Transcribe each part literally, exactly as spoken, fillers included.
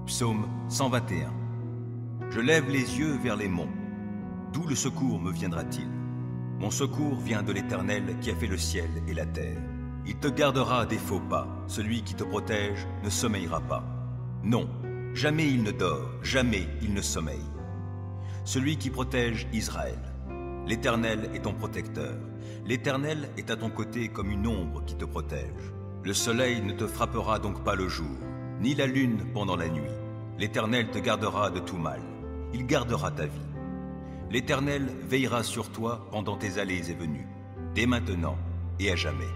Psaume cent vingt et un. Je lève les yeux vers les monts. D'où le secours me viendra-t-il? Mon secours vient de l'Éternel qui a fait le ciel et la terre. Il te gardera des faux pas. Celui qui te protège ne sommeillera pas. Non, jamais il ne dort, jamais il ne sommeille. Celui qui protège Israël. L'Éternel est ton protecteur. L'Éternel est à ton côté comme une ombre qui te protège. Le soleil ne te frappera donc pas le jour, ni la lune pendant la nuit. L'Éternel te gardera de tout mal. Il gardera ta vie. L'Éternel veillera sur toi pendant tes allées et venues, dès maintenant et à jamais.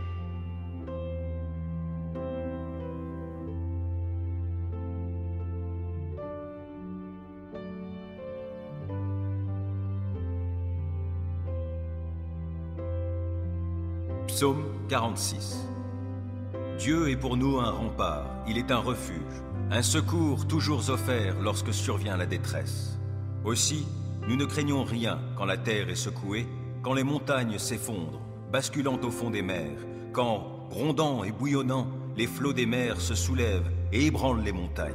Psaume quarante-six. Dieu est pour nous un rempart, il est un refuge, un secours toujours offert lorsque survient la détresse. Aussi, nous ne craignons rien quand la terre est secouée, quand les montagnes s'effondrent, basculant au fond des mers, quand, grondant et bouillonnant, les flots des mers se soulèvent et ébranlent les montagnes.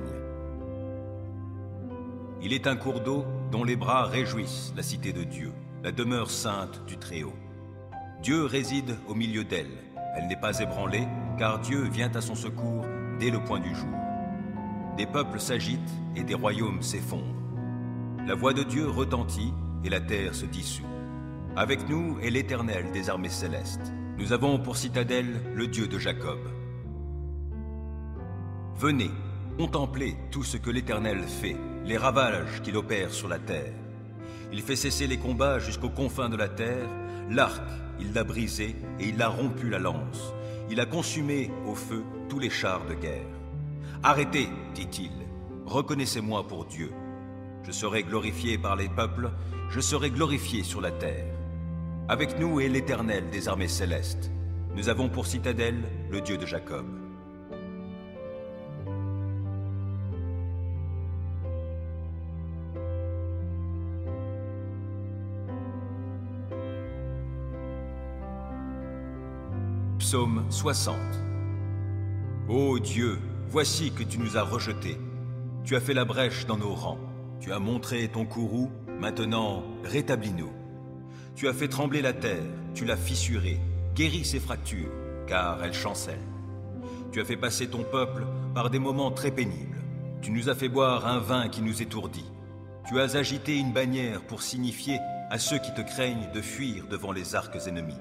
Il est un cours d'eau dont les bras réjouissent la cité de Dieu, la demeure sainte du Très-Haut. Dieu réside au milieu d'elle. Elle n'est pas ébranlée, car Dieu vient à son secours dès le point du jour. Des peuples s'agitent et des royaumes s'effondrent. La voix de Dieu retentit et la terre se dissout. Avec nous est l'Éternel des armées célestes. Nous avons pour citadelle le Dieu de Jacob. Venez, contemplez tout ce que l'Éternel fait, les ravages qu'il opère sur la terre. Il fait cesser les combats jusqu'aux confins de la terre. L'arc, il l'a brisé et il a rompu la lance. Il a consumé au feu tous les chars de guerre. Arrêtez, dit-il, reconnaissez-moi pour Dieu. Je serai glorifié par les peuples, je serai glorifié sur la terre. Avec nous est l'Éternel des armées célestes. Nous avons pour citadelle le Dieu de Jacob. Psaume soixante. Ô Dieu, voici que tu nous as rejetés. Tu as fait la brèche dans nos rangs. Tu as montré ton courroux, maintenant rétablis-nous. Tu as fait trembler la terre, tu l'as fissurée, guéris ses fractures, car elle chancelle. Tu as fait passer ton peuple par des moments très pénibles. Tu nous as fait boire un vin qui nous étourdit. Tu as agité une bannière pour signifier à ceux qui te craignent de fuir devant les arcs ennemis.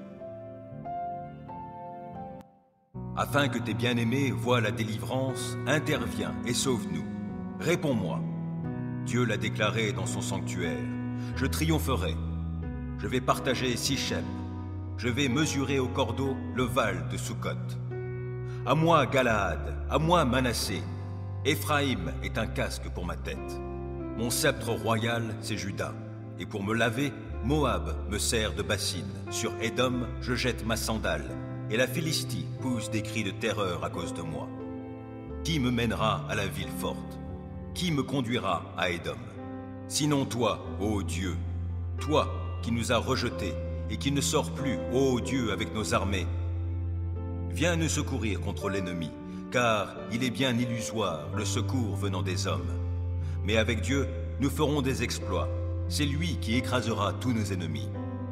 Afin que tes bien-aimés voient la délivrance, interviens et sauve-nous. Réponds-moi. Dieu l'a déclaré dans son sanctuaire. Je triompherai. Je vais partager Sichem. Je vais mesurer au cordeau le val de Sukkot. À moi, Galaad, à moi, Manassé. Éphraïm est un casque pour ma tête. Mon sceptre royal, c'est Juda. Et pour me laver, Moab me sert de bassine. Sur Édom, je jette ma sandale. Et la Philistie pousse des cris de terreur à cause de moi. Qui me mènera à la ville forte? Qui me conduira à Édom? Sinon toi, ô Dieu, toi qui nous as rejetés et qui ne sors plus, ô Dieu, avec nos armées. Viens nous secourir contre l'ennemi, car il est bien illusoire le secours venant des hommes. Mais avec Dieu, nous ferons des exploits. C'est lui qui écrasera tous nos ennemis.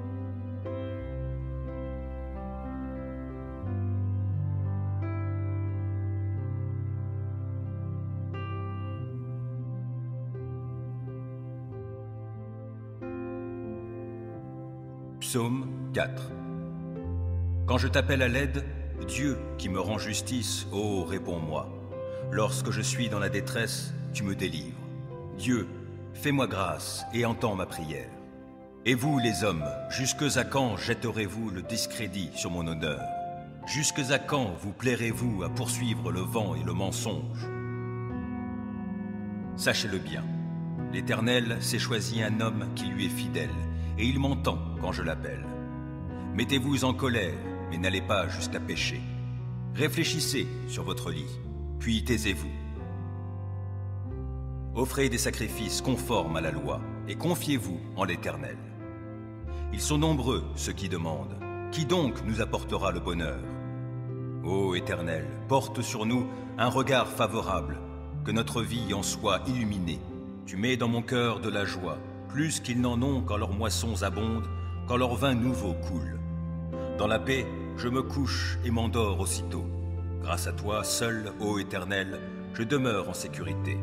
Psaume quatre. Quand je t'appelle à l'aide, Dieu qui me rend justice, ô réponds-moi. Lorsque je suis dans la détresse, tu me délivres. Dieu, fais-moi grâce et entends ma prière. Et vous, les hommes, jusque à quand jetterez-vous le discrédit sur mon honneur? Jusque à quand vous plairez-vous à poursuivre le vent et le mensonge? Sachez-le bien, l'Éternel s'est choisi un homme qui lui est fidèle, et il m'entend quand je l'appelle. Mettez-vous en colère, mais n'allez pas jusqu'à pécher. Réfléchissez sur votre lit, puis taisez-vous. Offrez des sacrifices conformes à la loi, et confiez-vous en l'Éternel. Ils sont nombreux, ceux qui demandent. Qui donc nous apportera le bonheur? Ô Éternel, porte sur nous un regard favorable. que notre vie en soit illuminée. Tu mets dans mon cœur de la joie, plus qu'ils n'en ont quand leurs moissons abondent, quand leur vin nouveau coule. Dans la paix, je me couche et m'endors aussitôt. Grâce à toi, seul, ô Éternel, je demeure en sécurité.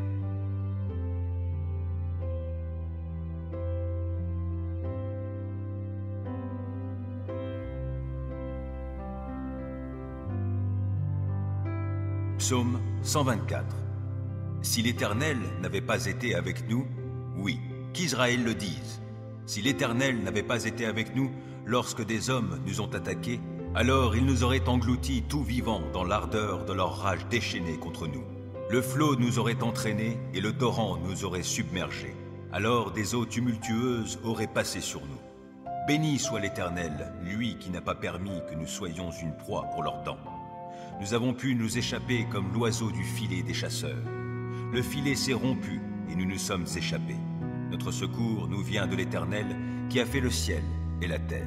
Psaume cent vingt-quatre. Si l'Éternel n'avait pas été avec nous, oui, qu'Israël le dise. Si l'Éternel n'avait pas été avec nous lorsque des hommes nous ont attaqués, alors il nous aurait engloutis tout vivants dans l'ardeur de leur rage déchaînée contre nous. Le flot nous aurait entraînés et le torrent nous aurait submergés. Alors des eaux tumultueuses auraient passé sur nous. Béni soit l'Éternel, lui qui n'a pas permis que nous soyons une proie pour leurs dents. Nous avons pu nous échapper comme l'oiseau du filet des chasseurs. Le filet s'est rompu et nous nous sommes échappés. Notre secours nous vient de l'Éternel qui a fait le ciel et la terre.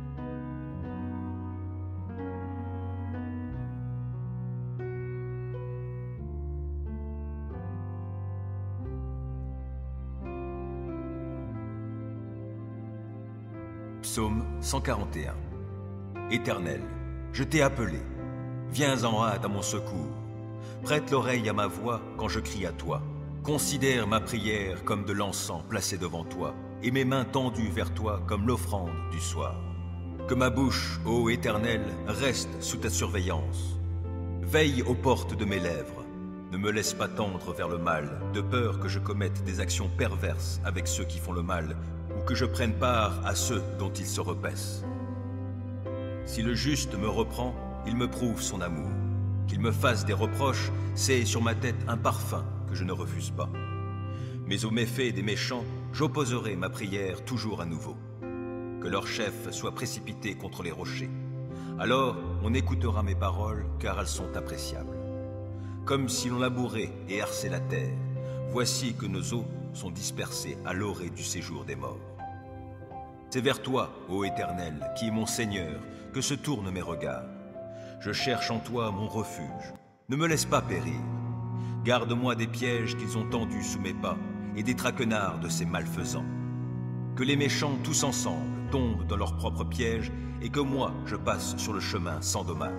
Psaume cent quarante et un. Éternel, je t'ai appelé. Viens en hâte à mon secours. Prête l'oreille à ma voix quand je crie à toi. Considère ma prière comme de l'encens placé devant toi, et mes mains tendues vers toi comme l'offrande du soir. Que ma bouche, ô Éternel, reste sous ta surveillance. Veille aux portes de mes lèvres. Ne me laisse pas tendre vers le mal, de peur que je commette des actions perverses avec ceux qui font le mal, ou que je prenne part à ceux dont ils se repaissent. Si le juste me reprend, il me prouve son amour. Qu'il me fasse des reproches, c'est sur ma tête un parfum que je ne refuse pas. Mais aux méfaits des méchants, j'opposerai ma prière toujours à nouveau. Que leur chef soit précipité contre les rochers. Alors on écoutera mes paroles, car elles sont appréciables. Comme si l'on labourait et harçait la terre, voici que nos eaux sont dispersées à l'orée du séjour des morts. C'est vers toi, ô Éternel, qui est mon Seigneur, que se tournent mes regards. Je cherche en toi mon refuge. Ne me laisse pas périr. Garde-moi des pièges qu'ils ont tendus sous mes pas et des traquenards de ces malfaisants. Que les méchants tous ensemble tombent dans leurs propres pièges et que moi je passe sur le chemin sans dommage.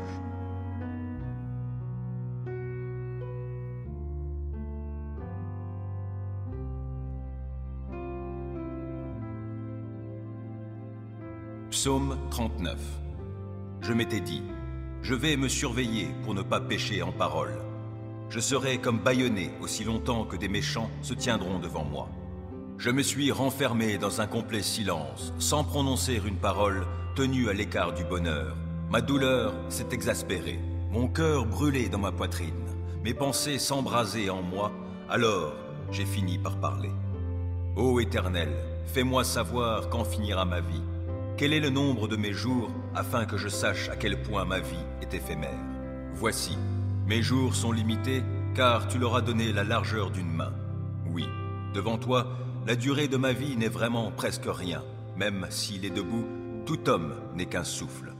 Psaume trente-neuf. Je m'étais dit, je vais me surveiller pour ne pas pécher en parole. Je serai comme bâillonné aussi longtemps que des méchants se tiendront devant moi. Je me suis renfermé dans un complet silence, sans prononcer une parole, tenu à l'écart du bonheur. Ma douleur s'est exaspérée, mon cœur brûlait dans ma poitrine, mes pensées s'embrasaient en moi, alors j'ai fini par parler. Ô Éternel, fais-moi savoir quand finira ma vie. Quel est le nombre de mes jours, afin que je sache à quel point ma vie est éphémère. Voici, mes jours sont limités, car tu leur as donné la largeur d'une main. Oui, devant toi, la durée de ma vie n'est vraiment presque rien, même s'il est debout, tout homme n'est qu'un souffle.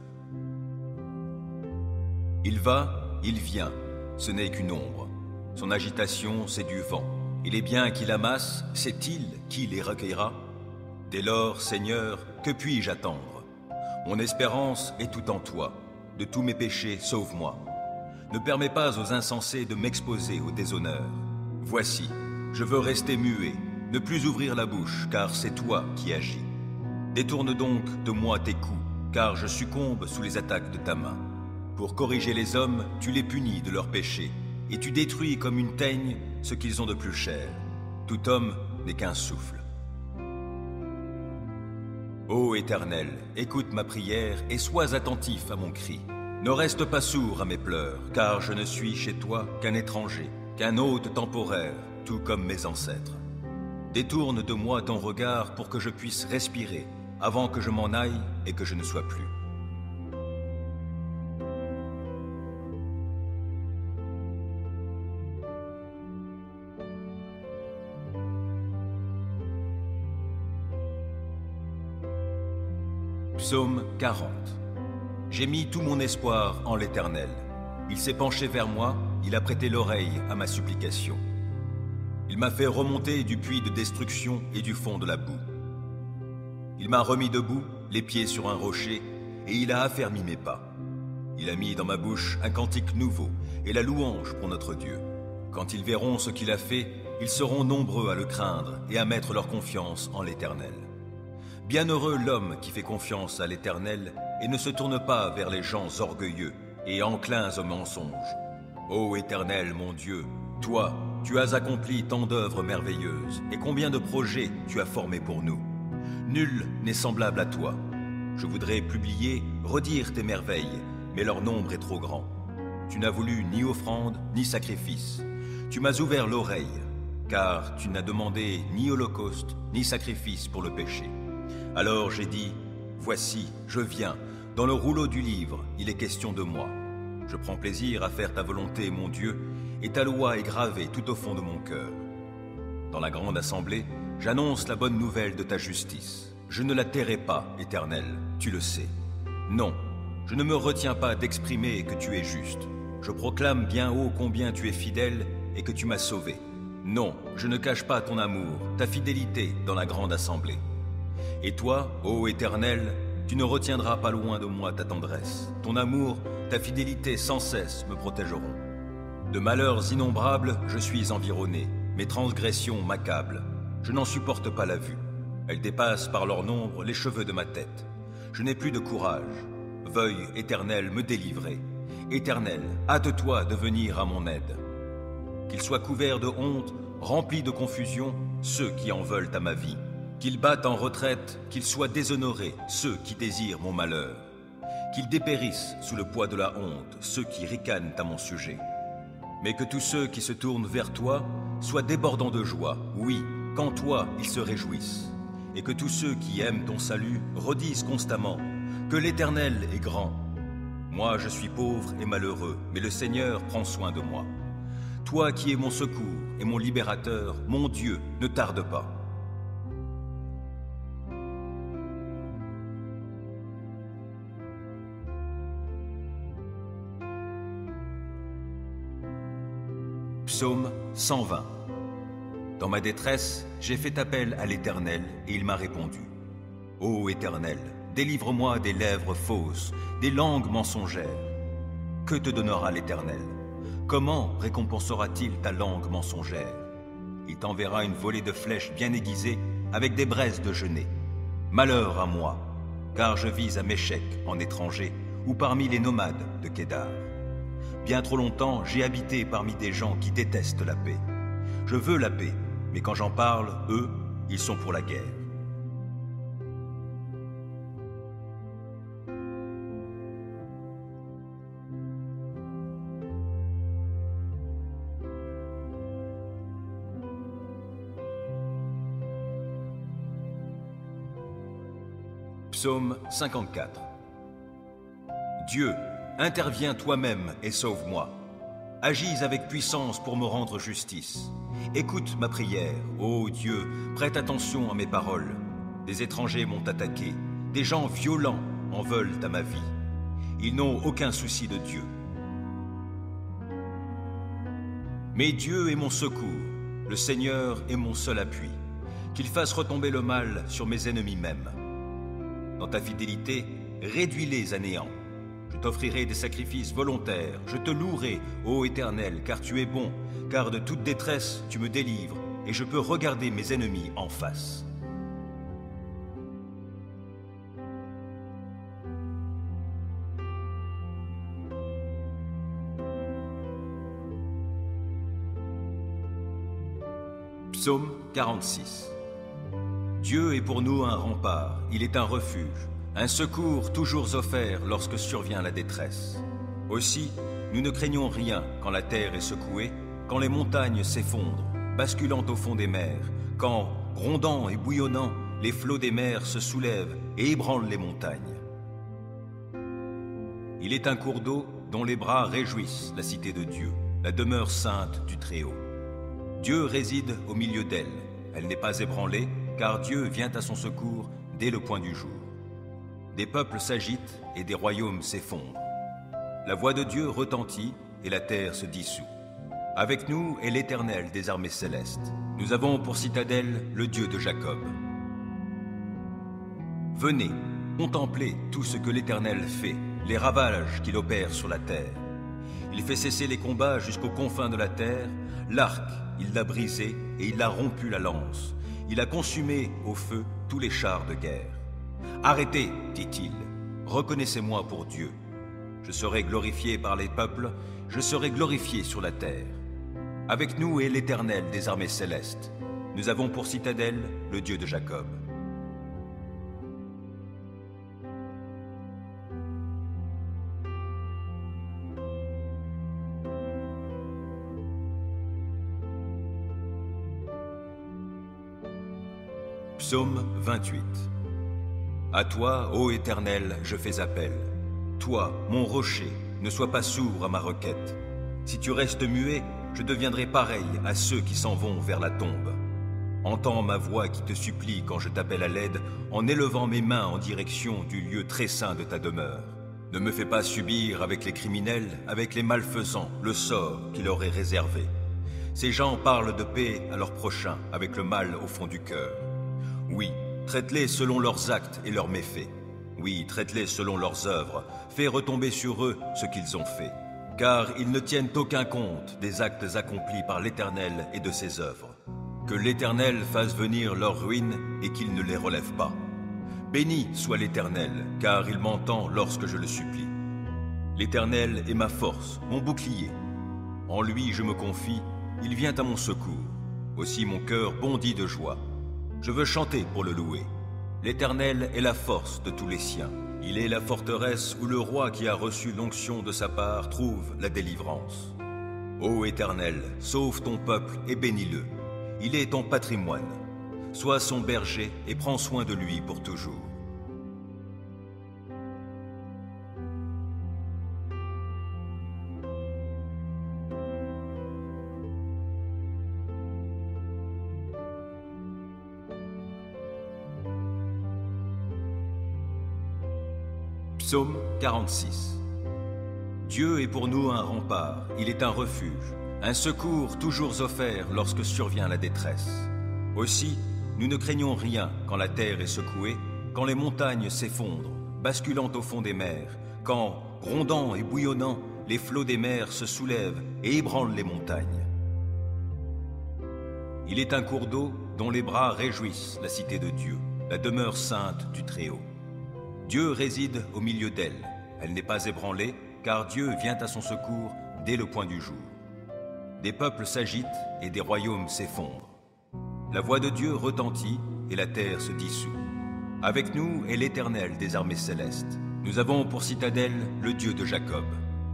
Il va, il vient, ce n'est qu'une ombre. Son agitation, c'est du vent, et les biens qu'il amasse, c'est-il qui les recueillera? Dès lors, Seigneur, que puis-je attendre? Mon espérance est tout en toi. De tous mes péchés, sauve-moi. Ne permets pas aux insensés de m'exposer au déshonneur. Voici, je veux rester muet, ne plus ouvrir la bouche, car c'est toi qui agis. Détourne donc de moi tes coups, car je succombe sous les attaques de ta main. Pour corriger les hommes, tu les punis de leurs péchés, et tu détruis comme une teigne ce qu'ils ont de plus cher. Tout homme n'est qu'un souffle. Ô Éternel, écoute ma prière et sois attentif à mon cri. Ne reste pas sourd à mes pleurs, car je ne suis chez toi qu'un étranger, qu'un hôte temporaire, tout comme mes ancêtres. Détourne de moi ton regard pour que je puisse respirer, avant que je m'en aille et que je ne sois plus. Psaume quarante. J'ai mis tout mon espoir en l'Éternel. Il s'est penché vers moi, il a prêté l'oreille à ma supplication. Il m'a fait remonter du puits de destruction et du fond de la boue. Il m'a remis debout, les pieds sur un rocher, et il a affermi mes pas. Il a mis dans ma bouche un cantique nouveau et la louange pour notre Dieu. Quand ils verront ce qu'il a fait, ils seront nombreux à le craindre et à mettre leur confiance en l'Éternel. Bienheureux l'homme qui fait confiance à l'Éternel et ne se tourne pas vers les gens orgueilleux et enclins au mensonge. Ô Éternel, mon Dieu, toi, tu as accompli tant d'œuvres merveilleuses, et combien de projets tu as formés pour nous. Nul n'est semblable à toi. Je voudrais publier, redire tes merveilles, mais leur nombre est trop grand. Tu n'as voulu ni offrande, ni sacrifice. Tu m'as ouvert l'oreille, car tu n'as demandé ni holocauste, ni sacrifice pour le péché. Alors j'ai dit, voici, je viens, dans le rouleau du livre, il est question de moi. Je prends plaisir à faire ta volonté, mon Dieu, et ta loi est gravée tout au fond de mon cœur. Dans la grande assemblée, j'annonce la bonne nouvelle de ta justice. Je ne la tairai pas, Éternel, tu le sais. Non, je ne me retiens pas d'exprimer que tu es juste. Je proclame bien haut combien tu es fidèle et que tu m'as sauvé. Non, je ne cache pas ton amour, ta fidélité dans la grande assemblée. Et toi, ô Éternel, tu ne retiendras pas loin de moi ta tendresse. Ton amour, ta fidélité sans cesse me protégeront. De malheurs innombrables, je suis environné. Mes transgressions m'accablent. Je n'en supporte pas la vue. Elles dépassent par leur nombre les cheveux de ma tête. Je n'ai plus de courage. Veuille, Éternel, me délivrer. Éternel, hâte-toi de venir à mon aide. Qu'ils soient couverts de honte, remplis de confusion, ceux qui en veulent à ma vie. Qu'ils battent en retraite, qu'ils soient déshonorés, ceux qui désirent mon malheur. Qu'ils dépérissent sous le poids de la honte, ceux qui ricanent à mon sujet. Mais que tous ceux qui se tournent vers toi soient débordants de joie, oui, qu'en toi ils se réjouissent. Et que tous ceux qui aiment ton salut redisent constamment que l'Éternel est grand. Moi je suis pauvre et malheureux, mais le Seigneur prend soin de moi. Toi qui es mon secours et mon libérateur, mon Dieu, ne tarde pas. Psaume cent vingt. Dans ma détresse, j'ai fait appel à l'Éternel et il m'a répondu. Ô Éternel, délivre-moi des lèvres fausses, des langues mensongères. Que te donnera l'Éternel? Comment récompensera-t-il ta langue mensongère? Il t'enverra une volée de flèches bien aiguisées avec des braises de genêt. Malheur à moi, car je vis à Méchec en étranger ou parmi les nomades de Kédar. Bien trop longtemps, j'ai habité parmi des gens qui détestent la paix. Je veux la paix, mais quand j'en parle, eux, ils sont pour la guerre. Psaume cinquante-quatre. Dieu, interviens toi-même et sauve-moi. Agis avec puissance pour me rendre justice. Écoute ma prière, ô Dieu, prête attention à mes paroles. Des étrangers m'ont attaqué, des gens violents en veulent à ma vie. Ils n'ont aucun souci de Dieu. Mais Dieu est mon secours, le Seigneur est mon seul appui. Qu'il fasse retomber le mal sur mes ennemis même. Dans ta fidélité, réduis-les à néant. Je t'offrirai des sacrifices volontaires, je te louerai, ô Éternel, car tu es bon, car de toute détresse tu me délivres, et je peux regarder mes ennemis en face. Psaume quarante-six. Dieu est pour nous un rempart, il est un refuge, un secours toujours offert lorsque survient la détresse. Aussi, nous ne craignons rien quand la terre est secouée, quand les montagnes s'effondrent, basculant au fond des mers, quand, grondant et bouillonnant, les flots des mers se soulèvent et ébranlent les montagnes. Il est un cours d'eau dont les bras réjouissent la cité de Dieu, la demeure sainte du Très-Haut. Dieu réside au milieu d'elle, elle n'est pas ébranlée, car Dieu vient à son secours dès le point du jour. Des peuples s'agitent et des royaumes s'effondrent. La voix de Dieu retentit et la terre se dissout. Avec nous est l'Éternel des armées célestes. Nous avons pour citadelle le Dieu de Jacob. Venez, contemplez tout ce que l'Éternel fait, les ravages qu'il opère sur la terre. Il fait cesser les combats jusqu'aux confins de la terre. L'arc, il l'a brisé et il a rompu la lance. Il a consumé au feu tous les chars de guerre. Arrêtez, dit-il, reconnaissez-moi pour Dieu. Je serai glorifié par les peuples, je serai glorifié sur la terre. Avec nous est l'Éternel des armées célestes. Nous avons pour citadelle le Dieu de Jacob. Psaume vingt-huit. À toi, ô Éternel, je fais appel. Toi, mon rocher, ne sois pas sourd à ma requête. Si tu restes muet, je deviendrai pareil à ceux qui s'en vont vers la tombe. Entends ma voix qui te supplie quand je t'appelle à l'aide, en élevant mes mains en direction du lieu très saint de ta demeure. Ne me fais pas subir avec les criminels, avec les malfaisants, le sort qui leur est réservé. Ces gens parlent de paix à leurs prochains, avec le mal au fond du cœur. Oui, traite-les selon leurs actes et leurs méfaits. Oui, traite-les selon leurs œuvres. Fais retomber sur eux ce qu'ils ont fait. Car ils ne tiennent aucun compte des actes accomplis par l'Éternel et de ses œuvres. Que l'Éternel fasse venir leur ruine et qu'il ne les relève pas. Béni soit l'Éternel, car il m'entend lorsque je le supplie. L'Éternel est ma force, mon bouclier. En lui je me confie, il vient à mon secours. Aussi mon cœur bondit de joie. Je veux chanter pour le louer. L'Éternel est la force de tous les siens. Il est la forteresse où le roi qui a reçu l'onction de sa part trouve la délivrance. Ô Éternel, sauve ton peuple et bénis-le. Il est ton patrimoine. Sois son berger et prends soin de lui pour toujours. Psaume quarante-six. Dieu est pour nous un rempart, il est un refuge, un secours toujours offert lorsque survient la détresse. Aussi, nous ne craignons rien quand la terre est secouée, quand les montagnes s'effondrent, basculant au fond des mers, quand, grondant et bouillonnant, les flots des mers se soulèvent et ébranlent les montagnes. Il est un cours d'eau dont les bras réjouissent la cité de Dieu, la demeure sainte du Très-Haut. Dieu réside au milieu d'elle. Elle n'est pas ébranlée, car Dieu vient à son secours dès le point du jour. Des peuples s'agitent et des royaumes s'effondrent. La voix de Dieu retentit et la terre se dissout. Avec nous est l'Éternel des armées célestes. Nous avons pour citadelle le Dieu de Jacob.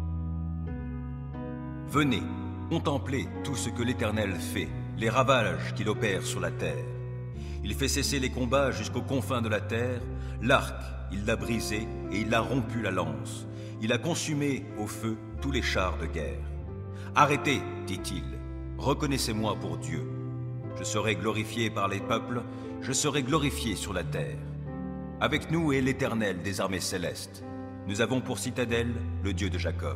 Venez, contemplez tout ce que l'Éternel fait, les ravages qu'il opère sur la terre. Il fait cesser les combats jusqu'aux confins de la terre. L'arc, il l'a brisé et il a rompu la lance. Il a consumé au feu tous les chars de guerre. Arrêtez, dit-il, reconnaissez-moi pour Dieu. Je serai glorifié par les peuples, je serai glorifié sur la terre. Avec nous est l'Éternel des armées célestes. Nous avons pour citadelle le Dieu de Jacob.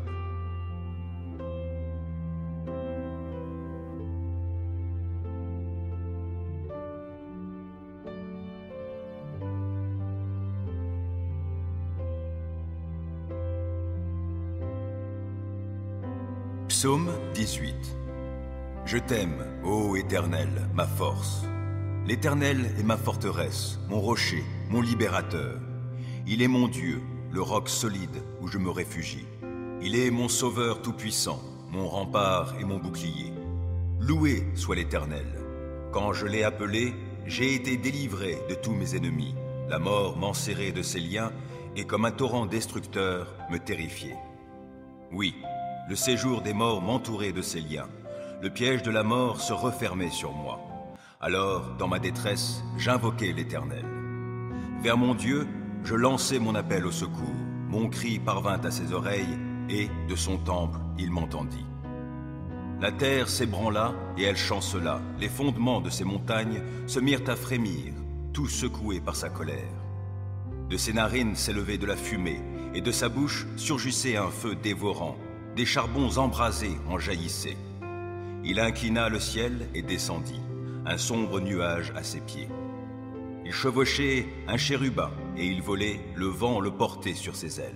Psaume dix-huit. Je t'aime, ô Éternel, ma force. L'Éternel est ma forteresse, mon rocher, mon libérateur. Il est mon Dieu, le roc solide où je me réfugie. Il est mon sauveur tout-puissant, mon rempart et mon bouclier. Loué soit l'Éternel. Quand je l'ai appelé, j'ai été délivré de tous mes ennemis. La mort m'enserrait de ses liens et comme un torrent destructeur me terrifiait. Oui, le séjour des morts m'entourait de ses liens. Le piège de la mort se refermait sur moi. Alors, dans ma détresse, j'invoquai l'Éternel. Vers mon Dieu, je lançai mon appel au secours. Mon cri parvint à ses oreilles, et, de son temple, il m'entendit. La terre s'ébranla, et elle chancela. Les fondements de ces montagnes se mirent à frémir, tout secoués par sa colère. De ses narines s'élevait de la fumée, et de sa bouche surgissait un feu dévorant. Des charbons embrasés en jaillissaient. Il inclina le ciel et descendit, un sombre nuage à ses pieds. Il chevauchait un chérubin, et il volait, le vent le portait sur ses ailes.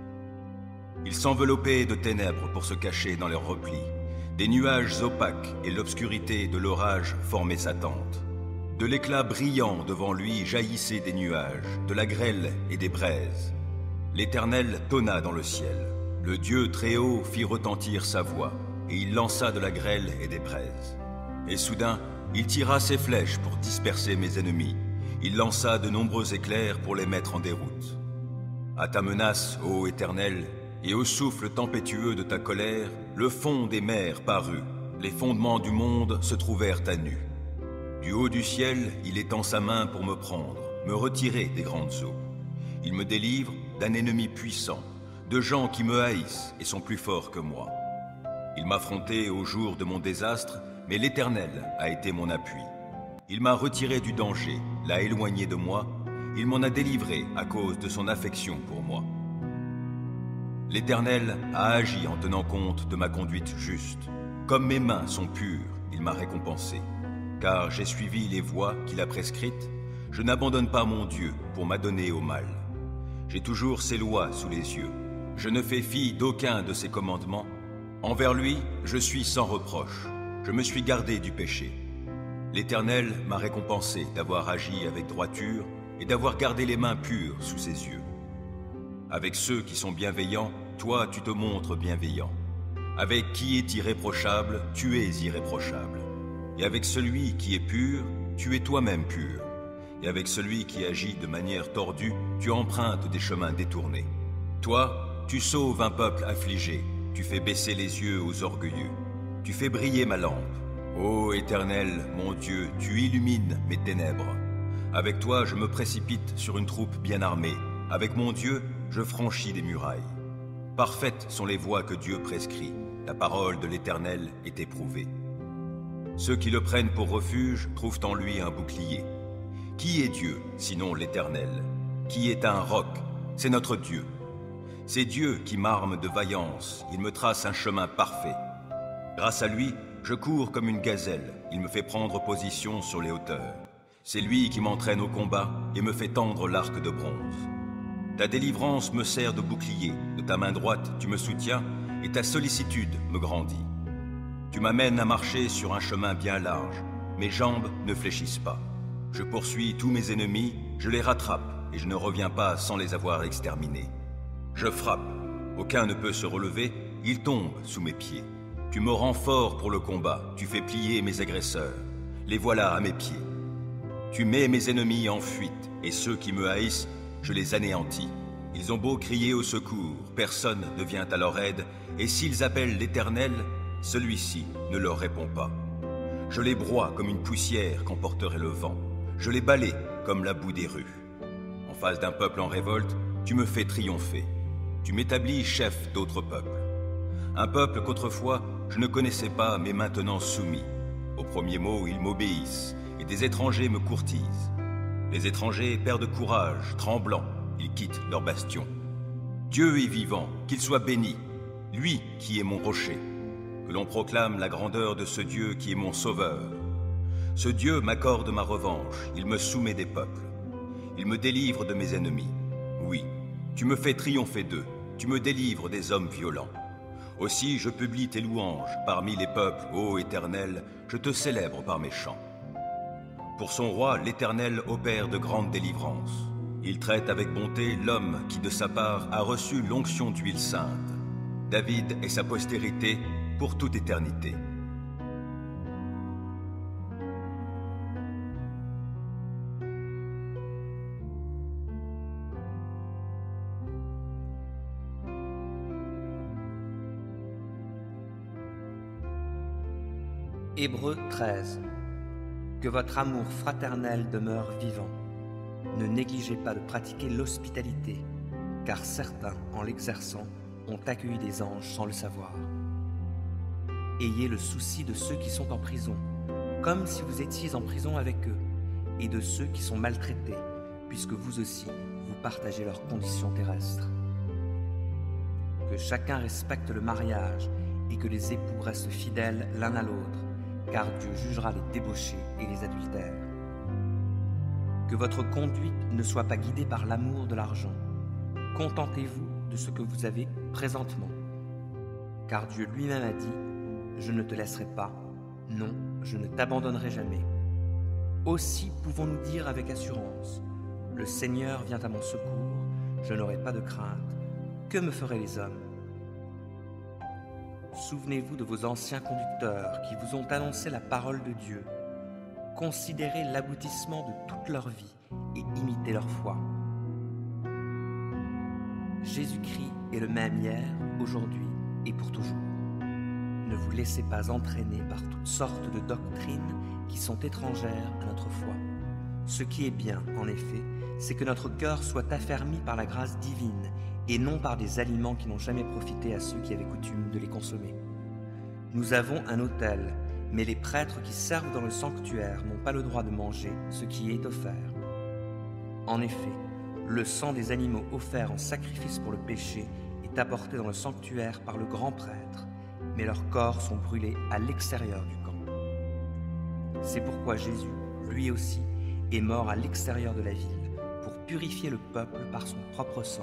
Il s'enveloppait de ténèbres pour se cacher dans leurs replis. Des nuages opaques et l'obscurité de l'orage formaient sa tente. De l'éclat brillant devant lui jaillissaient des nuages, de la grêle et des braises. L'Éternel tonna dans le ciel. Le Dieu très haut fit retentir sa voix, et il lança de la grêle et des braises. Et soudain, il tira ses flèches pour disperser mes ennemis. Il lança de nombreux éclairs pour les mettre en déroute. À ta menace, ô Éternel, et au souffle tempétueux de ta colère, le fond des mers parut, les fondements du monde se trouvèrent à nu. Du haut du ciel, il étend sa main pour me prendre, me retirer des grandes eaux. Il me délivre d'un ennemi puissant, de gens qui me haïssent et sont plus forts que moi. Il m'affrontait au jour de mon désastre, mais l'Éternel a été mon appui. Il m'a retiré du danger, l'a éloigné de moi, il m'en a délivré à cause de son affection pour moi. L'Éternel a agi en tenant compte de ma conduite juste. Comme mes mains sont pures, il m'a récompensé. Car j'ai suivi les voies qu'il a prescrites, je n'abandonne pas mon Dieu pour m'adonner au mal. J'ai toujours ses lois sous les yeux. Je ne fais fi d'aucun de ses commandements. Envers lui, je suis sans reproche. Je me suis gardé du péché. L'Éternel m'a récompensé d'avoir agi avec droiture et d'avoir gardé les mains pures sous ses yeux. Avec ceux qui sont bienveillants, toi tu te montres bienveillant. Avec qui est irréprochable, tu es irréprochable. Et avec celui qui est pur, tu es toi-même pur. Et avec celui qui agit de manière tordue, tu empruntes des chemins détournés. Toi, tu sauves un peuple affligé, tu fais baisser les yeux aux orgueilleux. Tu fais briller ma lampe. Ô Éternel, mon Dieu, tu illumines mes ténèbres. Avec toi, je me précipite sur une troupe bien armée. Avec mon Dieu, je franchis des murailles. Parfaites sont les voies que Dieu prescrit. La parole de l'Éternel est éprouvée. Ceux qui le prennent pour refuge trouvent en lui un bouclier. Qui est Dieu, sinon l'Éternel? Qui est un roc? C'est notre Dieu. C'est Dieu qui m'arme de vaillance. Il me trace un chemin parfait. Grâce à lui, je cours comme une gazelle. Il me fait prendre position sur les hauteurs. C'est lui qui m'entraîne au combat et me fait tendre l'arc de bronze. Ta délivrance me sert de bouclier, de ta main droite tu me soutiens, et ta sollicitude me grandit. Tu m'amènes à marcher sur un chemin bien large, mes jambes ne fléchissent pas. Je poursuis tous mes ennemis, je les rattrape, et je ne reviens pas sans les avoir exterminés. Je frappe, aucun ne peut se relever, ils tombent sous mes pieds. Tu me rends fort pour le combat, tu fais plier mes agresseurs, les voilà à mes pieds. Tu mets mes ennemis en fuite, et ceux qui me haïssent, je les anéantis. Ils ont beau crier au secours, personne ne vient à leur aide, et s'ils appellent l'Éternel, celui-ci ne leur répond pas. Je les broie comme une poussière qu'emporterait le vent. Je les balaie comme la boue des rues. En face d'un peuple en révolte, tu me fais triompher. Tu m'établis chef d'autres peuples. Un peuple qu'autrefois je ne connaissais pas, mais maintenant soumis. Au premier mot, ils m'obéissent, et des étrangers me courtisent. Les étrangers perdent courage, tremblants, ils quittent leur bastion. Dieu est vivant, qu'il soit béni, lui qui est mon rocher. Que l'on proclame la grandeur de ce Dieu qui est mon sauveur. Ce Dieu m'accorde ma revanche, il me soumet des peuples. Il me délivre de mes ennemis. Oui, tu me fais triompher d'eux, tu me délivres des hommes violents. Aussi je publie tes louanges parmi les peuples, ô Éternel, je te célèbre par mes chants. Pour son roi, l'Éternel opère de grandes délivrances. Il traite avec bonté l'homme qui, de sa part, a reçu l'onction d'huile sainte. David et sa postérité pour toute éternité. Hébreux treize. Que votre amour fraternel demeure vivant. Ne négligez pas de pratiquer l'hospitalité, car certains, en l'exerçant, ont accueilli des anges sans le savoir. Ayez le souci de ceux qui sont en prison, comme si vous étiez en prison avec eux, et de ceux qui sont maltraités, puisque vous aussi, vous partagez leurs conditions terrestres. Que chacun respecte le mariage et que les époux restent fidèles l'un à l'autre, car Dieu jugera les débauchés et les adultères. Que votre conduite ne soit pas guidée par l'amour de l'argent. Contentez-vous de ce que vous avez présentement. Car Dieu lui-même a dit « Je ne te laisserai pas, non, je ne t'abandonnerai jamais ». Aussi pouvons-nous dire avec assurance « Le Seigneur vient à mon secours, je n'aurai pas de crainte. Que me feraient les hommes ?» Souvenez-vous de vos anciens conducteurs qui vous ont annoncé la parole de Dieu. Considérez l'aboutissement de toute leur vie et imitez leur foi. Jésus-Christ est le même hier, aujourd'hui et pour toujours. Ne vous laissez pas entraîner par toutes sortes de doctrines qui sont étrangères à notre foi. Ce qui est bien, en effet, c'est que notre cœur soit affermi par la grâce divine et non par des aliments qui n'ont jamais profité à ceux qui avaient coutume de les consommer. Nous avons un autel, mais les prêtres qui servent dans le sanctuaire n'ont pas le droit de manger ce qui est offert. En effet, le sang des animaux offerts en sacrifice pour le péché est apporté dans le sanctuaire par le grand prêtre, mais leurs corps sont brûlés à l'extérieur du camp. C'est pourquoi Jésus, lui aussi, est mort à l'extérieur de la ville, pour purifier le peuple par son propre sang.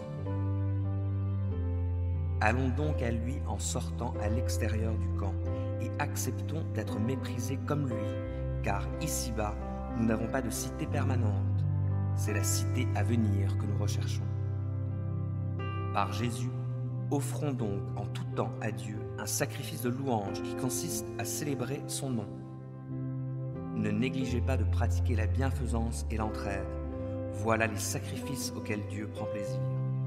Allons donc à lui en sortant à l'extérieur du camp et acceptons d'être méprisés comme lui, car ici-bas, nous n'avons pas de cité permanente, c'est la cité à venir que nous recherchons. Par Jésus, offrons donc en tout temps à Dieu un sacrifice de louange qui consiste à célébrer son nom. Ne négligez pas de pratiquer la bienfaisance et l'entraide. Voilà les sacrifices auxquels Dieu prend plaisir.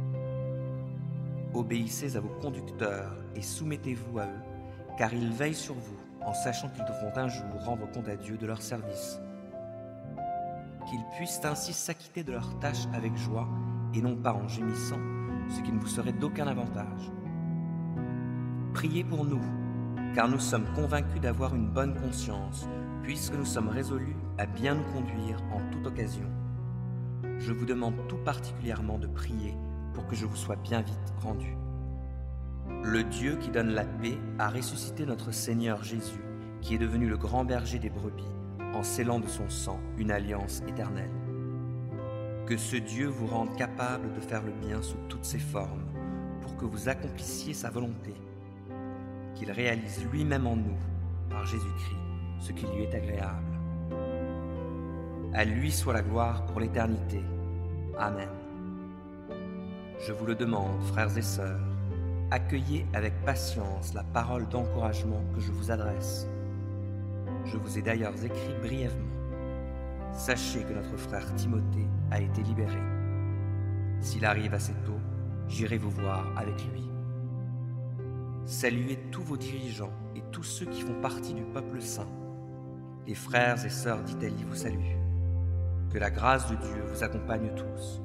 Obéissez à vos conducteurs et soumettez-vous à eux, car ils veillent sur vous en sachant qu'ils devront un jour rendre compte à Dieu de leur service. Qu'ils puissent ainsi s'acquitter de leurs tâches avec joie et non pas en gémissant, ce qui ne vous serait d'aucun avantage. Priez pour nous, car nous sommes convaincus d'avoir une bonne conscience, puisque nous sommes résolus à bien nous conduire en toute occasion. Je vous demande tout particulièrement de prier pour que je vous sois bien vite rendu. Le Dieu qui donne la paix a ressuscité notre Seigneur Jésus, qui est devenu le grand berger des brebis, en scellant de son sang une alliance éternelle. Que ce Dieu vous rende capable de faire le bien sous toutes ses formes, pour que vous accomplissiez sa volonté. Qu'il réalise lui-même en nous, par Jésus-Christ, ce qui lui est agréable. À lui soit la gloire pour l'éternité. Amen. Je vous le demande, frères et sœurs, accueillez avec patience la parole d'encouragement que je vous adresse. Je vous ai d'ailleurs écrit brièvement. Sachez que notre frère Timothée a été libéré. S'il arrive assez tôt, j'irai vous voir avec lui. Saluez tous vos dirigeants et tous ceux qui font partie du peuple saint. Les frères et sœurs d'Italie vous saluent. Que la grâce de Dieu vous accompagne tous.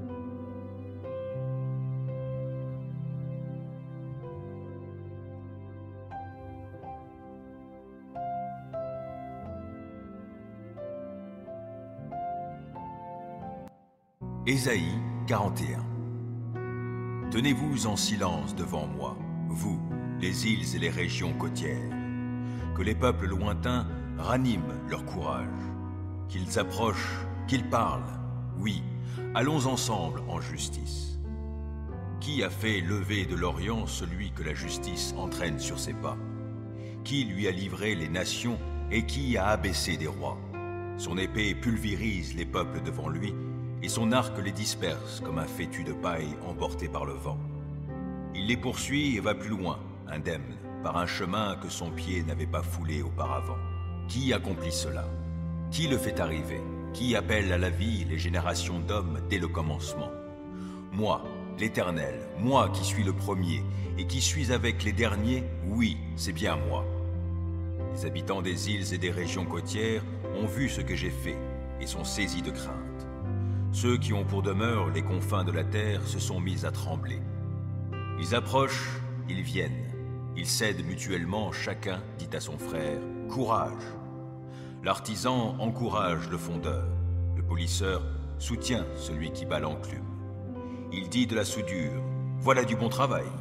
Ésaïe quarante et un. Tenez-vous en silence devant moi, vous, les îles et les régions côtières. Que les peuples lointains raniment leur courage. Qu'ils approchent, qu'ils parlent. Oui, allons ensemble en justice. Qui a fait lever de l'Orient celui que la justice entraîne sur ses pas? Qui lui a livré les nations et qui a abaissé des rois? Son épée pulvérise les peuples devant lui, et son arc les disperse comme un fétu de paille emporté par le vent. Il les poursuit et va plus loin, indemne, par un chemin que son pied n'avait pas foulé auparavant. Qui accomplit cela? Qui le fait arriver? Qui appelle à la vie les générations d'hommes dès le commencement? Moi, l'Éternel, moi qui suis le premier, et qui suis avec les derniers, oui, c'est bien moi. Les habitants des îles et des régions côtières ont vu ce que j'ai fait, et sont saisis de crainte. Ceux qui ont pour demeure les confins de la terre se sont mis à trembler. Ils approchent, ils viennent. Ils cèdent mutuellement, chacun dit à son frère « Courage !» L'artisan encourage le fondeur. Le polisseur soutient celui qui bat l'enclume. Il dit de la soudure « Voilà du bon travail !»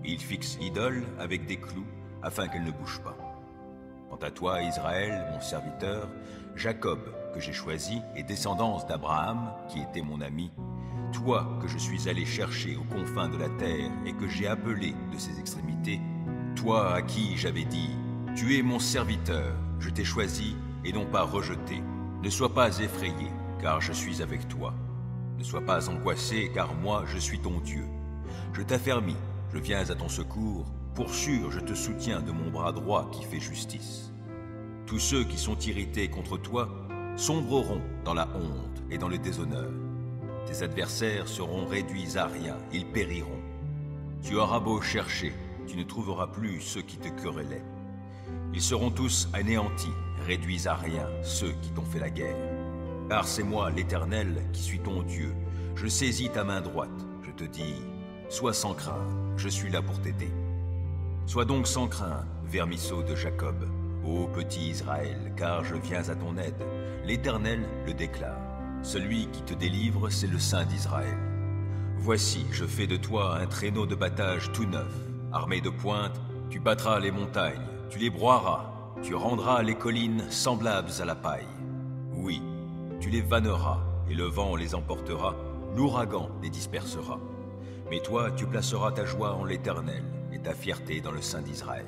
et il fixe l'idole avec des clous afin qu'elle ne bouge pas. Quant à toi, Israël, mon serviteur, Jacob, que j'ai choisi, et descendance d'Abraham, qui était mon ami, toi que je suis allé chercher aux confins de la terre et que j'ai appelé de ses extrémités, toi à qui j'avais dit, tu es mon serviteur, je t'ai choisi et non pas rejeté. Ne sois pas effrayé, car je suis avec toi. Ne sois pas angoissé, car moi je suis ton Dieu. Je t'affermis, je viens à ton secours, pour sûr je te soutiens de mon bras droit qui fait justice. Tous ceux qui sont irrités contre toi sombreront dans la honte et dans le déshonneur. Tes adversaires seront réduits à rien, ils périront. Tu auras beau chercher, tu ne trouveras plus ceux qui te querellaient. Ils seront tous anéantis, réduits à rien, ceux qui t'ont fait la guerre. Car c'est moi, l'Éternel, qui suis ton Dieu. Je saisis ta main droite, je te dis, sois sans crainte, je suis là pour t'aider. Sois donc sans crainte, vermisseau de Jacob, ô petit Israël, car je viens à ton aide. L'Éternel le déclare. Celui qui te délivre, c'est le Saint d'Israël. Voici, je fais de toi un traîneau de battage tout neuf. Armé de pointes, tu battras les montagnes, tu les broieras, tu rendras les collines semblables à la paille. Oui, tu les vanneras, et le vent les emportera, l'ouragan les dispersera. Mais toi, tu placeras ta joie en l'Éternel, et ta fierté dans le Saint d'Israël.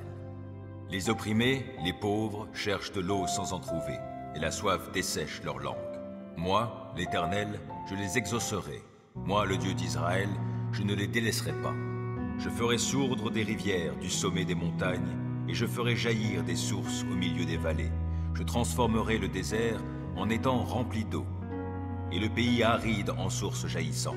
Les opprimés, les pauvres, cherchent de l'eau sans en trouver, et la soif dessèche leur langue. Moi, l'Éternel, je les exaucerai. Moi, le Dieu d'Israël, je ne les délaisserai pas. Je ferai sourdre des rivières du sommet des montagnes, et je ferai jaillir des sources au milieu des vallées. Je transformerai le désert en étang rempli d'eau, et le pays aride en sources jaillissantes.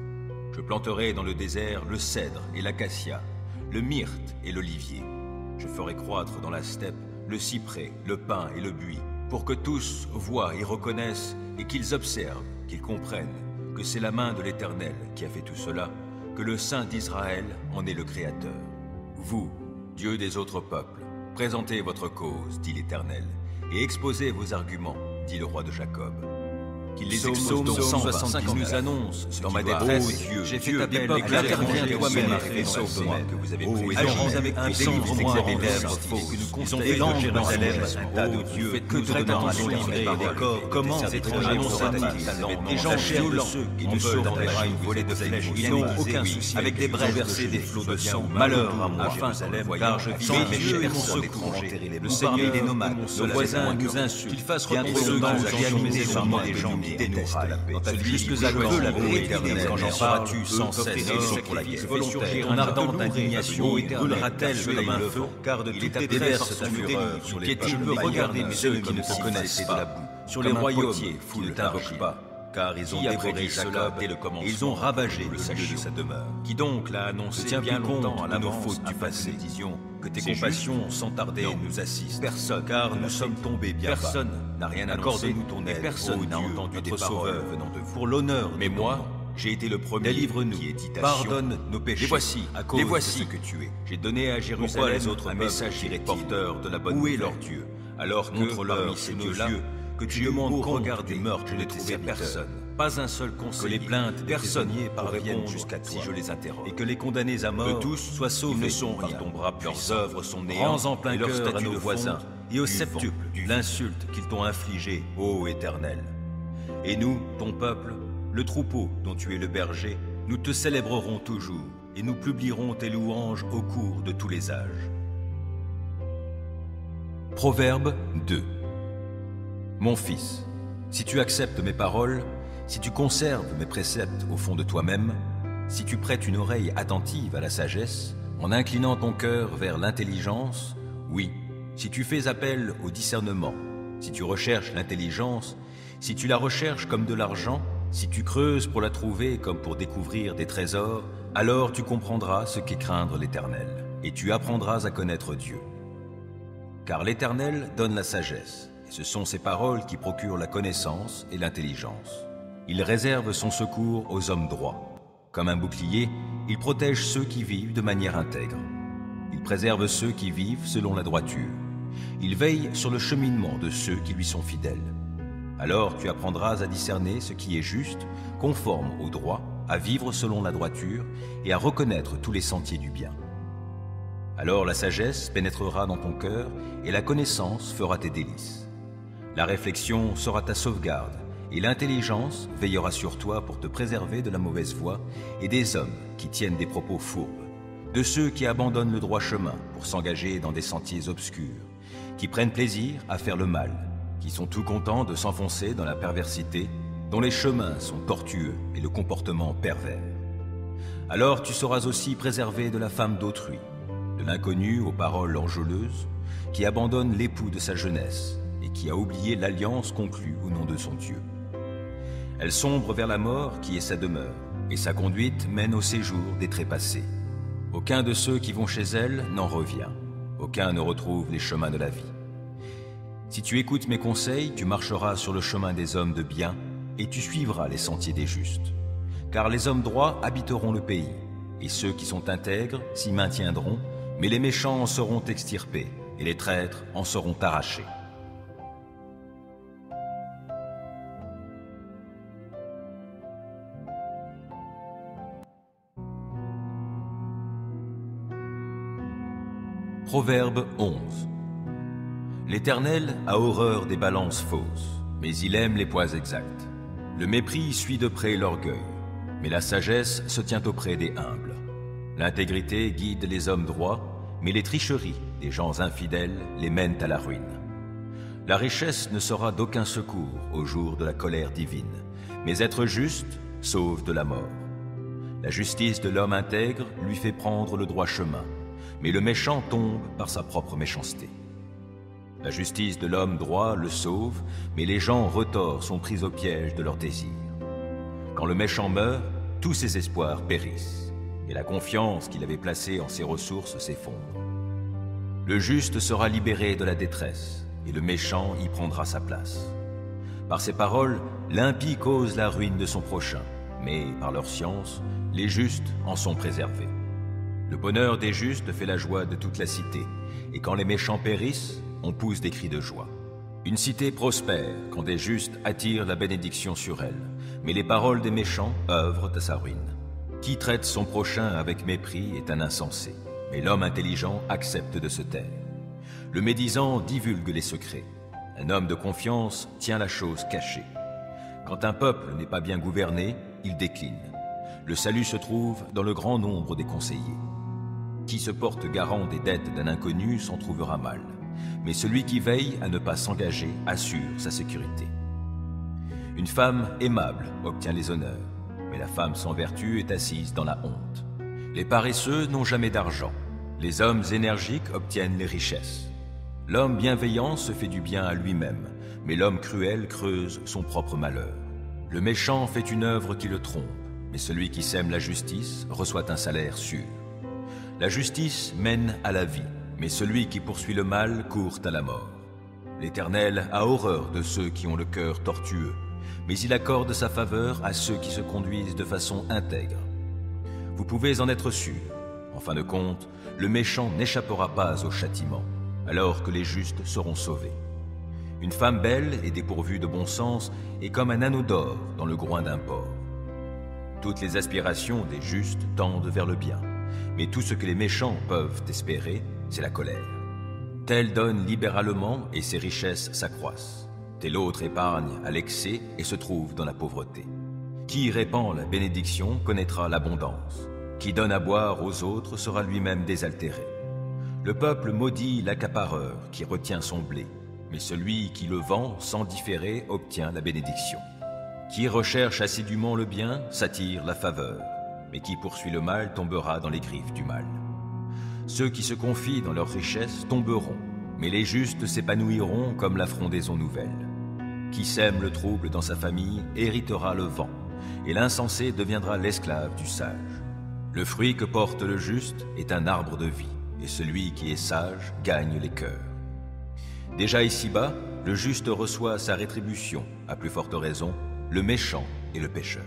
Je planterai dans le désert le cèdre et l'acacia, le myrte et l'olivier. Je ferai croître dans la steppe le cyprès, le pin et le buis, pour que tous voient et reconnaissent, et qu'ils observent, qu'ils comprennent, que c'est la main de l'Éternel qui a fait tout cela, que le Saint d'Israël en est le Créateur. Vous, Dieu des autres peuples, présentez votre cause, dit l'Éternel, et exposez vos arguments, dit le roi de Jacob. Qu'il les expose donc cent soixante qui nous annonce, dans ma détresse, oh Dieu, j'ai fait appel et interviens toi-même et sauve-moi, que vous avez pris. Agis avec puissance, vous avez les lèvres fausses, que nous comptons des langues de Jérusalem, un tas de Dieu, que nous attention livrée des corps, comment ces étrangers annoncent-ils, des gens violents, qui nous veulent dans des rails volés de flèches, ils n'ont aucun souci, avec des brèches versées des flots de sang, malheur à moi, Jérusalem, car je vis mes chers personnes étrangers, le Seigneur des nomades, nos voisins nous insultent, qu'ils fassent retomber ceux qui ont agités sur moi des gens qui détestent la paix. Jusque à quand la paix éternelle, quand j'en seras-tu sans cesse pour la guerre volontaire, ton ardente indignation brûlera-t-elle comme un feu, car de toutes tes déverses ta fureur sur les peuples. Tu peux regarder ceux qui ne te connaissent pas, sur les royaumes qui ne t'invoquent pas, car ils ont dévoré cela dès le commencement, ils ont ravagé le lieu de sa demeure. Qui donc l'a annoncé bien longtemps à la faute du passé, disions que tes compassions sans tarder nous assistent. Personne, car nous sommes tombés bien bas. Personne n'a rien annoncé, accorde-nous ton aide. Personne n'a entendu des paroles venant de vous. Pour l'honneur, mais moi, j'ai été le premier. Délivre-nous, pardonne nos péchés. Les voici, à cause les voici de ce que tu es. J'ai donné à Jérusalem les autres un message porteur de la bonne nouvelle. Où est leur Dieu? Alors que parmi ces dieux-là, que tu demandes qu'on regarde du meurtre, je n'ai trouvé personne. Pas un seul conseiller. Que les plaintes des prisonniers parviennent jusqu'à toi, si je les interroge. Et que les condamnés à mort, que tous soient sauvés, ne sont rien. Ton bras puissant. Leurs œuvres sont néants. Rends en plein cœur à nos voisins et au septuple l'insulte qu'ils t'ont infligée, ô Éternel. Et nous, ton peuple, le troupeau dont tu es le berger, nous te célébrerons toujours et nous publierons tes louanges au cours de tous les âges. Proverbe deux. Mon fils, si tu acceptes mes paroles, si tu conserves mes préceptes au fond de toi-même, si tu prêtes une oreille attentive à la sagesse, en inclinant ton cœur vers l'intelligence, oui, si tu fais appel au discernement, si tu recherches l'intelligence, si tu la recherches comme de l'argent, si tu creuses pour la trouver comme pour découvrir des trésors, alors tu comprendras ce qu'est craindre l'Éternel, et tu apprendras à connaître Dieu. Car l'Éternel donne la sagesse, et ce sont ses paroles qui procurent la connaissance et l'intelligence. Il réserve son secours aux hommes droits. Comme un bouclier, il protège ceux qui vivent de manière intègre. Il préserve ceux qui vivent selon la droiture. Il veille sur le cheminement de ceux qui lui sont fidèles. Alors tu apprendras à discerner ce qui est juste, conforme au droit, à vivre selon la droiture et à reconnaître tous les sentiers du bien. Alors la sagesse pénétrera dans ton cœur et la connaissance fera tes délices. La réflexion sera ta sauvegarde et l'intelligence veillera sur toi pour te préserver de la mauvaise voie et des hommes qui tiennent des propos fourbes, de ceux qui abandonnent le droit chemin pour s'engager dans des sentiers obscurs, qui prennent plaisir à faire le mal, qui sont tout contents de s'enfoncer dans la perversité, dont les chemins sont tortueux et le comportement pervers. Alors tu seras aussi préservé de la femme d'autrui, de l'inconnu aux paroles enjôleuses, qui abandonne l'époux de sa jeunesse et qui a oublié l'alliance conclue au nom de son Dieu. Elle sombre vers la mort qui est sa demeure, et sa conduite mène au séjour des trépassés. Aucun de ceux qui vont chez elle n'en revient, aucun ne retrouve les chemins de la vie. Si tu écoutes mes conseils, tu marcheras sur le chemin des hommes de bien, et tu suivras les sentiers des justes. Car les hommes droits habiteront le pays, et ceux qui sont intègres s'y maintiendront, mais les méchants en seront extirpés, et les traîtres en seront arrachés. Proverbe onze. L'Éternel a horreur des balances fausses, mais il aime les poids exacts. Le mépris suit de près l'orgueil, mais la sagesse se tient auprès des humbles. L'intégrité guide les hommes droits, mais les tricheries des gens infidèles les mènent à la ruine. La richesse ne sera d'aucun secours au jour de la colère divine, mais être juste sauve de la mort. La justice de l'homme intègre lui fait prendre le droit chemin, mais le méchant tombe par sa propre méchanceté. La justice de l'homme droit le sauve, mais les gens retors sont pris au piège de leurs désirs. Quand le méchant meurt, tous ses espoirs périssent, et la confiance qu'il avait placée en ses ressources s'effondre. Le juste sera libéré de la détresse, et le méchant y prendra sa place. Par ses paroles, l'impie cause la ruine de son prochain, mais par leur science, les justes en sont préservés. Le bonheur des justes fait la joie de toute la cité, et quand les méchants périssent, on pousse des cris de joie. Une cité prospère quand des justes attirent la bénédiction sur elle, mais les paroles des méchants œuvrent à sa ruine. Qui traite son prochain avec mépris est un insensé, mais l'homme intelligent accepte de se taire. Le médisant divulgue les secrets. Un homme de confiance tient la chose cachée. Quand un peuple n'est pas bien gouverné, il décline. Le salut se trouve dans le grand nombre des conseillers. Qui se porte garant des dettes d'un inconnu s'en trouvera mal, mais celui qui veille à ne pas s'engager assure sa sécurité. Une femme aimable obtient les honneurs, mais la femme sans vertu est assise dans la honte. Les paresseux n'ont jamais d'argent, les hommes énergiques obtiennent les richesses. L'homme bienveillant se fait du bien à lui-même, mais l'homme cruel creuse son propre malheur. Le méchant fait une œuvre qui le trompe, mais celui qui sème la justice reçoit un salaire sûr. La justice mène à la vie, mais celui qui poursuit le mal court à la mort. L'Éternel a horreur de ceux qui ont le cœur tortueux, mais il accorde sa faveur à ceux qui se conduisent de façon intègre. Vous pouvez en être sûr, en fin de compte, le méchant n'échappera pas au châtiment, alors que les justes seront sauvés. Une femme belle et dépourvue de bon sens est comme un anneau d'or dans le groin d'un porc. Toutes les aspirations des justes tendent vers le bien, mais tout ce que les méchants peuvent espérer, c'est la colère. Tel donne libéralement et ses richesses s'accroissent. Tel autre épargne à l'excès et se trouve dans la pauvreté. Qui répand la bénédiction connaîtra l'abondance. Qui donne à boire aux autres sera lui-même désaltéré. Le peuple maudit l'accapareur qui retient son blé, mais celui qui le vend sans différer obtient la bénédiction. Qui recherche assidûment le bien s'attire la faveur, mais qui poursuit le mal tombera dans les griffes du mal. Ceux qui se confient dans leur richesse tomberont, mais les justes s'épanouiront comme la frondaison nouvelle. Qui sème le trouble dans sa famille héritera le vent, et l'insensé deviendra l'esclave du sage. Le fruit que porte le juste est un arbre de vie, et celui qui est sage gagne les cœurs. Déjà ici-bas, le juste reçoit sa rétribution, à plus forte raison, le méchant et le pécheur.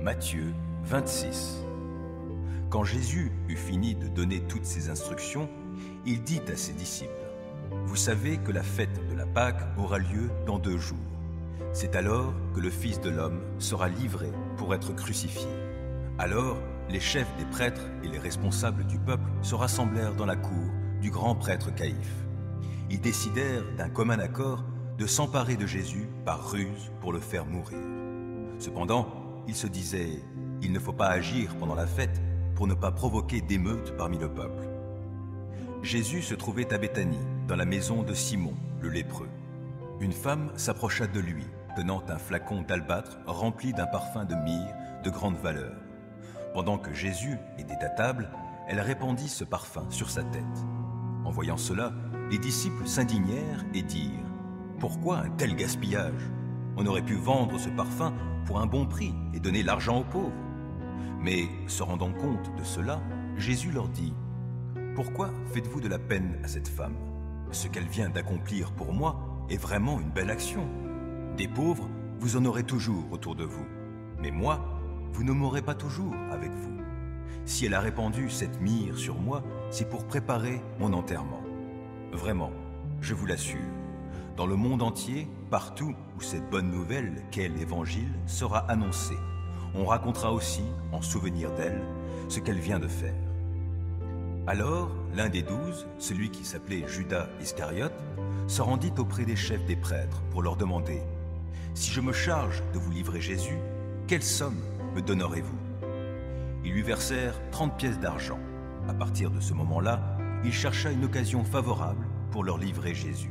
Matthieu vingt-six. Quand Jésus eut fini de donner toutes ces instructions, Il dit à ses disciples, « Vous savez que la fête de la Pâque aura lieu dans deux jours. C'est alors que le Fils de l'homme sera livré pour être crucifié. » Alors, les chefs des prêtres et les responsables du peuple se rassemblèrent dans la cour du grand prêtre Caïphe. Ils décidèrent d'un commun accord de s'emparer de Jésus par ruse pour le faire mourir. Cependant, ils se disaient, il ne faut pas agir pendant la fête pour ne pas provoquer d'émeutes parmi le peuple. Jésus se trouvait à Béthanie, dans la maison de Simon, le lépreux. Une femme s'approcha de lui, tenant un flacon d'albâtre rempli d'un parfum de myrrhe de grande valeur. Pendant que Jésus était à table, elle répandit ce parfum sur sa tête. En voyant cela, les disciples s'indignèrent et dirent « Pourquoi un tel gaspillage? On aurait pu vendre ce parfum pour un bon prix et donner l'argent aux pauvres. » Mais, se rendant compte de cela, Jésus leur dit « Pourquoi faites-vous de la peine à cette femme? Ce qu'elle vient d'accomplir pour moi est vraiment une belle action. Des pauvres, vous en aurez toujours autour de vous. Mais moi, vous ne m'aurez pas toujours avec vous. Si elle a répandu cette myrrhe sur moi, c'est pour préparer mon enterrement. Vraiment, je vous l'assure, dans le monde entier, partout où cette bonne nouvelle qu'est l'Évangile sera annoncée, on racontera aussi, en souvenir d'elle, ce qu'elle vient de faire. » Alors, l'un des douze, celui qui s'appelait Judas Iscariote, se rendit auprès des chefs des prêtres pour leur demander « Si je me charge de vous livrer Jésus, quelle somme me donnerez-vous » Ils lui versèrent trente pièces d'argent. À partir de ce moment-là, il chercha une occasion favorable pour leur livrer Jésus.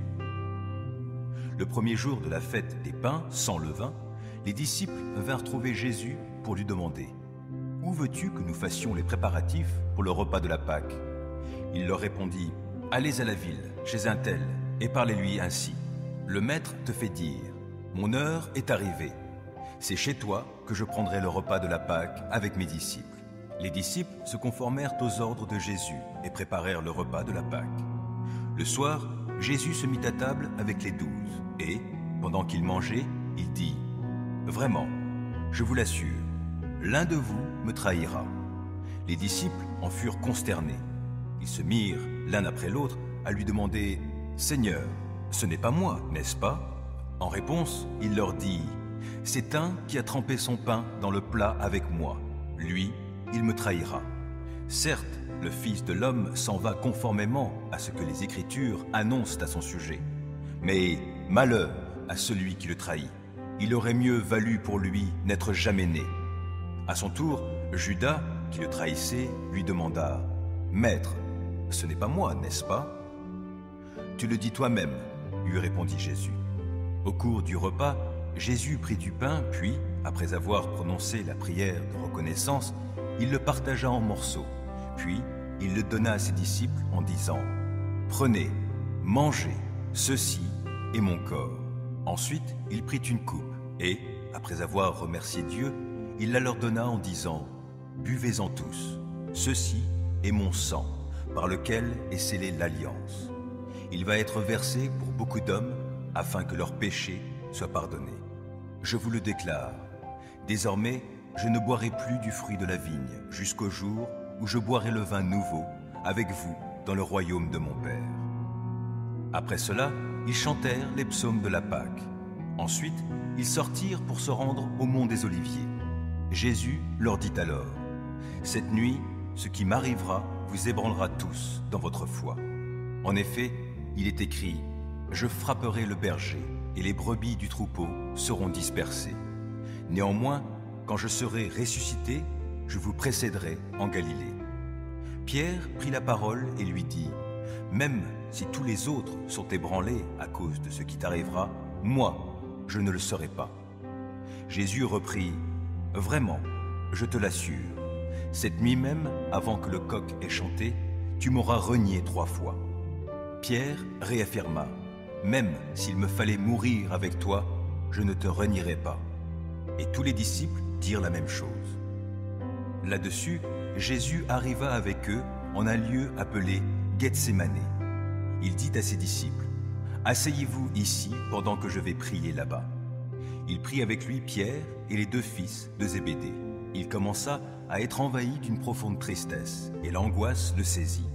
Le premier jour de la fête des pains sans levain, les disciples vinrent trouver Jésus pour lui demander « Où veux-tu que nous fassions les préparatifs pour le repas de la Pâque ?» Il leur répondit « Allez à la ville, chez un tel, et parlez-lui ainsi. Le maître te fait dire « Mon heure est arrivée. C'est chez toi que je prendrai le repas de la Pâque avec mes disciples. » Les disciples se conformèrent aux ordres de Jésus et préparèrent le repas de la Pâque. Le soir, Jésus se mit à table avec les douze et, pendant qu'ils mangeaient, il dit « Vraiment, je vous l'assure, l'un de vous me trahira. » Les disciples en furent consternés. Ils se mirent, l'un après l'autre, à lui demander « Seigneur, ce n'est pas moi, n'est-ce pas ?» En réponse, il leur dit « C'est un qui a trempé son pain dans le plat avec moi. Lui, il me trahira. Certes, le Fils de l'homme s'en va conformément à ce que les Écritures annoncent à son sujet. Mais malheur à celui qui le trahit. Il aurait mieux valu pour lui n'être jamais né. » À son tour, Judas, qui le trahissait, lui demanda « Maître, ce n'est pas moi, n'est-ce pas ?» « Tu le dis toi-même, » lui répondit Jésus. Au cours du repas, Jésus prit du pain, puis, après avoir prononcé la prière de reconnaissance, il le partagea en morceaux. Puis, il le donna à ses disciples en disant « Prenez, mangez, ceci est mon corps. » Ensuite, il prit une coupe et, après avoir remercié Dieu, il la leur donna en disant « Buvez-en tous, ceci est mon sang, par lequel est scellée l'alliance. Il va être versé pour beaucoup d'hommes, afin que leurs péchés soient pardonnés. Je vous le déclare, désormais, je ne boirai plus du fruit de la vigne, jusqu'au jour où je boirai le vin nouveau avec vous dans le royaume de mon Père. » Après cela, ils chantèrent les psaumes de la Pâque. Ensuite, ils sortirent pour se rendre au mont des Oliviers. Jésus leur dit alors « Cette nuit, ce qui m'arrivera vous ébranlera tous dans votre foi. En effet, il est écrit « Je frapperai le berger, et les brebis du troupeau seront dispersées. Néanmoins, quand je serai ressuscité, je vous précéderai en Galilée. » Pierre prit la parole et lui dit « Même si tous les autres sont ébranlés à cause de ce qui t'arrivera, moi, je ne le serai pas. » Jésus reprit « Vraiment, je te l'assure, cette nuit même, avant que le coq ait chanté, tu m'auras renié trois fois. » Pierre réaffirma « Même s'il me fallait mourir avec toi, je ne te renierai pas. » Et tous les disciples dirent la même chose. Là-dessus, Jésus arriva avec eux en un lieu appelé Gethsémané. Il dit à ses disciples « Asseyez-vous ici pendant que je vais prier là-bas. » Il prit avec lui Pierre et les deux fils de Zébédée. Il commença à être envahi d'une profonde tristesse et l'angoisse le saisit.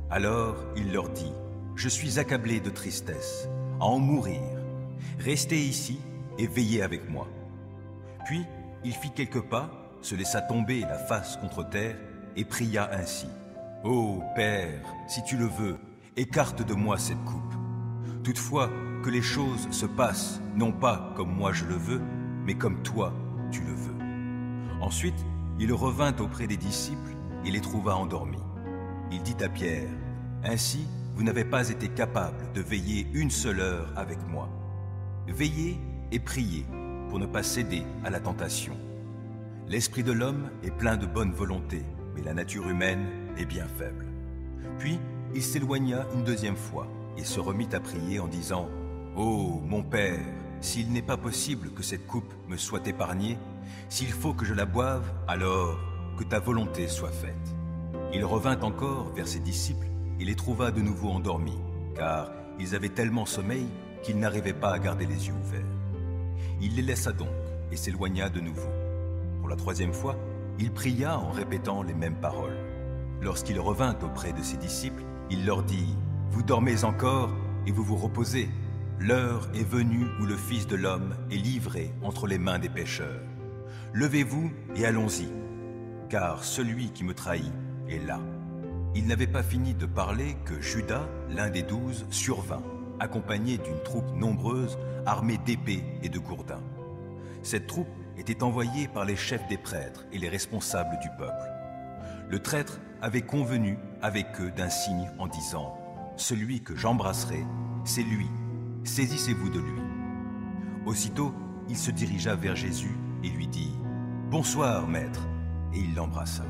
Alors il leur dit, « Je suis accablé de tristesse, à en mourir. Restez ici et veillez avec moi. » Puis il fit quelques pas, se laissa tomber la face contre terre et pria ainsi. « Ô Père, si tu le veux, écarte de moi cette coupe. Toutefois, que les choses se passent, non pas comme moi je le veux, mais comme toi tu le veux. » Ensuite, il revint auprès des disciples et les trouva endormis. Il dit à Pierre, « Ainsi, vous n'avez pas été capable de veiller une seule heure avec moi. Veillez et priez pour ne pas céder à la tentation. L'esprit de l'homme est plein de bonne volonté, mais la nature humaine est bien faible. » Puis, il s'éloigna une deuxième fois et se remit à prier en disant, « Ô mon Père, s'il n'est pas possible que cette coupe me soit épargnée, s'il faut que je la boive, alors que ta volonté soit faite. » Il revint encore vers ses disciples et les trouva de nouveau endormis, car ils avaient tellement sommeil qu'ils n'arrivaient pas à garder les yeux ouverts. Il les laissa donc et s'éloigna de nouveau. Pour la troisième fois, il pria en répétant les mêmes paroles. Lorsqu'il revint auprès de ses disciples, il leur dit, « Vous dormez encore et vous vous reposez. L'heure est venue où le Fils de l'homme est livré entre les mains des pécheurs. Levez-vous et allons-y, car celui qui me trahit est là. » Il n'avait pas fini de parler que Judas, l'un des douze, survint, accompagné d'une troupe nombreuse, armée d'épées et de gourdins. Cette troupe était envoyée par les chefs des prêtres et les responsables du peuple. Le traître avait convenu avec eux d'un signe en disant, « Celui que j'embrasserai, c'est lui, saisissez-vous de lui. » Aussitôt, il se dirigea vers Jésus et lui dit, « Bonsoir, maître !» et il l'embrassa.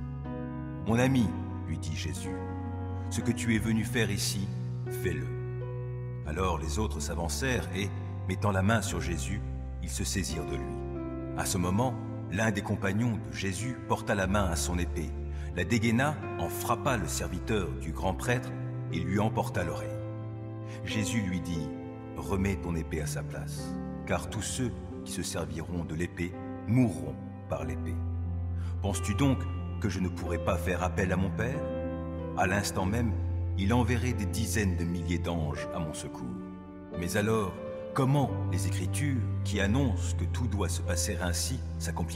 « Mon ami, lui dit Jésus, « ce que tu es venu faire ici, fais-le. » Alors les autres s'avancèrent et, mettant la main sur Jésus, ils se saisirent de lui. À ce moment, l'un des compagnons de Jésus porta la main à son épée, la dégaina, en frappa le serviteur du grand prêtre et lui emporta l'oreille. Jésus lui dit, « Remets ton épée à sa place, car tous ceux qui se serviront de l'épée mourront par l'épée. Penses-tu donc que je ne pourrai pas faire appel à mon Père? À l'instant même, il enverrait des dizaines de milliers d'anges à mon secours. Mais alors, comment les Écritures, qui annoncent que tout doit se passer ainsi, s'accompliraient-elles? »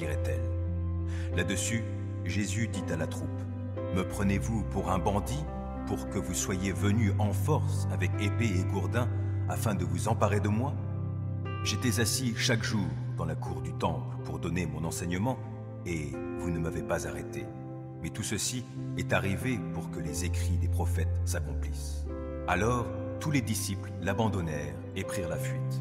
Là-dessus, Jésus dit à la troupe, « Me prenez-vous pour un bandit, pour que vous soyez venus en force avec épée et gourdin, afin de vous emparer de moi? J'étais assis chaque jour dans la cour du temple pour donner mon enseignement, et vous ne m'avez pas arrêté. Mais tout ceci est arrivé pour que les écrits des prophètes s'accomplissent. » Alors, tous les disciples l'abandonnèrent et prirent la fuite.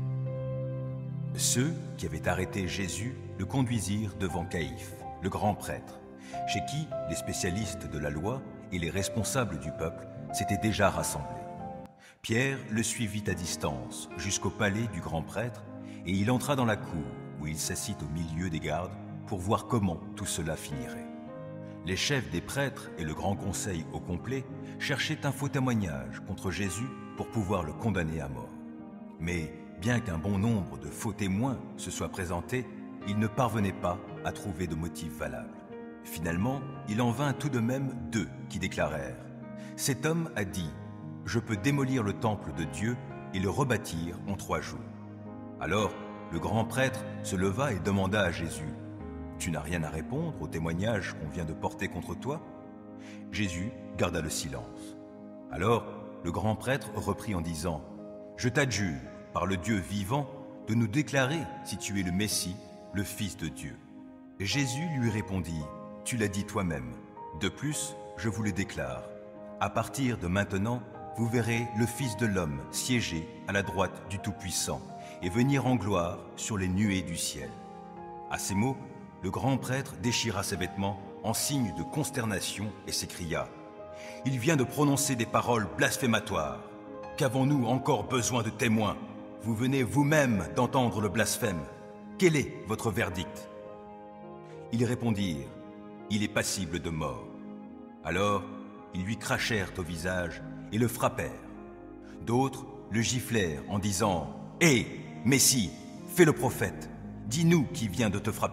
Ceux qui avaient arrêté Jésus le conduisirent devant Caïphe, le grand prêtre, chez qui les spécialistes de la loi et les responsables du peuple s'étaient déjà rassemblés. Pierre le suivit à distance jusqu'au palais du grand prêtre et il entra dans la cour où il s'assit au milieu des gardes pour voir comment tout cela finirait. Les chefs des prêtres et le grand conseil au complet cherchaient un faux témoignage contre Jésus pour pouvoir le condamner à mort. Mais bien qu'un bon nombre de faux témoins se soient présentés, ils ne parvenaient pas à trouver de motif valable. Finalement, il en vint tout de même deux qui déclarèrent « Cet homme a dit « Je peux démolir le temple de Dieu et le rebâtir en trois jours. » Alors, le grand prêtre se leva et demanda à Jésus « Tu n'as rien à répondre au témoignage qu'on vient de porter contre toi ?» Jésus garda le silence. Alors, le grand prêtre reprit en disant « Je t'adjure, par le Dieu vivant, de nous déclarer si tu es le Messie, le Fils de Dieu. » Jésus lui répondit « Tu l'as dit toi-même. De plus, je vous le déclare. À partir de maintenant, vous verrez le Fils de l'homme siéger à la droite du Tout-Puissant et venir en gloire sur les nuées du ciel. » À ces mots, le grand prêtre déchira ses vêtements en signe de consternation et s'écria « Il vient de prononcer des paroles blasphématoires. Qu'avons-nous encore besoin de témoins? Vous venez vous-même d'entendre le blasphème. Quel est votre verdict ?» Ils répondirent « Il est passible de mort. » Alors, ils lui crachèrent au visage et le frappèrent. D'autres le giflèrent en disant « Hé, Messie, fais le prophète, dis-nous qui vient de te frapper. »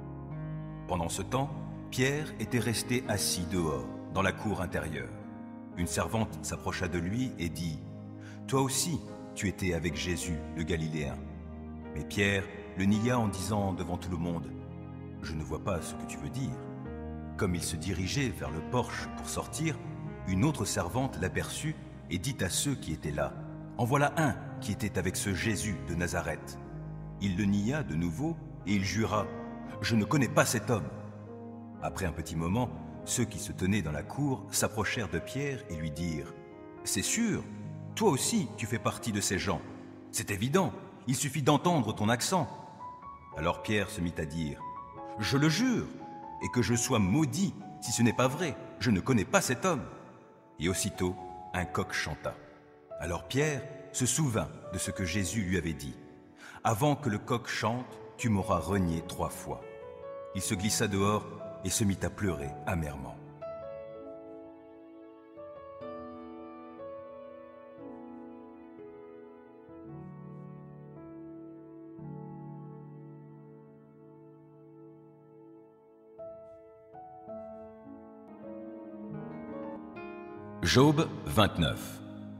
Pendant ce temps, Pierre était resté assis dehors, dans la cour intérieure. Une servante s'approcha de lui et dit, « Toi aussi, tu étais avec Jésus, le Galiléen. » Mais Pierre le nia en disant devant tout le monde, « Je ne vois pas ce que tu veux dire. » Comme il se dirigeait vers le porche pour sortir, une autre servante l'aperçut et dit à ceux qui étaient là, « En voilà un qui était avec ce Jésus de Nazareth. » Il le nia de nouveau et il jura, « Je ne connais pas cet homme. » Après un petit moment, ceux qui se tenaient dans la cour s'approchèrent de Pierre et lui dirent, « C'est sûr, toi aussi tu fais partie de ces gens. C'est évident, il suffit d'entendre ton accent. » Alors Pierre se mit à dire, « Je le jure, et que je sois maudit si ce n'est pas vrai, je ne connais pas cet homme. » Et aussitôt, un coq chanta. Alors Pierre se souvint de ce que Jésus lui avait dit, « Avant que le coq chante, tu m'auras renié trois fois. » Il se glissa dehors et se mit à pleurer amèrement. Job vingt-neuf.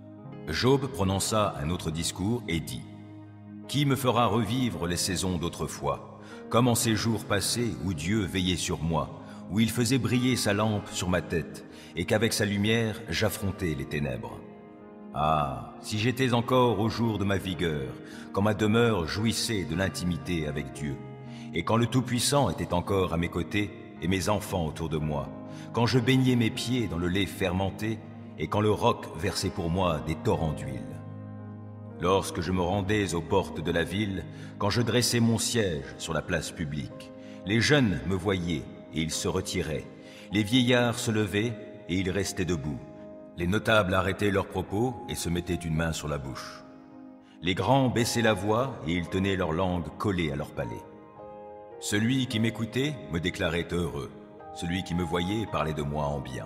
Job prononça un autre discours et dit, « Qui me fera revivre les saisons d'autrefois, comme en ces jours passés où Dieu veillait sur moi, où il faisait briller sa lampe sur ma tête, et qu'avec sa lumière j'affrontais les ténèbres. Ah, si j'étais encore au jour de ma vigueur, quand ma demeure jouissait de l'intimité avec Dieu, et quand le Tout-Puissant était encore à mes côtés et mes enfants autour de moi, quand je baignais mes pieds dans le lait fermenté, et quand le roc versait pour moi des torrents d'huile. Lorsque je me rendais aux portes de la ville, quand je dressais mon siège sur la place publique, les jeunes me voyaient et ils se retiraient, les vieillards se levaient et ils restaient debout, les notables arrêtaient leurs propos et se mettaient une main sur la bouche. Les grands baissaient la voix et ils tenaient leur langue collée à leur palais. Celui qui m'écoutait me déclarait heureux, celui qui me voyait parlait de moi en bien.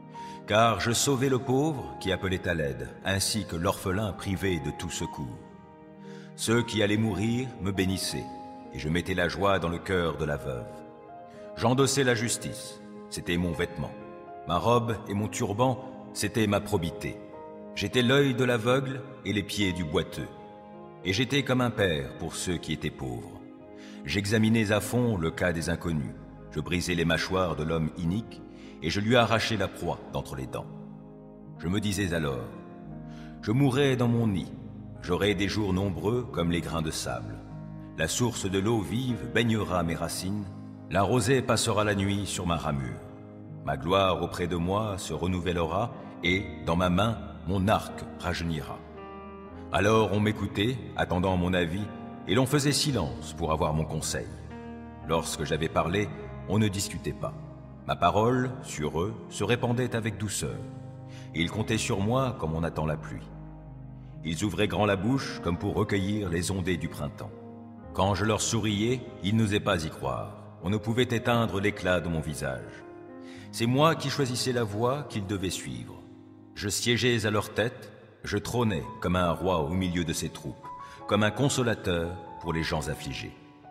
Car je sauvais le pauvre qui appelait à l'aide, ainsi que l'orphelin privé de tout secours. Ceux qui allaient mourir me bénissaient, et je mettais la joie dans le cœur de la veuve. J'endossais la justice, c'était mon vêtement. Ma robe et mon turban, c'était ma probité. J'étais l'œil de l'aveugle et les pieds du boiteux. Et j'étais comme un père pour ceux qui étaient pauvres. J'examinais à fond le cas des inconnus. Je brisais les mâchoires de l'homme inique, et je lui arrachais la proie d'entre les dents. Je me disais alors, je mourrai dans mon nid, j'aurai des jours nombreux comme les grains de sable. La source de l'eau vive baignera mes racines, la rosée passera la nuit sur ma ramure. Ma gloire auprès de moi se renouvellera, et, dans ma main, mon arc rajeunira. Alors on m'écoutait, attendant mon avis, et l'on faisait silence pour avoir mon conseil. Lorsque j'avais parlé, on ne discutait pas. Ma parole, sur eux, se répandait avec douceur. Et ils comptaient sur moi comme on attend la pluie. Ils ouvraient grand la bouche comme pour recueillir les ondées du printemps. Quand je leur souriais, ils n'osaient pas y croire. On ne pouvait éteindre l'éclat de mon visage. C'est moi qui choisissais la voie qu'ils devaient suivre. Je siégeais à leur tête, je trônais comme un roi au milieu de ses troupes, comme un consolateur pour les gens affligés.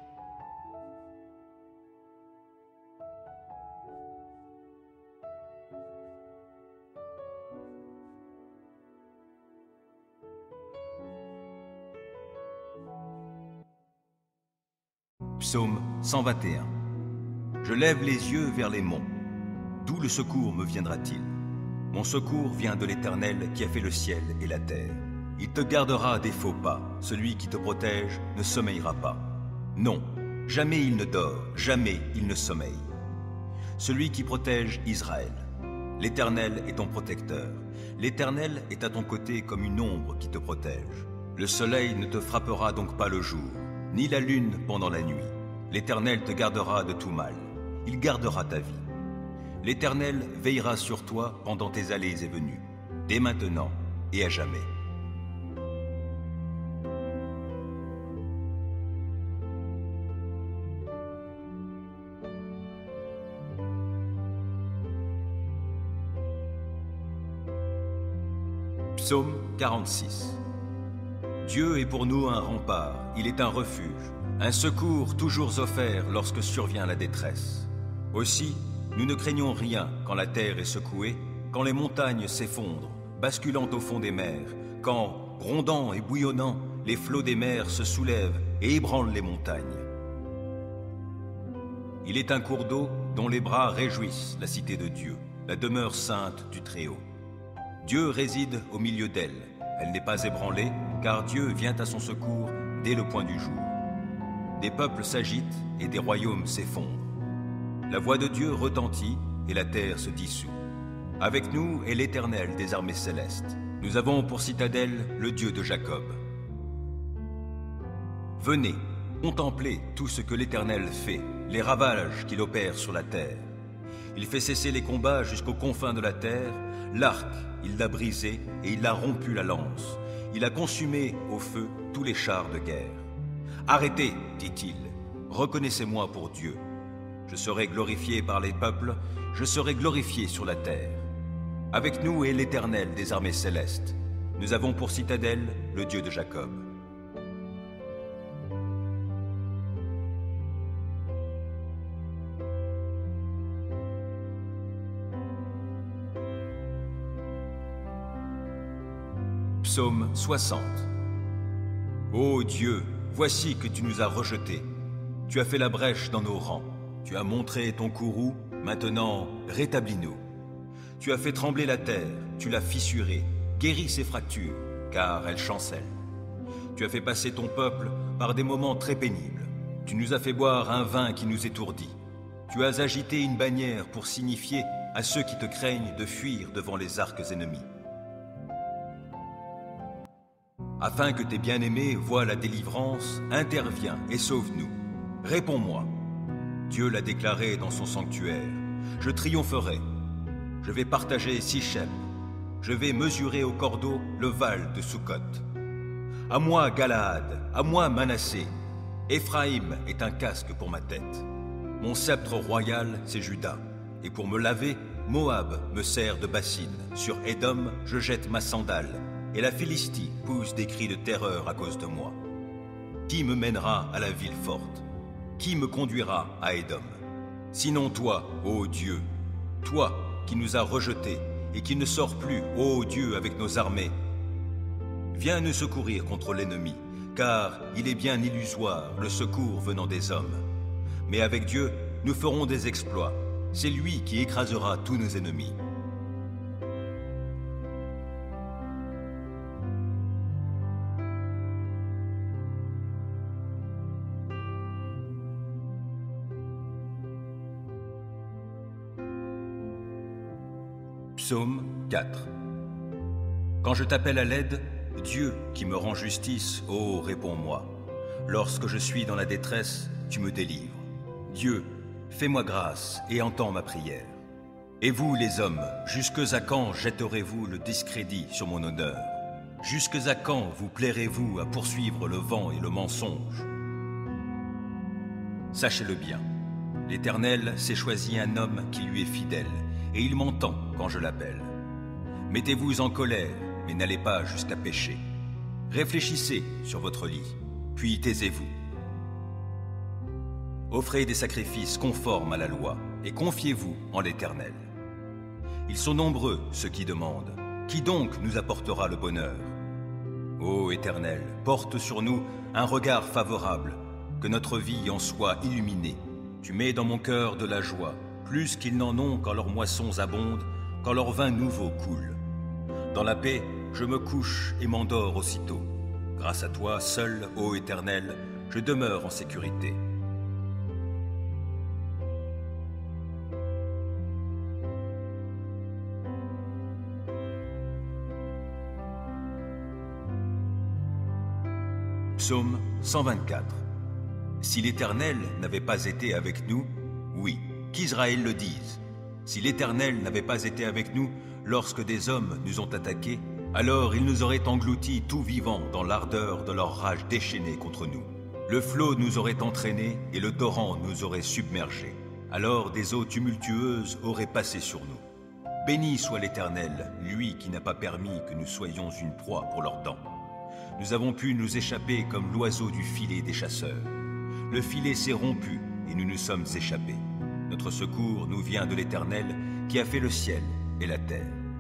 Psaume cent vingt et un. Je lève les yeux vers les monts. D'où le secours me viendra-t-il? Mon secours vient de l'Éternel qui a fait le ciel et la terre. Il te gardera des faux pas. Celui qui te protège ne sommeillera pas. Non, jamais il ne dort, jamais il ne sommeille. Celui qui protège Israël. L'Éternel est ton protecteur. L'Éternel est à ton côté comme une ombre qui te protège. Le soleil ne te frappera donc pas le jour, ni la lune pendant la nuit. L'Éternel te gardera de tout mal. Il gardera ta vie. L'Éternel veillera sur toi pendant tes allées et venues, dès maintenant et à jamais. Psaume quarante-six. Dieu est pour nous un rempart, il est un refuge, un secours toujours offert lorsque survient la détresse. Aussi, nous ne craignons rien quand la terre est secouée, quand les montagnes s'effondrent, basculant au fond des mers, quand, grondant et bouillonnant, les flots des mers se soulèvent et ébranlent les montagnes. Il est un cours d'eau dont les bras réjouissent la cité de Dieu, la demeure sainte du Très-Haut. Dieu réside au milieu d'elle. Elle n'est pas ébranlée, car Dieu vient à son secours dès le point du jour. Des peuples s'agitent et des royaumes s'effondrent. La voix de Dieu retentit et la terre se dissout. Avec nous est l'Éternel des armées célestes. Nous avons pour citadelle le Dieu de Jacob. Venez, contemplez tout ce que l'Éternel fait, les ravages qu'il opère sur la terre. Il fait cesser les combats jusqu'aux confins de la terre. L'arc, il l'a brisé et il a rompu la lance. Il a consumé au feu tous les chars de guerre. Arrêtez, dit-il, reconnaissez-moi pour Dieu. Je serai glorifié par les peuples, je serai glorifié sur la terre. Avec nous est l'Éternel des armées célestes. Nous avons pour citadelle le Dieu de Jacob. Psaume soixante. Ô Dieu, voici que tu nous as rejetés. Tu as fait la brèche dans nos rangs. Tu as montré ton courroux, maintenant rétablis-nous. Tu as fait trembler la terre, tu l'as fissurée, guéris ses fractures, car elle chancelle. Tu as fait passer ton peuple par des moments très pénibles. Tu nous as fait boire un vin qui nous étourdit. Tu as agité une bannière pour signifier à ceux qui te craignent de fuir devant les arcs ennemis. Afin que tes bien-aimés voient la délivrance, interviens et sauve-nous. Réponds-moi. Dieu l'a déclaré dans son sanctuaire. Je triompherai. Je vais partager Sichem. Je vais mesurer au cordeau le val de Sukkot. À moi, Galaad, à moi, Manassé. Éphraïm est un casque pour ma tête. Mon sceptre royal, c'est Juda. Et pour me laver, Moab me sert de bassine. Sur Édom, je jette ma sandale. Et la Philistie pousse des cris de terreur à cause de moi. Qui me mènera à la ville forte? Qui me conduira à Édom? Sinon toi, ô Dieu, toi qui nous as rejetés et qui ne sors plus, ô Dieu, avec nos armées. Viens nous secourir contre l'ennemi, car il est bien illusoire le secours venant des hommes. Mais avec Dieu, nous ferons des exploits. C'est lui qui écrasera tous nos ennemis. Psaume quatre. Quand je t'appelle à l'aide, Dieu qui me rend justice, ô réponds-moi. Lorsque je suis dans la détresse, tu me délivres. Dieu, fais-moi grâce et entends ma prière. Et vous, les hommes, jusque à quand jetterez-vous le discrédit sur mon honneur? Jusque à quand vous plairez-vous à poursuivre le vent et le mensonge? Sachez-le bien, l'Éternel s'est choisi un homme qui lui est fidèle, et il m'entend quand je l'appelle. Mettez-vous en colère, mais n'allez pas jusqu'à pécher. Réfléchissez sur votre lit, puis taisez-vous. Offrez des sacrifices conformes à la loi, et confiez-vous en l'Éternel. Ils sont nombreux, ceux qui demandent. Qui donc nous apportera le bonheur? Ô Éternel, porte sur nous un regard favorable, que notre vie en soit illuminée. Tu mets dans mon cœur de la joie, plus qu'ils n'en ont quand leurs moissons abondent, quand leur vin nouveau coule. Dans la paix, je me couche et m'endors aussitôt. Grâce à toi, seul, ô Éternel, je demeure en sécurité. Psaume cent vingt-quatre. Si l'Éternel n'avait pas été avec nous, oui, qu'Israël le dise. Si l'Éternel n'avait pas été avec nous lorsque des hommes nous ont attaqués, alors ils nous auraient engloutis tout vivants dans l'ardeur de leur rage déchaînée contre nous. Le flot nous aurait entraînés et le torrent nous aurait submergés. Alors des eaux tumultueuses auraient passé sur nous. Béni soit l'Éternel, lui qui n'a pas permis que nous soyons une proie pour leurs dents. Nous avons pu nous échapper comme l'oiseau du filet des chasseurs. Le filet s'est rompu et nous nous sommes échappés. Notre secours nous vient de l'Éternel qui a fait le ciel et la terre.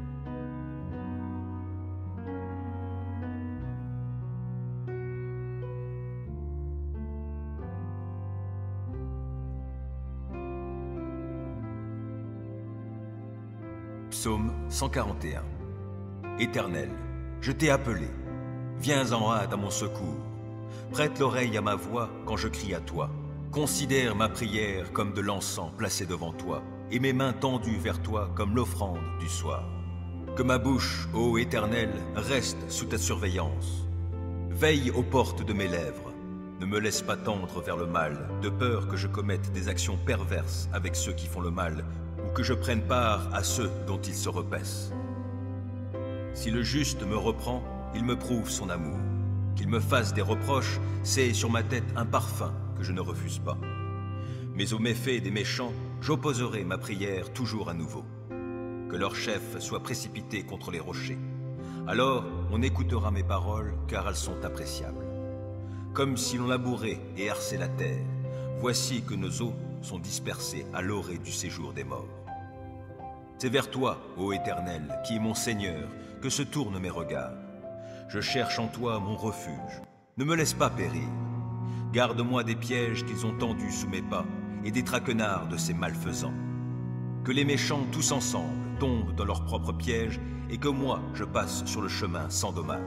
Psaume cent quarante et un. Éternel, je t'ai appelé. Viens en hâte à mon secours. Prête l'oreille à ma voix quand je crie à toi. Considère ma prière comme de l'encens placé devant toi, et mes mains tendues vers toi comme l'offrande du soir. Que ma bouche, ô Éternel, reste sous ta surveillance. Veille aux portes de mes lèvres. Ne me laisse pas tendre vers le mal, de peur que je commette des actions perverses avec ceux qui font le mal, ou que je prenne part à ceux dont ils se repaissent. Si le juste me reprend, il me prouve son amour. Qu'il me fasse des reproches, c'est sur ma tête un parfum que je ne refuse pas. Mais aux méfaits des méchants, j'opposerai ma prière toujours à nouveau. Que leur chef soit précipité contre les rochers. Alors on écoutera mes paroles, car elles sont appréciables. Comme si l'on labourait et herçait la terre, voici que nos os sont dispersés à l'orée du séjour des morts. C'est vers toi, ô Éternel, qui est mon Seigneur, que se tournent mes regards. Je cherche en toi mon refuge. Ne me laisse pas périr. Garde-moi des pièges qu'ils ont tendus sous mes pas et des traquenards de ces malfaisants. Que les méchants tous ensemble tombent dans leurs propres pièges et que moi je passe sur le chemin sans dommage.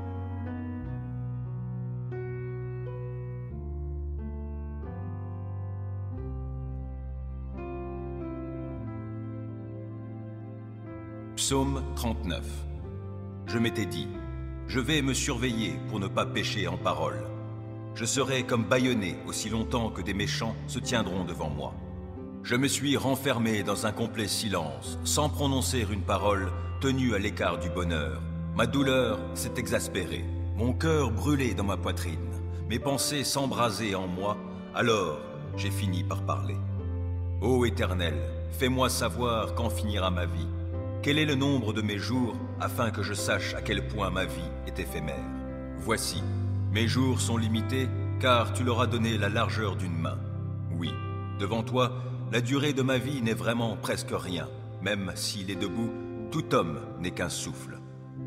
Psaume trente-neuf. Je m'étais dit, je vais me surveiller pour ne pas pécher en parole. Je serai comme bâillonné aussi longtemps que des méchants se tiendront devant moi. Je me suis renfermé dans un complet silence, sans prononcer une parole, tenu à l'écart du bonheur. Ma douleur s'est exaspérée, mon cœur brûlé dans ma poitrine, mes pensées s'embrasaient en moi, alors j'ai fini par parler. Ô Éternel, fais-moi savoir quand finira ma vie. Quel est le nombre de mes jours, afin que je sache à quel point ma vie est éphémère? Voici, mes jours sont limités, car tu leur as donné la largeur d'une main. Oui, devant toi, la durée de ma vie n'est vraiment presque rien, même s'il est debout, tout homme n'est qu'un souffle.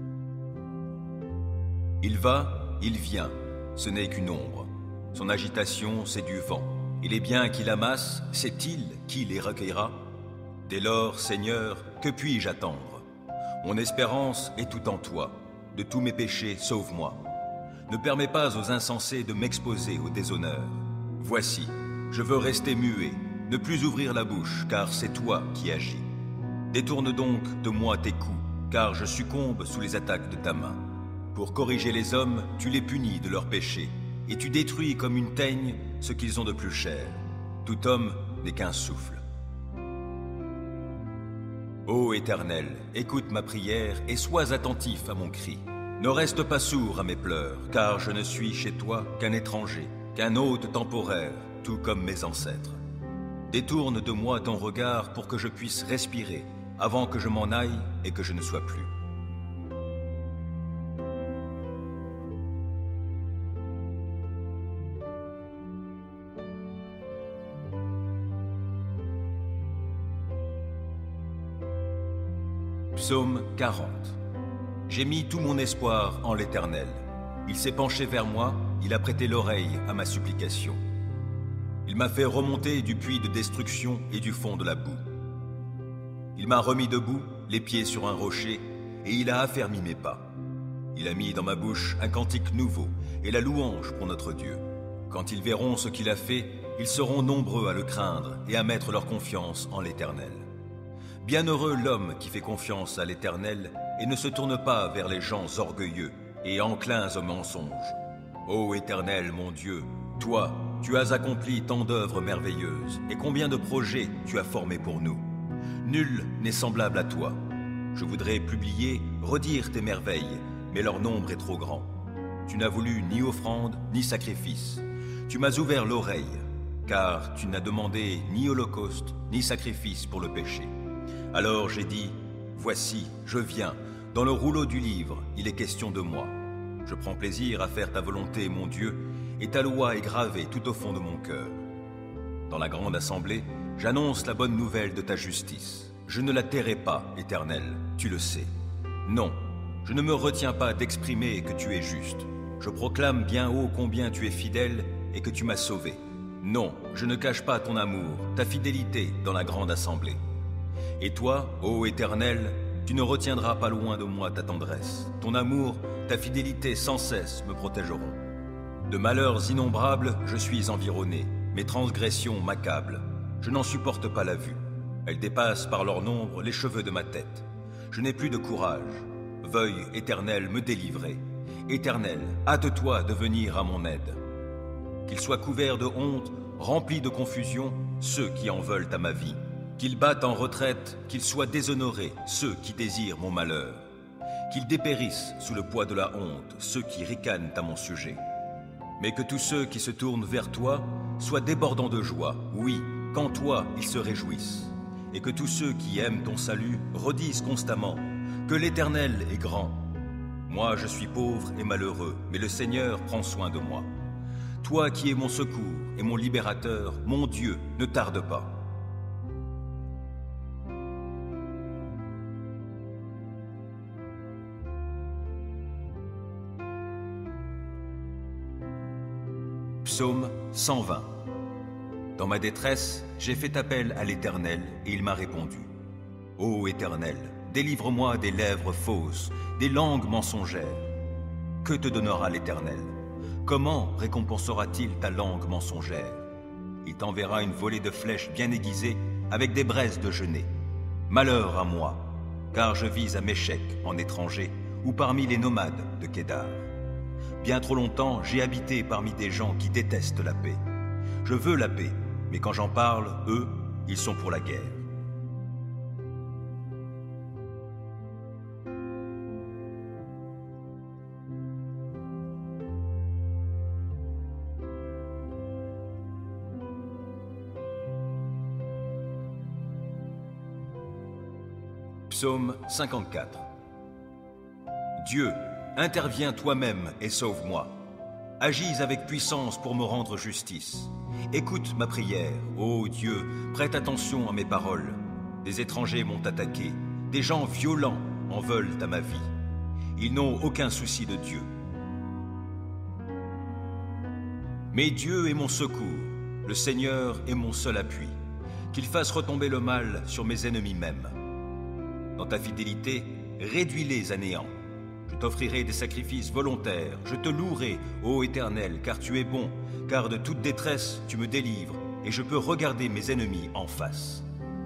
Il va, il vient, ce n'est qu'une ombre. Son agitation, c'est du vent. Et les biens qu'il amasse, sait-il qui les recueillera? Dès lors, Seigneur, que puis-je attendre? Mon espérance est tout en toi. De tous mes péchés, sauve-moi. Ne permets pas aux insensés de m'exposer au déshonneur. Voici, je veux rester muet, ne plus ouvrir la bouche, car c'est toi qui agis. Détourne donc de moi tes coups, car je succombe sous les attaques de ta main. Pour corriger les hommes, tu les punis de leurs péchés, et tu détruis comme une teigne ce qu'ils ont de plus cher. Tout homme n'est qu'un souffle. Ô Éternel, écoute ma prière et sois attentif à mon cri. Ne reste pas sourd à mes pleurs, car je ne suis chez toi qu'un étranger, qu'un hôte temporaire, tout comme mes ancêtres. Détourne de moi ton regard pour que je puisse respirer, avant que je m'en aille et que je ne sois plus. Psaume quarante. J'ai mis tout mon espoir en l'Éternel. Il s'est penché vers moi, il a prêté l'oreille à ma supplication. Il m'a fait remonter du puits de destruction et du fond de la boue. Il m'a remis debout, les pieds sur un rocher, et il a affermi mes pas. Il a mis dans ma bouche un cantique nouveau et la louange pour notre Dieu. Quand ils verront ce qu'il a fait, ils seront nombreux à le craindre et à mettre leur confiance en l'Éternel. Bienheureux l'homme qui fait confiance à l'Éternel et ne se tourne pas vers les gens orgueilleux et enclins au mensonge. Ô Éternel, mon Dieu, toi, tu as accompli tant d'œuvres merveilleuses et combien de projets tu as formés pour nous. Nul n'est semblable à toi. Je voudrais publier, redire tes merveilles, mais leur nombre est trop grand. Tu n'as voulu ni offrande ni sacrifice. Tu m'as ouvert l'oreille, car tu n'as demandé ni holocauste ni sacrifice pour le péché. Alors j'ai dit, voici, je viens, dans le rouleau du livre, il est question de moi. Je prends plaisir à faire ta volonté, mon Dieu, et ta loi est gravée tout au fond de mon cœur. Dans la grande assemblée, j'annonce la bonne nouvelle de ta justice. Je ne la tairai pas, Éternel, tu le sais. Non, je ne me retiens pas d'exprimer que tu es juste. Je proclame bien haut combien tu es fidèle et que tu m'as sauvé. Non, je ne cache pas ton amour, ta fidélité dans la grande assemblée. Et toi, ô Éternel, tu ne retiendras pas loin de moi ta tendresse. Ton amour, ta fidélité sans cesse me protégeront. De malheurs innombrables, je suis environné. Mes transgressions m'accablent. Je n'en supporte pas la vue. Elles dépassent par leur nombre les cheveux de ma tête. Je n'ai plus de courage. Veuille, Éternel, me délivrer. Éternel, hâte-toi de venir à mon aide. Qu'ils soient couverts de honte, remplis de confusion, ceux qui en veulent à ma vie. Qu'ils battent en retraite, qu'ils soient déshonorés, ceux qui désirent mon malheur. Qu'ils dépérissent sous le poids de la honte, ceux qui ricanent à mon sujet. Mais que tous ceux qui se tournent vers toi soient débordants de joie, oui, qu'en toi ils se réjouissent. Et que tous ceux qui aiment ton salut redisent constamment que l'Éternel est grand. Moi je suis pauvre et malheureux, mais le Seigneur prend soin de moi. Toi qui es mon secours et mon libérateur, mon Dieu, ne tarde pas. Psaume cent vingt. Dans ma détresse, j'ai fait appel à l'Éternel et il m'a répondu. Ô Éternel, délivre-moi des lèvres fausses, des langues mensongères. Que te donnera l'Éternel? Comment récompensera-t-il ta langue mensongère? Il t'enverra une volée de flèches bien aiguisées avec des braises de genêt. Malheur à moi, car je vis à Méchec en étranger ou parmi les nomades de Kédar. Bien trop longtemps, j'ai habité parmi des gens qui détestent la paix. Je veux la paix, mais quand j'en parle, eux, ils sont pour la guerre. Psaume cinquante-quatre. Dieu, interviens toi-même et sauve-moi. Agis avec puissance pour me rendre justice. Écoute ma prière, ô Dieu, prête attention à mes paroles. Des étrangers m'ont attaqué, des gens violents en veulent à ma vie. Ils n'ont aucun souci de Dieu. Mais Dieu est mon secours, le Seigneur est mon seul appui. Qu'il fasse retomber le mal sur mes ennemis même. Dans ta fidélité, réduis-les à néant. Je t'offrirai des sacrifices volontaires, je te louerai, ô Éternel, car tu es bon, car de toute détresse tu me délivres, et je peux regarder mes ennemis en face.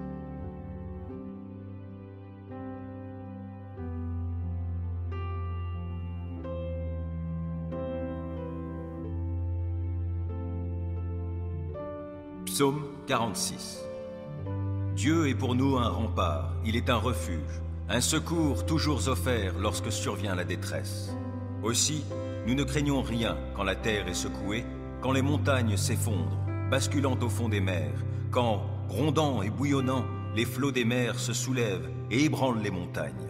Psaume quarante-six. Dieu est pour nous un rempart, il est un refuge, un secours toujours offert lorsque survient la détresse. Aussi, nous ne craignons rien quand la terre est secouée, quand les montagnes s'effondrent, basculant au fond des mers, quand, grondant et bouillonnant, les flots des mers se soulèvent et ébranlent les montagnes.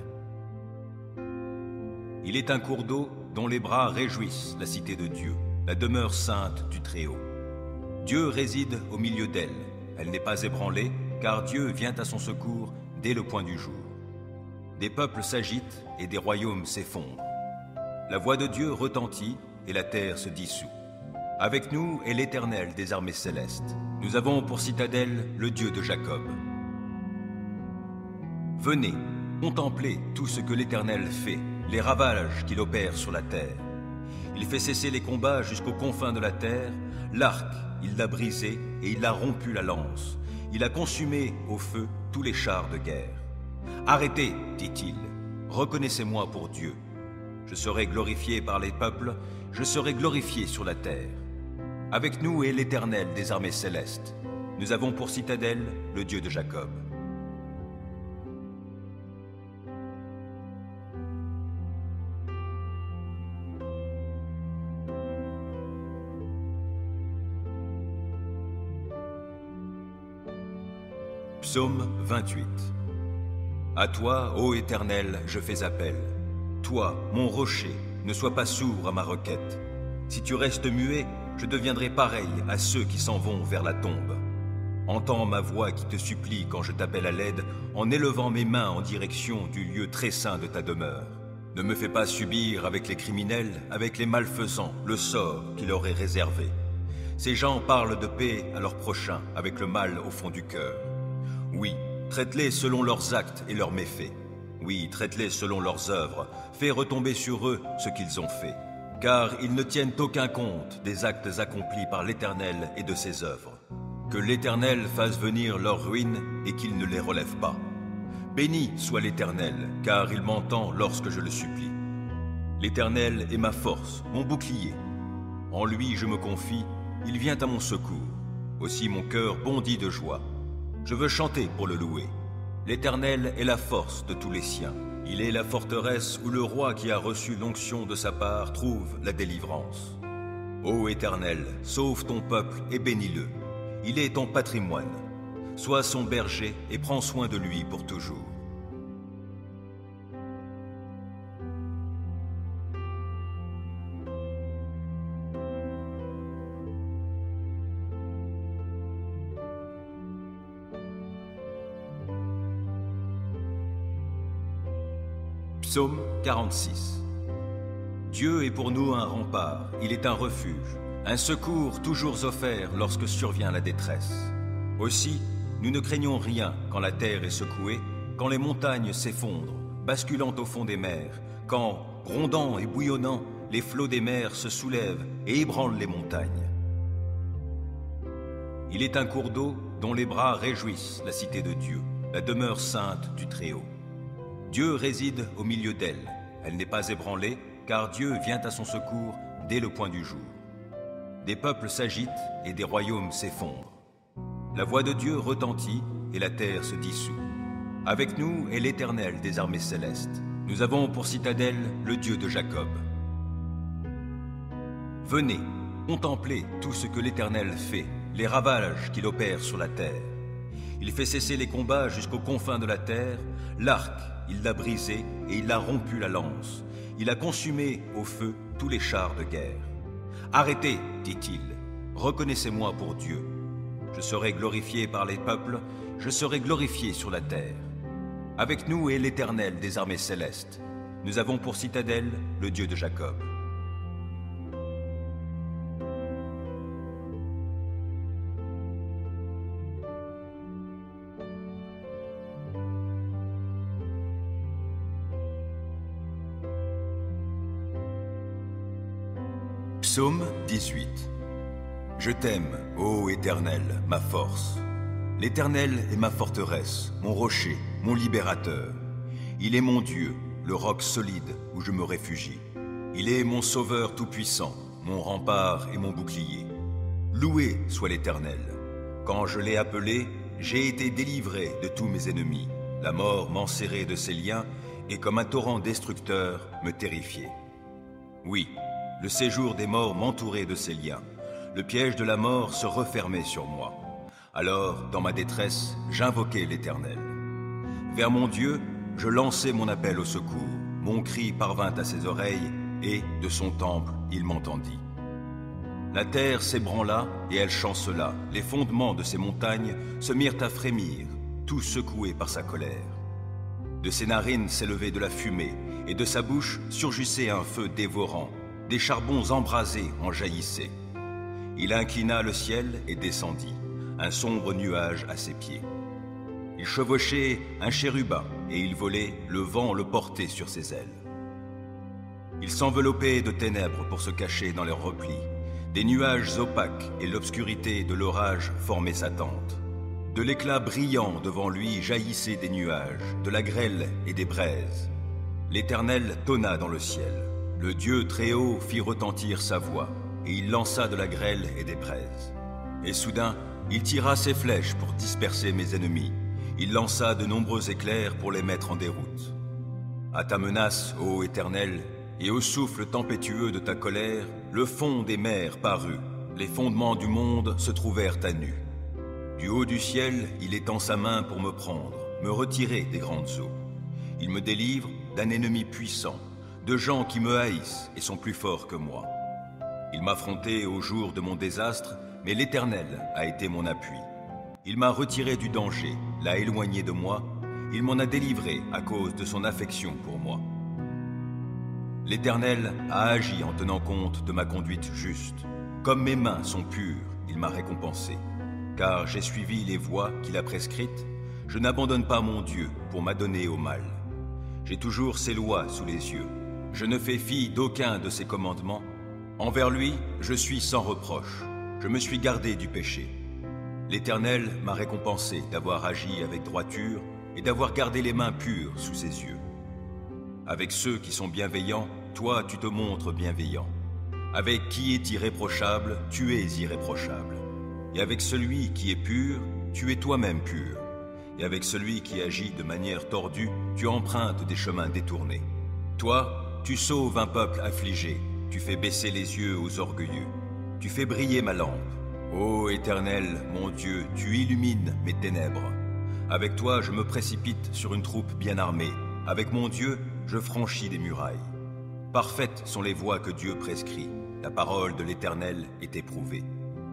Il est un cours d'eau dont les bras réjouissent la cité de Dieu, la demeure sainte du Très-Haut. Dieu réside au milieu d'elle, elle n'est pas ébranlée, car Dieu vient à son secours dès le point du jour. Des peuples s'agitent et des royaumes s'effondrent. La voix de Dieu retentit et la terre se dissout. Avec nous est l'Éternel des armées célestes. Nous avons pour citadelle le Dieu de Jacob. Venez, contemplez tout ce que l'Éternel fait, les ravages qu'il opère sur la terre. Il fait cesser les combats jusqu'aux confins de la terre. L'arc, il l'a brisé et il a rompu la lance. Il a consumé au feu tous les chars de guerre. Arrêtez, dit-il, reconnaissez-moi pour Dieu. Je serai glorifié par les peuples, je serai glorifié sur la terre. Avec nous est l'Éternel des armées célestes. Nous avons pour citadelle le Dieu de Jacob. Psaume vingt-huit. À toi, ô Éternel, je fais appel. Toi, mon rocher, ne sois pas sourd à ma requête. Si tu restes muet, je deviendrai pareil à ceux qui s'en vont vers la tombe. Entends ma voix qui te supplie quand je t'appelle à l'aide, en élevant mes mains en direction du lieu très saint de ta demeure. Ne me fais pas subir avec les criminels, avec les malfaisants, le sort qui leur est réservé. Ces gens parlent de paix à leur prochain, avec le mal au fond du cœur. Oui, Traite-les selon leurs actes et leurs méfaits. Oui, traite-les selon leurs œuvres. Fais retomber sur eux ce qu'ils ont fait. Car ils ne tiennent aucun compte des actes accomplis par l'Éternel et de ses œuvres. Que l'Éternel fasse venir leur ruine et qu'il ne les relève pas. Béni soit l'Éternel, car il m'entend lorsque je le supplie. L'Éternel est ma force, mon bouclier. En lui je me confie, il vient à mon secours. Aussi mon cœur bondit de joie. Je veux chanter pour le louer. L'Éternel est la force de tous les siens. Il est la forteresse où le roi qui a reçu l'onction de sa part trouve la délivrance. Ô Éternel, sauve ton peuple et bénis-le. Il est ton patrimoine. Sois son berger et prends soin de lui pour toujours. Psaume quarante-six. Dieu est pour nous un rempart, il est un refuge, un secours toujours offert lorsque survient la détresse. Aussi, nous ne craignons rien quand la terre est secouée, quand les montagnes s'effondrent, basculant au fond des mers, quand, grondant et bouillonnant, les flots des mers se soulèvent et ébranlent les montagnes. Il est un cours d'eau dont les bras réjouissent la cité de Dieu, la demeure sainte du Très-Haut. Dieu réside au milieu d'elle. Elle n'est pas ébranlée, car Dieu vient à son secours dès le point du jour. Des peuples s'agitent et des royaumes s'effondrent. La voix de Dieu retentit et la terre se dissout. Avec nous est l'Éternel des armées célestes. Nous avons pour citadelle le Dieu de Jacob. Venez, contemplez tout ce que l'Éternel fait, les ravages qu'il opère sur la terre. Il fait cesser les combats jusqu'aux confins de la terre. L'arc, il l'a brisé et il a rompu la lance. Il a consumé au feu tous les chars de guerre. Arrêtez, dit-il, reconnaissez-moi pour Dieu. Je serai glorifié par les peuples, je serai glorifié sur la terre. Avec nous est l'Éternel des armées célestes. Nous avons pour citadelle le Dieu de Jacob. Psaume dix-huit. Je t'aime, ô Éternel, ma force. L'Éternel est ma forteresse, mon rocher, mon libérateur. Il est mon Dieu, le roc solide où je me réfugie. Il est mon sauveur tout-puissant, mon rempart et mon bouclier. Loué soit l'Éternel. Quand je l'ai appelé, j'ai été délivré de tous mes ennemis. La mort m'enserrait de ses liens et comme un torrent destructeur me terrifiait. Oui, le séjour des morts m'entourait de ses liens. Le piège de la mort se refermait sur moi. Alors, dans ma détresse, j'invoquai l'Éternel. Vers mon Dieu, je lançai mon appel au secours. Mon cri parvint à ses oreilles, et, de son temple, il m'entendit. La terre s'ébranla, et elle chancela. Les fondements de ses montagnes se mirent à frémir, tout secoués par sa colère. De ses narines s'élevait de la fumée, et de sa bouche surgissait un feu dévorant. Des charbons embrasés en jaillissaient. Il inclina le ciel et descendit, un sombre nuage à ses pieds. Il chevauchait un chérubin et il volait, le vent le portait sur ses ailes. Il s'enveloppait de ténèbres pour se cacher dans leurs replis. Des nuages opaques et l'obscurité de l'orage formaient sa tente. De l'éclat brillant devant lui jaillissaient des nuages, de la grêle et des braises. L'Éternel tonna dans le ciel. Le Dieu Très-Haut fit retentir sa voix, et il lança de la grêle et des braises. Et soudain, il tira ses flèches pour disperser mes ennemis. Il lança de nombreux éclairs pour les mettre en déroute. À ta menace, ô Éternel, et au souffle tempétueux de ta colère, le fond des mers parut. Les fondements du monde se trouvèrent à nu. Du haut du ciel, il étend sa main pour me prendre, me retirer des grandes eaux. Il me délivre d'un ennemi puissant, de gens qui me haïssent et sont plus forts que moi. Il m'affrontait au jour de mon désastre, mais l'Éternel a été mon appui. Il m'a retiré du danger, l'a éloigné de moi, il m'en a délivré à cause de son affection pour moi. L'Éternel a agi en tenant compte de ma conduite juste. Comme mes mains sont pures, il m'a récompensé. Car j'ai suivi les voies qu'il a prescrites, Je n'abandonne pas mon Dieu pour m'adonner au mal. J'ai toujours ses lois sous les yeux. Je ne fais fi d'aucun de ses commandements. Envers lui, je suis sans reproche. Je me suis gardé du péché. L'Éternel m'a récompensé d'avoir agi avec droiture et d'avoir gardé les mains pures sous ses yeux. Avec ceux qui sont bienveillants, toi tu te montres bienveillant. Avec qui est irréprochable, tu es irréprochable. Et avec celui qui est pur, tu es toi-même pur. Et avec celui qui agit de manière tordue, tu empruntes des chemins détournés. Toi, tu sauves un peuple affligé, tu fais baisser les yeux aux orgueilleux. Tu fais briller ma lampe. Ô Éternel, mon Dieu, tu illumines mes ténèbres. Avec toi, je me précipite sur une troupe bien armée. Avec mon Dieu, je franchis des murailles. Parfaites sont les voies que Dieu prescrit. La parole de l'Éternel est éprouvée.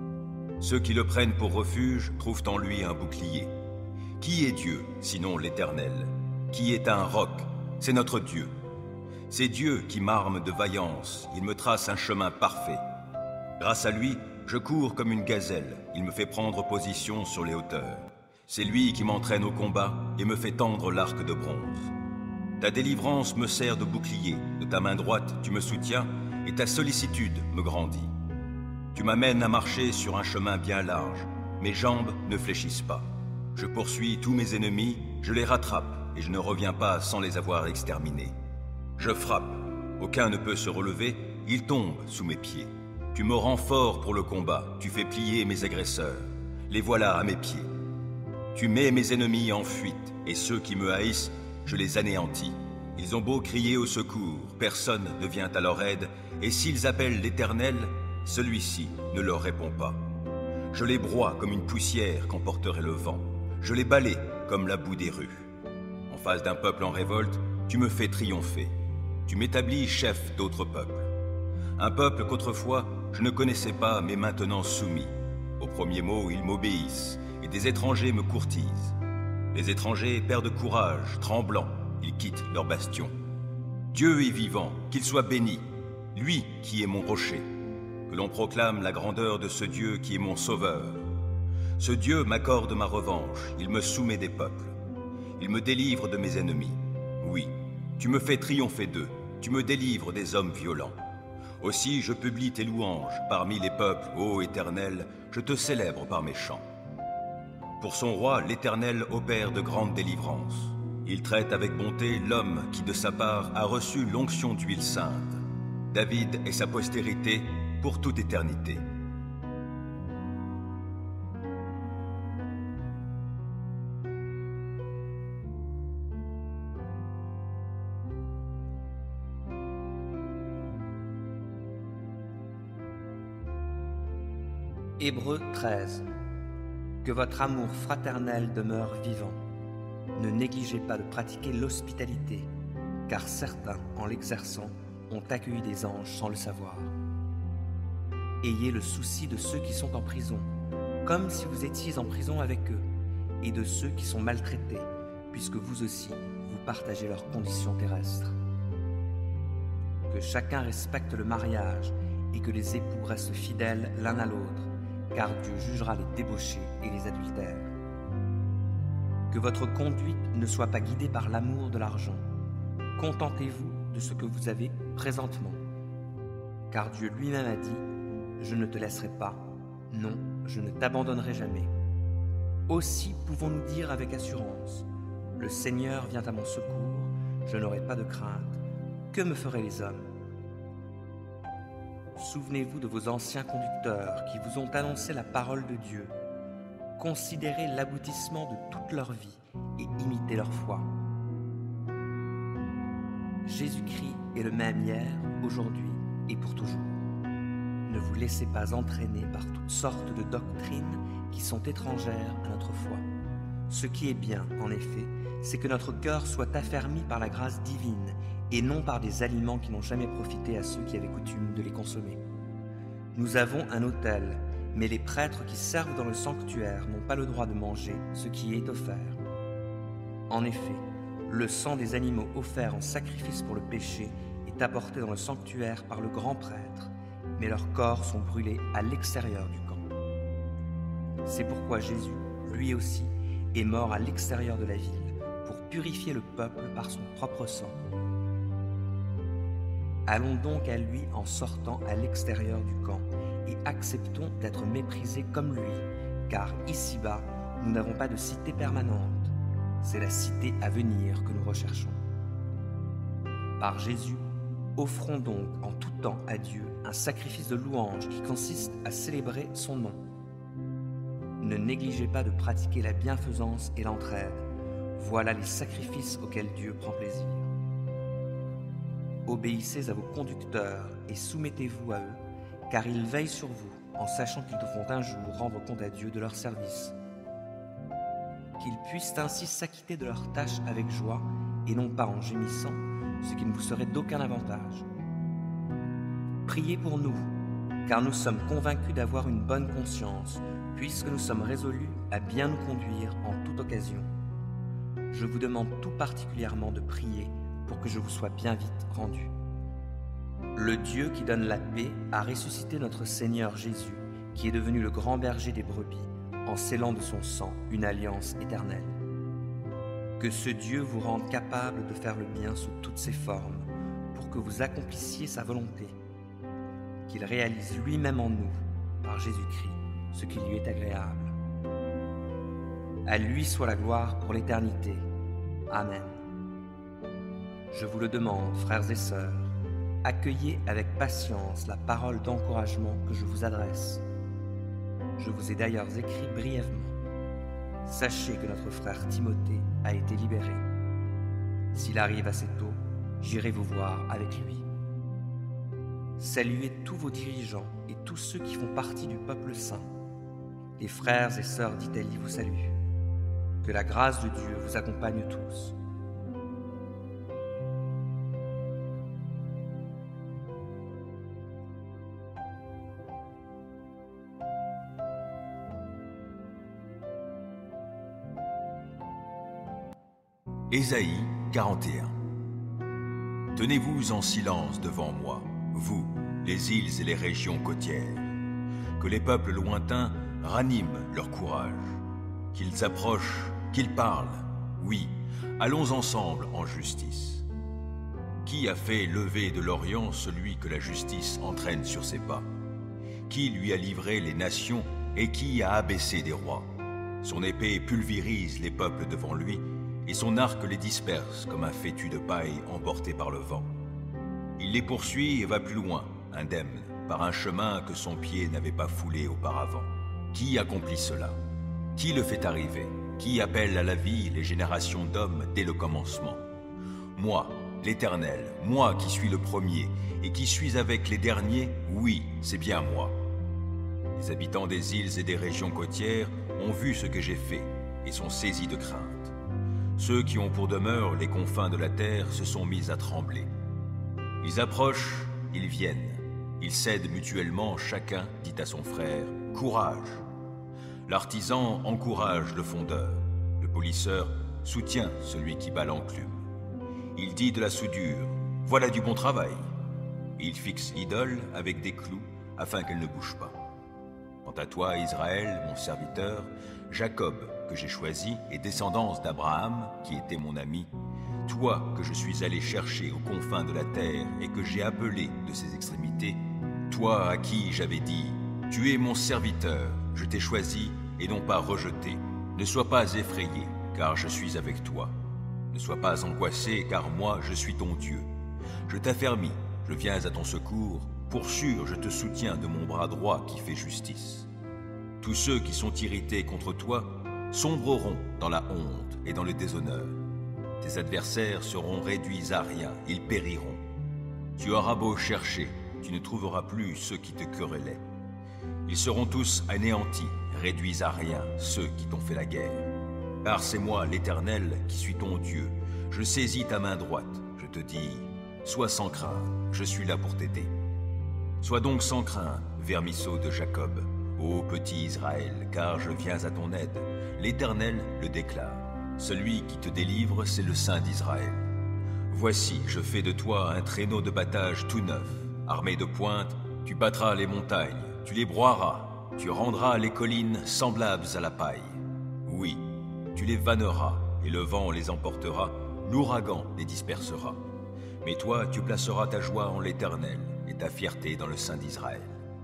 Ceux qui le prennent pour refuge trouvent en lui un bouclier. Qui est Dieu, sinon l'Éternel? Qui est un roc? C'est notre Dieu. C'est Dieu qui m'arme de vaillance. Il me trace un chemin parfait. Grâce à lui, je cours comme une gazelle. Il me fait prendre position sur les hauteurs. C'est lui qui m'entraîne au combat et me fait tendre l'arc de bronze. Ta délivrance me sert de bouclier. De ta main droite, tu me soutiens et ta sollicitude me grandit. Tu m'amènes à marcher sur un chemin bien large. Mes jambes ne fléchissent pas. Je poursuis tous mes ennemis, je les rattrape et je ne reviens pas sans les avoir exterminés. Je frappe, aucun ne peut se relever, ils tombent sous mes pieds. Tu me rends fort pour le combat, tu fais plier mes agresseurs. Les voilà à mes pieds. Tu mets mes ennemis en fuite et ceux qui me haïssent, je les anéantis. Ils ont beau crier au secours, personne ne vient à leur aide, et s'ils appellent l'Éternel, celui-ci ne leur répond pas. Je les broie comme une poussière qu'emporterait le vent. Je les balaie comme la boue des rues. En face d'un peuple en révolte, tu me fais triompher. Tu m'établis chef d'autres peuples. Un peuple qu'autrefois je ne connaissais pas, mais maintenant soumis. Au premier mot, ils m'obéissent, et des étrangers me courtisent. Les étrangers perdent courage, tremblants, ils quittent leur bastion. Dieu est vivant, qu'il soit béni, lui qui est mon rocher. Que l'on proclame la grandeur de ce Dieu qui est mon sauveur. Ce Dieu m'accorde ma revanche, il me soumet des peuples. Il me délivre de mes ennemis. Oui, tu me fais triompher d'eux, tu me délivres des hommes violents. Aussi je publie tes louanges parmi les peuples, ô Éternel, je te célèbre par mes chants. Pour son roi, l'Éternel opère de grandes délivrances. Il traite avec bonté l'homme qui de sa part a reçu l'onction d'huile sainte. David et sa postérité pour toute éternité. Hébreux treize. Que votre amour fraternel demeure vivant. Ne négligez pas de pratiquer l'hospitalité, car certains, en l'exerçant, ont accueilli des anges sans le savoir. Ayez le souci de ceux qui sont en prison, comme si vous étiez en prison avec eux, et de ceux qui sont maltraités, puisque vous aussi, vous partagez leurs conditions terrestres. Que chacun respecte le mariage, et que les époux restent fidèles l'un à l'autre, car Dieu jugera les débauchés et les adultères. Que votre conduite ne soit pas guidée par l'amour de l'argent. Contentez-vous de ce que vous avez présentement. Car Dieu lui-même a dit « Je ne te laisserai pas, non, je ne t'abandonnerai jamais ». Aussi pouvons-nous dire avec assurance « Le Seigneur vient à mon secours, je n'aurai pas de crainte. Que me feraient les hommes ?» Souvenez-vous de vos anciens conducteurs qui vous ont annoncé la parole de Dieu. Considérez l'aboutissement de toute leur vie et imitez leur foi. Jésus-Christ est le même hier, aujourd'hui et pour toujours. Ne vous laissez pas entraîner par toutes sortes de doctrines qui sont étrangères à notre foi. Ce qui est bien, en effet, c'est que notre cœur soit affermi par la grâce divine et non par des aliments qui n'ont jamais profité à ceux qui avaient coutume de les consommer. Nous avons un autel, mais les prêtres qui servent dans le sanctuaire n'ont pas le droit de manger ce qui est offert. En effet, le sang des animaux offerts en sacrifice pour le péché est apporté dans le sanctuaire par le grand prêtre, mais leurs corps sont brûlés à l'extérieur du camp. C'est pourquoi Jésus, lui aussi, est mort à l'extérieur de la ville pour purifier le peuple par son propre sang. Allons donc à lui en sortant à l'extérieur du camp et acceptons d'être méprisés comme lui, car ici-bas, nous n'avons pas de cité permanente. C'est la cité à venir que nous recherchons. Par Jésus, offrons donc en tout temps à Dieu un sacrifice de louange qui consiste à célébrer son nom. Ne négligez pas de pratiquer la bienfaisance et l'entraide. Voilà les sacrifices auxquels Dieu prend plaisir. Obéissez à vos conducteurs et soumettez-vous à eux, car ils veillent sur vous, en sachant qu'ils devront un jour rendre compte à Dieu de leur service. Qu'ils puissent ainsi s'acquitter de leurs tâches avec joie, et non pas en gémissant, ce qui ne vous serait d'aucun avantage. Priez pour nous, car nous sommes convaincus d'avoir une bonne conscience, puisque nous sommes résolus à bien nous conduire en toute occasion. Je vous demande tout particulièrement de prier pour que je vous sois bien vite rendu. Le Dieu qui donne la paix a ressuscité notre Seigneur Jésus, qui est devenu le grand berger des brebis, en scellant de son sang une alliance éternelle. Que ce Dieu vous rende capable de faire le bien sous toutes ses formes, pour que vous accomplissiez sa volonté. Qu'il réalise lui-même en nous, par Jésus-Christ, ce qui lui est agréable. À lui soit la gloire pour l'éternité. Amen. Je vous le demande, frères et sœurs, accueillez avec patience la parole d'encouragement que je vous adresse. Je vous ai d'ailleurs écrit brièvement. Sachez que notre frère Timothée a été libéré. S'il arrive assez tôt, j'irai vous voir avec lui. Saluez tous vos dirigeants et tous ceux qui font partie du peuple saint. Les frères et sœurs d'Italie vous saluent. Que la grâce de Dieu vous accompagne tous. Ésaïe quarante et un. Tenez-vous en silence devant moi, vous, les îles et les régions côtières, que les peuples lointains raniment leur courage, qu'ils approchent, qu'ils parlent, oui, allons ensemble en justice. Qui a fait lever de l'Orient celui que la justice entraîne sur ses pas? Qui lui a livré les nations et qui a abaissé des rois? Son épée pulvérise les peuples devant lui, et son arc les disperse comme un fétu de paille emporté par le vent. Il les poursuit et va plus loin, indemne, par un chemin que son pied n'avait pas foulé auparavant. Qui accomplit cela? Qui le fait arriver? Qui appelle à la vie les générations d'hommes dès le commencement? Moi, l'Éternel, moi qui suis le premier, et qui suis avec les derniers, oui, c'est bien moi. Les habitants des îles et des régions côtières ont vu ce que j'ai fait, et sont saisis de crainte. Ceux qui ont pour demeure les confins de la terre se sont mis à trembler. Ils approchent, ils viennent. Ils cèdent mutuellement, chacun dit à son frère « Courage !» L'artisan encourage le fondeur. Le polisseur soutient celui qui bat l'enclume. Il dit de la soudure « Voilà du bon travail !» Il fixe l'idole avec des clous afin qu'elle ne bouge pas. Quant à toi, Israël, mon serviteur, Jacob, que j'ai choisi, et descendance d'Abraham, qui était mon ami, toi que je suis allé chercher aux confins de la terre et que j'ai appelé de ses extrémités, toi à qui j'avais dit « Tu es mon serviteur, je t'ai choisi et non pas rejeté. Ne sois pas effrayé, car je suis avec toi. Ne sois pas angoissé, car moi je suis ton Dieu. Je t'affermis, je viens à ton secours, pour sûr je te soutiens de mon bras droit qui fait justice. Tous ceux qui sont irrités contre toi sombreront dans la honte et dans le déshonneur. Tes adversaires seront réduits à rien, ils périront. Tu auras beau chercher, tu ne trouveras plus ceux qui te querellaient. Ils seront tous anéantis, réduits à rien, ceux qui t'ont fait la guerre. Car c'est moi, l'Éternel, qui suis ton Dieu. Je saisis ta main droite, je te dis, sois sans crainte, je suis là pour t'aider. Sois donc sans crainte, vermisseau de Jacob, ô petit Israël, car je viens à ton aide. L'Éternel le déclare. Celui qui te délivre, c'est le Saint d'Israël. Voici, je fais de toi un traîneau de battage tout neuf. Armé de pointe, tu battras les montagnes, tu les broieras, tu rendras les collines semblables à la paille. Oui, tu les vanneras, et le vent les emportera, l'ouragan les dispersera. Mais toi, tu placeras ta joie en l'Éternel, et ta fierté dans le Saint d'Israël.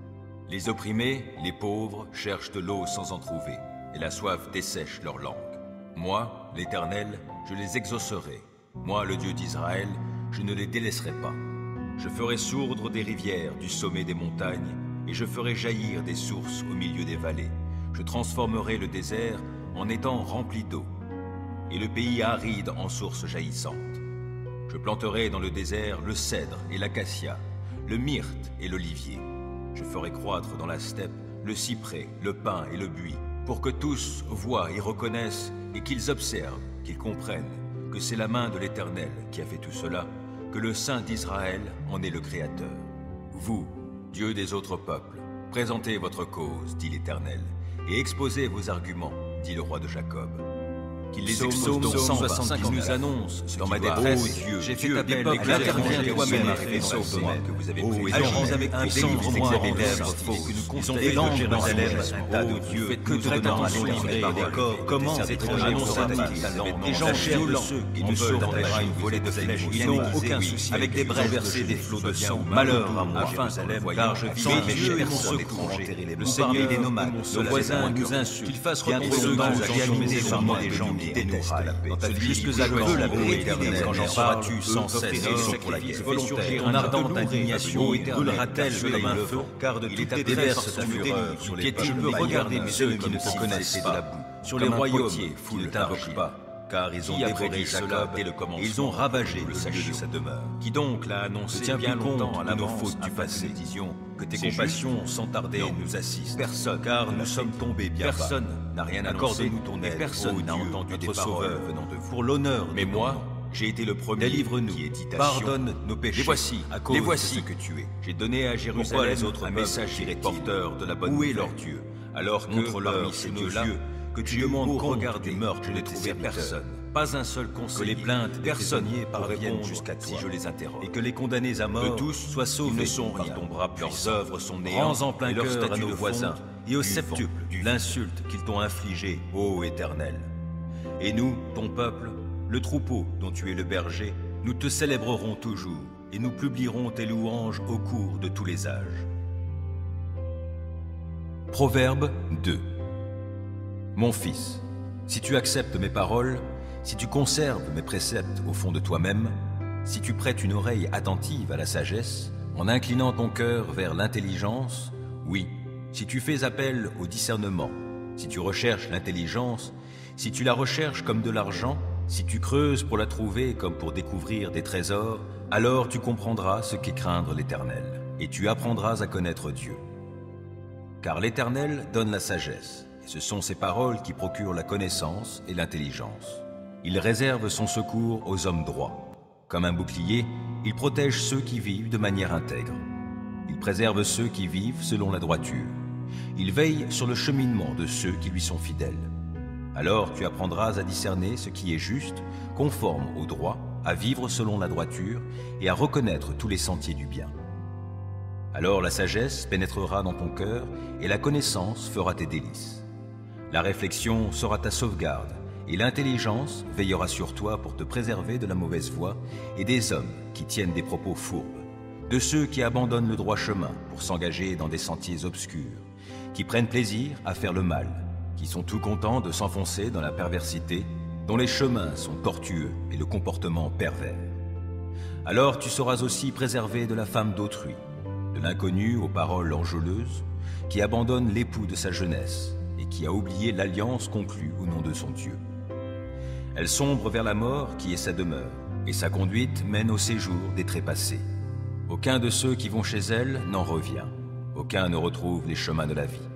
Les opprimés, les pauvres, cherchent de l'eau sans en trouver, et la soif dessèche leur langue. Moi, l'Éternel, je les exaucerai. Moi, le Dieu d'Israël, je ne les délaisserai pas. Je ferai sourdre des rivières du sommet des montagnes, et je ferai jaillir des sources au milieu des vallées. Je transformerai le désert en étang rempli d'eau, et le pays aride en sources jaillissantes. Je planterai dans le désert le cèdre et l'acacia, le myrte et l'olivier. Je ferai croître dans la steppe le cyprès, le pin et le buis, pour que tous voient et reconnaissent, et qu'ils observent, qu'ils comprennent, que c'est la main de l'Éternel qui a fait tout cela, que le Saint d'Israël en est le Créateur. Vous, Dieu des autres peuples, présentez votre cause, dit l'Éternel, et exposez vos arguments, dit le roi de Jacob. Qu'il les expose donc cent soixante, qu'il nous annonce ce dans ma détresse. Oh Dieu, j'ai fait appel, interviens toi-même et sauve-moi, que vous avez pris. Agis avec puissance, moi en lèvres fausses. Ils ont fait l'ange de Jérusalem, un tas de Dieu, que de demandons livrer des corps. Comment ces étrangers ont-ils des gens violents qui nous sauvent dans la une volée de flèches. Ils n'ont aucun souci avec des brèches versées des flots de sang. Malheur à moi, car je vis mes Dieu et mon secours. Le Seigneur des nomades, nos voisins nous insultent. Qu'il fasse retomber le vent et allumer par moi des gens qui détestent la paix. Puisque je veux la paix éternelle, quand j'en seras-tu sans cesse pour la guerre volontaire. Ton ardente indignation brûlera-t-elle comme un feu, car de toutes les déverses ta fureur sur les peuples. Tu peux regarder ceux qui ne te connaissent pas, sur les royaumes qui ne t'invoquent pas, car ils ont dévoré Jacob et le commencement, ils ont ravagé le lieu de sa demeure. Qui donc l'a annoncé bien longtemps à l'avance du passé, disions que tes compassions sans tarder nous assistent. Personne, car nous sommes tombés bien bas. Personne n'a rien annoncé, nous ton aide. Personne n'a entendu des paroles venant de vous. Pour l'honneur, mais moi, j'ai été le premier. Délivre-nous, pardonne nos péchés. Les voici, à cause les voici. De ce que tu es. J'ai donné à Jérusalem les autres un messager porteur de la bonne nouvelle. Où est leur Dieu? Alors que parmi ces dieux-là, que tu demandes qu'on regarde du meurtre, je n'ai trouvé personne. Pas un seul conseiller. Que les plaintes personne parviennent jusqu'à toi si je les interroge. Et que les condamnés à mort, que tous soient sauvés, ne sont rien. Ton bras leurs œuvres sont néantes. Rends en plein cœur à nos voisins et au septuple l'insulte qu'ils t'ont infligée, ô Éternel. Et nous, ton peuple, le troupeau dont tu es le berger, nous te célébrerons toujours et nous publierons tes louanges au cours de tous les âges. Proverbe deux. Mon fils, si tu acceptes mes paroles, si tu conserves mes préceptes au fond de toi-même, si tu prêtes une oreille attentive à la sagesse, en inclinant ton cœur vers l'intelligence, oui, si tu fais appel au discernement, si tu recherches l'intelligence, si tu la recherches comme de l'argent, si tu creuses pour la trouver comme pour découvrir des trésors, alors tu comprendras ce qu'est craindre l'Éternel, et tu apprendras à connaître Dieu. Car l'Éternel donne la sagesse, et ce sont ses paroles qui procurent la connaissance et l'intelligence. Il réserve son secours aux hommes droits. Comme un bouclier, il protège ceux qui vivent de manière intègre. Il préserve ceux qui vivent selon la droiture. Il veille sur le cheminement de ceux qui lui sont fidèles. Alors tu apprendras à discerner ce qui est juste, conforme au droit, à vivre selon la droiture et à reconnaître tous les sentiers du bien. Alors la sagesse pénétrera dans ton cœur et la connaissance fera tes délices. La réflexion sera ta sauvegarde, et l'intelligence veillera sur toi pour te préserver de la mauvaise voie et des hommes qui tiennent des propos fourbes, de ceux qui abandonnent le droit chemin pour s'engager dans des sentiers obscurs, qui prennent plaisir à faire le mal, qui sont tout contents de s'enfoncer dans la perversité, dont les chemins sont tortueux et le comportement pervers. Alors tu seras aussi préservé de la femme d'autrui, de l'inconnu aux paroles enjôleuses, qui abandonne l'époux de sa jeunesse, et qui a oublié l'alliance conclue au nom de son Dieu. Elle sombre vers la mort qui est sa demeure, et sa conduite mène au séjour des trépassés. Aucun de ceux qui vont chez elle n'en revient, aucun ne retrouve les chemins de la vie.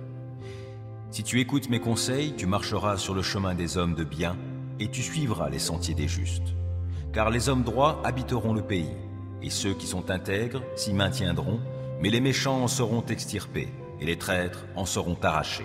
Si tu écoutes mes conseils, tu marcheras sur le chemin des hommes de bien, et tu suivras les sentiers des justes. Car les hommes droits habiteront le pays, et ceux qui sont intègres s'y maintiendront, mais les méchants en seront extirpés, et les traîtres en seront arrachés.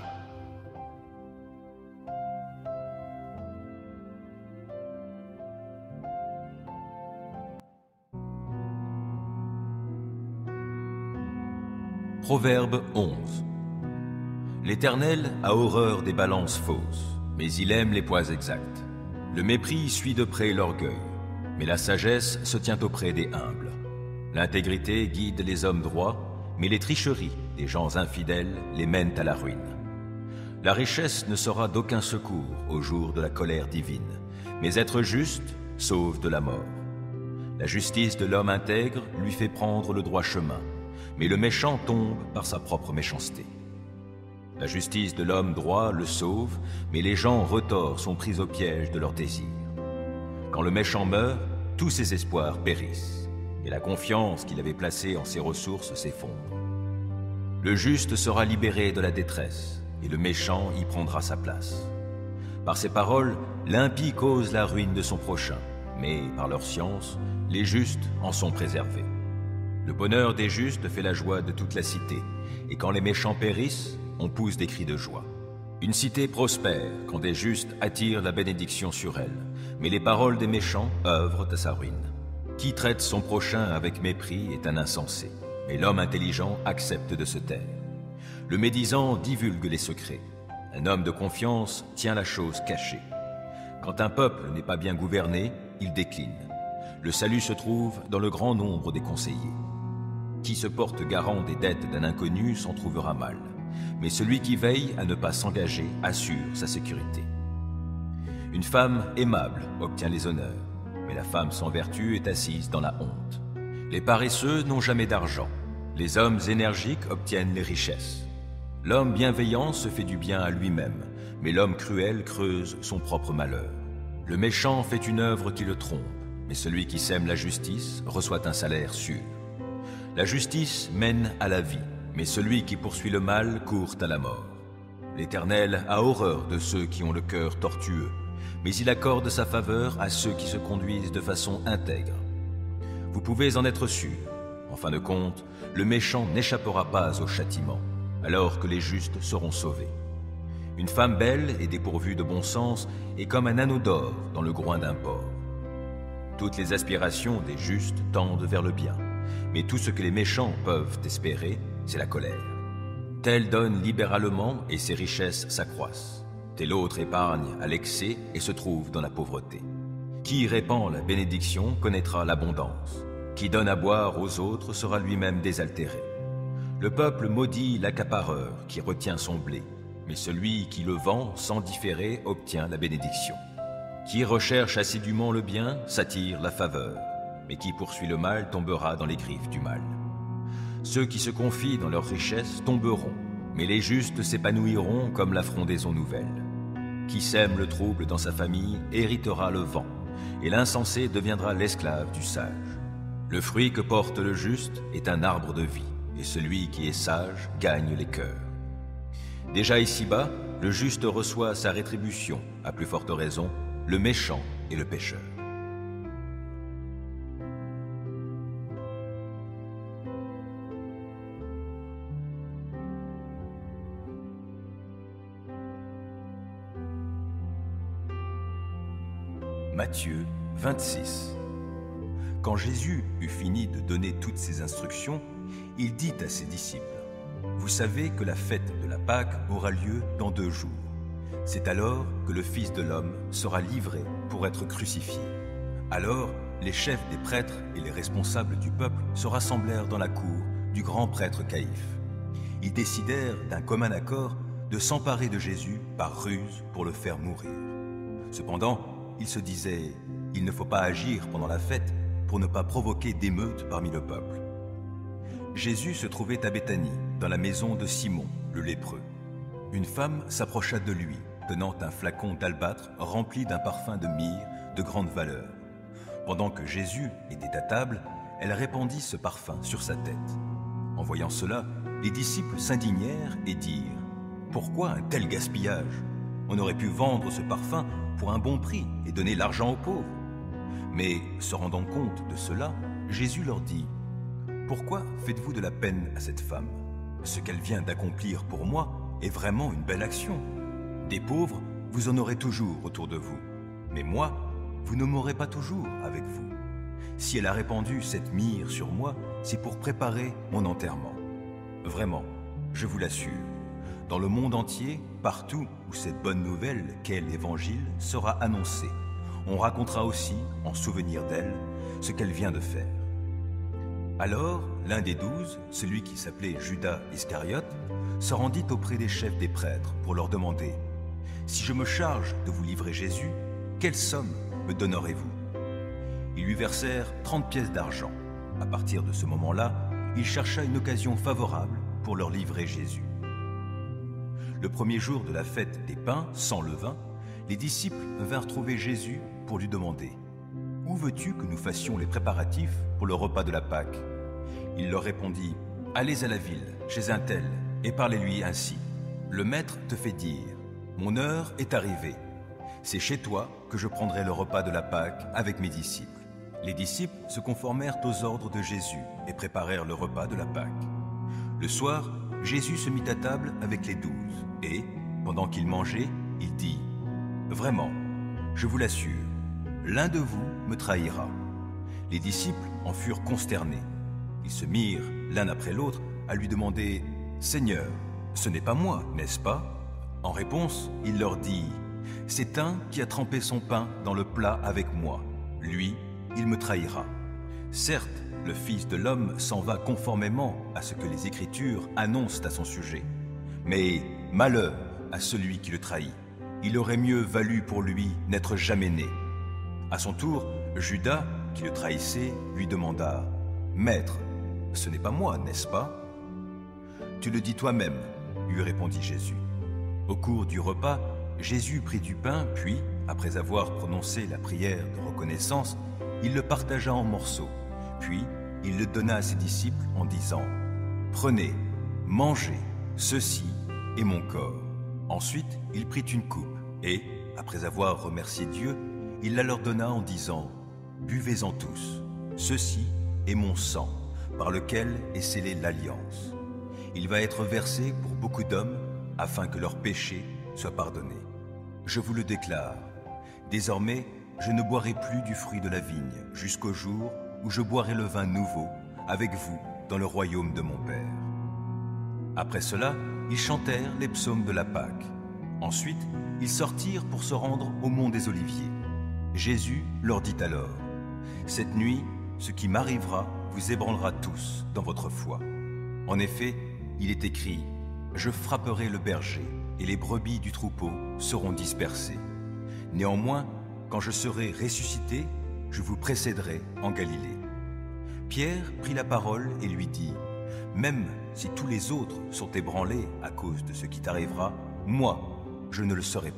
Proverbe onze. L'Éternel a horreur des balances fausses. mais il aime les poids exacts. Le mépris suit de près l'orgueil, mais la sagesse se tient auprès des humbles. L'intégrité guide les hommes droits, mais les tricheries des gens infidèles les mènent à la ruine. La richesse ne sera d'aucun secours au jour de la colère divine, mais être juste sauve de la mort. La justice de l'homme intègre lui fait prendre le droit chemin, mais le méchant tombe par sa propre méchanceté. La justice de l'homme droit le sauve, mais les gens retors sont pris au piège de leurs désirs. Quand le méchant meurt, tous ses espoirs périssent, et la confiance qu'il avait placée en ses ressources s'effondre. Le juste sera libéré de la détresse, et le méchant y prendra sa place. Par ses paroles, l'impie cause la ruine de son prochain, mais par leur science, les justes en sont préservés. Le bonheur des justes fait la joie de toute la cité, et quand les méchants périssent, on pousse des cris de joie. Une cité prospère quand des justes attirent la bénédiction sur elle, mais les paroles des méchants œuvrent à sa ruine. Qui traite son prochain avec mépris est un insensé, mais l'homme intelligent accepte de se taire. Le médisant divulgue les secrets. Un homme de confiance tient la chose cachée. Quand un peuple n'est pas bien gouverné, il décline. Le salut se trouve dans le grand nombre des conseillers. Qui se porte garant des dettes d'un inconnu s'en trouvera mal, mais celui qui veille à ne pas s'engager assure sa sécurité. Une femme aimable obtient les honneurs, mais la femme sans vertu est assise dans la honte. Les paresseux n'ont jamais d'argent, les hommes énergiques obtiennent les richesses. L'homme bienveillant se fait du bien à lui-même, mais l'homme cruel creuse son propre malheur. Le méchant fait une œuvre qui le trompe, mais celui qui sème la justice reçoit un salaire sûr. La justice mène à la vie, mais celui qui poursuit le mal court à la mort. L'Éternel a horreur de ceux qui ont le cœur tortueux, mais il accorde sa faveur à ceux qui se conduisent de façon intègre. Vous pouvez en être sûr, en fin de compte, le méchant n'échappera pas au châtiment, alors que les justes seront sauvés. Une femme belle et dépourvue de bon sens est comme un anneau d'or dans le groin d'un porc. Toutes les aspirations des justes tendent vers le bien, mais tout ce que les méchants peuvent espérer, c'est la colère. Tel donne libéralement et ses richesses s'accroissent. Tel autre épargne à l'excès et se trouve dans la pauvreté. Qui répand la bénédiction connaîtra l'abondance. Qui donne à boire aux autres sera lui-même désaltéré. Le peuple maudit l'accapareur qui retient son blé, mais celui qui le vend sans différer obtient la bénédiction. Qui recherche assidûment le bien s'attire la faveur, mais qui poursuit le mal tombera dans les griffes du mal. Ceux qui se confient dans leurs richesses tomberont, mais les justes s'épanouiront comme la frondaison nouvelle. Qui sème le trouble dans sa famille héritera le vent, et l'insensé deviendra l'esclave du sage. Le fruit que porte le juste est un arbre de vie, et celui qui est sage gagne les cœurs. Déjà ici-bas, le juste reçoit sa rétribution, à plus forte raison, le méchant et le pécheur. Matthieu vingt-six. Quand Jésus eut fini de donner toutes ces instructions, il dit à ses disciples: « Vous savez que la fête de la Pâque aura lieu dans deux jours. C'est alors que le Fils de l'homme sera livré pour être crucifié. Alors, les chefs des prêtres et les responsables du peuple se rassemblèrent dans la cour du grand prêtre Caïphe. Ils décidèrent d'un commun accord de s'emparer de Jésus par ruse pour le faire mourir. Cependant, ils se disaient « Il ne faut pas agir pendant la fête pour ne pas provoquer d'émeutes parmi le peuple. » Jésus se trouvait à Béthanie, dans la maison de Simon, le lépreux. Une femme s'approcha de lui, tenant un flacon d'albâtre rempli d'un parfum de myrrhe de grande valeur. Pendant que Jésus était à table, elle répandit ce parfum sur sa tête. En voyant cela, les disciples s'indignèrent et dirent « Pourquoi un tel gaspillage? On aurait pu vendre ce parfum pour un bon prix et donner l'argent aux pauvres. » Mais, se rendant compte de cela, Jésus leur dit « Pourquoi faites-vous de la peine à cette femme? Ce qu'elle vient d'accomplir pour moi est vraiment une belle action. Des pauvres, vous en aurez toujours autour de vous. Mais moi, vous ne m'aurez pas toujours avec vous. Si elle a répandu cette myrrhe sur moi, c'est pour préparer mon enterrement. Vraiment, je vous l'assure, Dans le monde entier, partout où cette bonne nouvelle qu'est l'Évangile sera annoncée, on racontera aussi, en souvenir d'elle, ce qu'elle vient de faire. Alors, l'un des douze, celui qui s'appelait Judas Iscariote, se rendit auprès des chefs des prêtres pour leur demander « Si je me charge de vous livrer Jésus, quelle somme me donnerez-vous » Ils lui versèrent trente pièces d'argent. À partir de ce moment-là, il chercha une occasion favorable pour leur livrer Jésus. Le premier jour de la fête des pains sans levain, les disciples vinrent trouver Jésus pour lui demander « Où veux-tu que nous fassions les préparatifs pour le repas de la Pâque ?» Il leur répondit « Allez à la ville, chez un tel, et parlez-lui ainsi. Le maître te fait dire « Mon heure est arrivée. C'est chez toi que je prendrai le repas de la Pâque avec mes disciples. » Les disciples se conformèrent aux ordres de Jésus et préparèrent le repas de la Pâque. Le soir, Jésus se mit à table avec les douze et, pendant qu'il mangeait, il dit « Vraiment, je vous l'assure, l'un de vous me trahira. » Les disciples en furent consternés. Ils se mirent, l'un après l'autre, à lui demander « Seigneur, ce n'est pas moi, n'est-ce pas ?» En réponse, il leur dit « C'est un qui a trempé son pain dans le plat avec moi. Lui, il me trahira. Certes, le Fils de l'homme s'en va conformément à ce que les Écritures annoncent à son sujet. Mais malheur à celui qui le trahit. Il aurait mieux valu pour lui n'être jamais né. » À son tour, Judas, qui le trahissait, lui demanda « Maître, ce n'est pas moi, n'est-ce pas ?» « Tu le dis toi-même, » lui répondit Jésus. Au cours du repas, Jésus prit du pain, puis, après avoir prononcé la prière de reconnaissance, il le partagea en morceaux, puis il le donna à ses disciples en disant « Prenez, mangez, ceci est mon corps. » Ensuite, il prit une coupe et, après avoir remercié Dieu, il la leur donna en disant « Buvez-en tous, ceci est mon sang, par lequel est scellée l'alliance. Il va être versé pour beaucoup d'hommes, afin que leurs péchés soient pardonnés. Je vous le déclare, désormais, je ne boirai plus du fruit de la vigne jusqu'au jour où je boirai le vin nouveau avec vous dans le royaume de mon Père. » Après cela, ils chantèrent les psaumes de la Pâque. Ensuite, ils sortirent pour se rendre au mont des Oliviers. Jésus leur dit alors « Cette nuit, ce qui m'arrivera vous ébranlera tous dans votre foi. En effet, il est écrit « Je frapperai le berger, et les brebis du troupeau seront dispersées. Néanmoins, quand je serai ressuscité, je vous précéderai en Galilée. » Pierre prit la parole et lui dit « Même si tous les autres sont ébranlés à cause de ce qui t'arrivera, moi, je ne le serai pas. »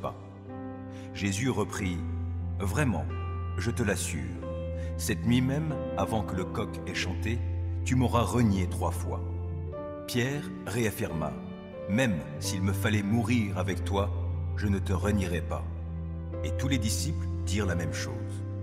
Jésus reprit « Vraiment, je te l'assure, cette nuit même, avant que le coq ait chanté, tu m'auras renié trois fois. » Pierre réaffirma « Même s'il me fallait mourir avec toi, je ne te renierai pas. » Et tous les disciples dirent la même chose.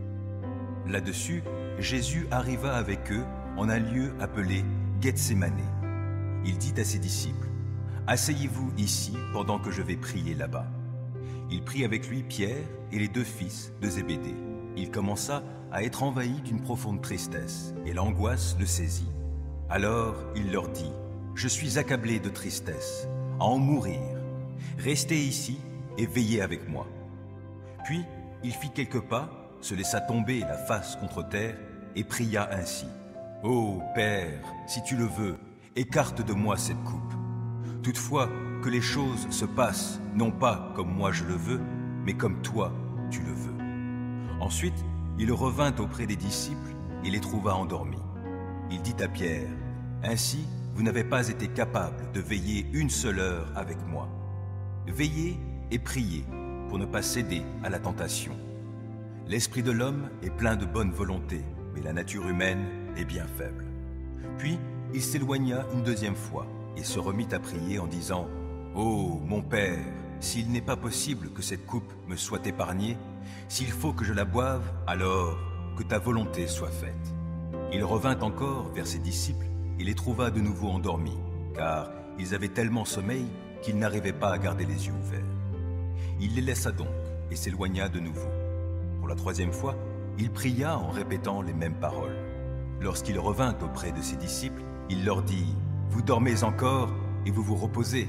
Là-dessus, Jésus arriva avec eux en un lieu appelé Gethsémané. Il dit à ses disciples « Asseyez-vous ici pendant que je vais prier là-bas. » Il prit avec lui Pierre et les deux fils de Zébédée. Il commença à être envahi d'une profonde tristesse et l'angoisse le saisit. Alors il leur dit « Je suis accablé de tristesse, à en mourir. Restez ici et veillez avec moi. » Puis il fit quelques pas, se laissa tomber la face contre terre et pria ainsi. « Ô Père, si tu le veux, écarte de moi cette coupe. Toutefois, que les choses se passent, non pas comme moi je le veux, mais comme toi tu le veux. » Ensuite, il revint auprès des disciples et les trouva endormis. Il dit à Pierre, « Ainsi, vous n'avez pas été capable de veiller une seule heure avec moi. Veillez et priez pour ne pas céder à la tentation. L'esprit de l'homme est plein de bonne volonté, mais la nature humaine est bien faible. » Puis, il s'éloigna une deuxième fois et se remit à prier en disant « Ô mon Père, s'il n'est pas possible que cette coupe me soit épargnée, s'il faut que je la boive, alors que ta volonté soit faite. » Il revint encore vers ses disciples et les trouva de nouveau endormis, car ils avaient tellement sommeil qu'ils n'arrivaient pas à garder les yeux ouverts. Il les laissa donc et s'éloigna de nouveau. Pour la troisième fois, il pria en répétant les mêmes paroles. Lorsqu'il revint auprès de ses disciples, il leur dit « Vous dormez encore et vous vous reposez.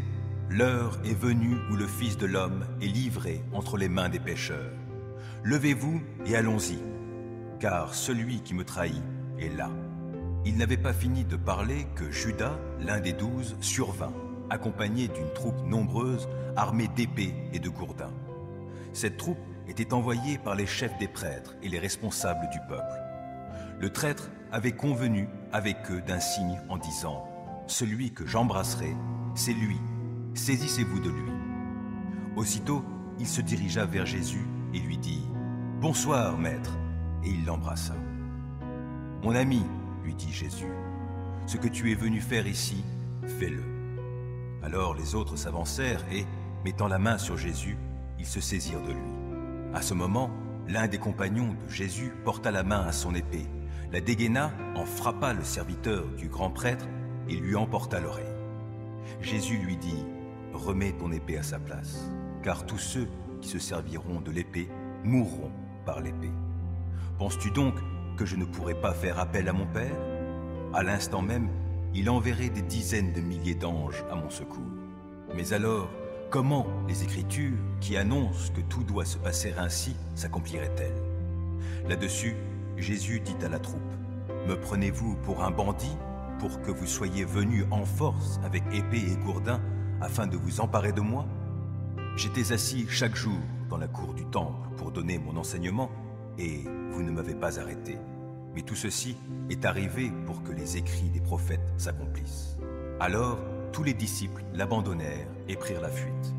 l'heure est venue où le Fils de l'homme est livré entre les mains des pécheurs. Levez-vous et allons-y, car celui qui me trahit est là. » Il n'avait pas fini de parler que Judas, l'un des douze, survint, accompagné d'une troupe nombreuse, armée d'épées et de gourdins. Cette troupe était envoyée par les chefs des prêtres et les responsables du peuple. Le traître avait convenu avec eux d'un signe en disant « Celui que j'embrasserai, c'est lui, saisissez-vous de lui. » Aussitôt, il se dirigea vers Jésus et lui dit « Bonsoir, maître !» et il l'embrassa. « Mon ami, lui dit Jésus, ce que tu es venu faire ici, fais-le. » Alors les autres s'avancèrent et, mettant la main sur Jésus, ils se saisirent de lui. À ce moment, l'un des compagnons de Jésus porta la main à son épée, la dégaina, en frappa le serviteur du grand prêtre et lui emporta l'oreille. Jésus lui dit « Remets ton épée à sa place, car tous ceux qui se serviront de l'épée mourront par l'épée. Penses-tu donc que je ne pourrai pas faire appel à mon Père? À l'instant même, il enverrait des dizaines de milliers d'anges à mon secours. Mais alors, comment les Écritures, qui annoncent que tout doit se passer ainsi, s'accompliraient-elles? » Là-dessus, Jésus dit à la troupe, « Me prenez-vous pour un bandit, pour que vous soyez venus en force avec épée et gourdin, afin de vous emparer de moi? J'étais assis chaque jour dans la cour du temple pour donner mon enseignement, et vous ne m'avez pas arrêté. Mais tout ceci est arrivé pour que les écrits des prophètes s'accomplissent. » Alors, tous les disciples l'abandonnèrent et prirent la fuite.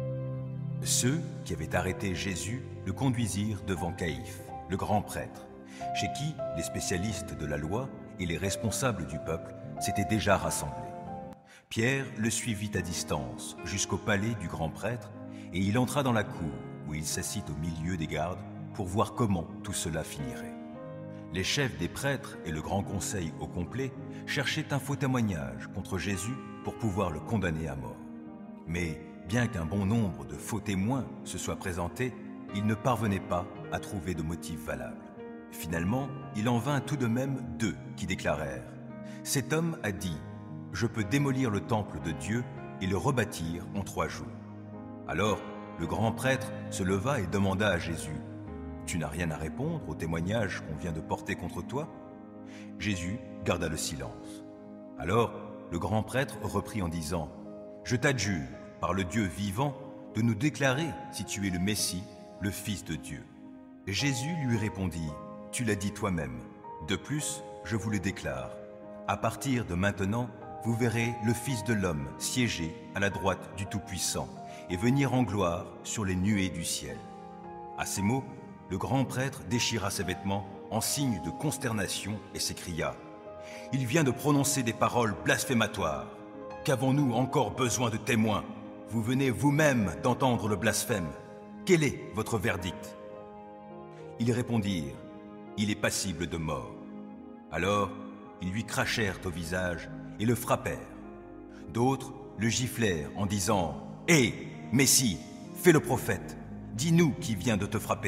Ceux qui avaient arrêté Jésus le conduisirent devant Caïphe, le grand prêtre, chez qui les spécialistes de la loi et les responsables du peuple s'étaient déjà rassemblés. Pierre le suivit à distance jusqu'au palais du grand prêtre et il entra dans la cour où il s'assit au milieu des gardes pour voir comment tout cela finirait. Les chefs des prêtres et le grand conseil au complet cherchaient un faux témoignage contre Jésus pour pouvoir le condamner à mort. Mais bien qu'un bon nombre de faux témoins se soient présentés, ils ne parvenaient pas à trouver de motif valable. Finalement, il en vint tout de même deux qui déclarèrent « Cet homme a dit « Je peux démolir le temple de Dieu et le rebâtir en trois jours. » Alors, le grand prêtre se leva et demanda à Jésus « Tu n'as rien à répondre au témoignage qu'on vient de porter contre toi ?» Jésus garda le silence. Alors, le grand prêtre reprit en disant « Je t'adjure, par le Dieu vivant, de nous déclarer si tu es le Messie, le Fils de Dieu. » Jésus lui répondit « Tu l'as dit toi-même. De plus, je vous le déclare. À partir de maintenant, vous verrez le Fils de l'homme siéger à la droite du Tout-Puissant et venir en gloire sur les nuées du ciel. » À ces mots, le grand prêtre déchira ses vêtements en signe de consternation et s'écria « Il vient de prononcer des paroles blasphématoires. Qu'avons-nous encore besoin de témoins? Vous venez vous-même d'entendre le blasphème. Quel est votre verdict ?» Ils répondirent « Il est passible de mort. » Alors, ils lui crachèrent au visage et le frappèrent. D'autres le giflèrent en disant « Hé, Messie, fais le prophète, dis-nous qui vient de te frapper. »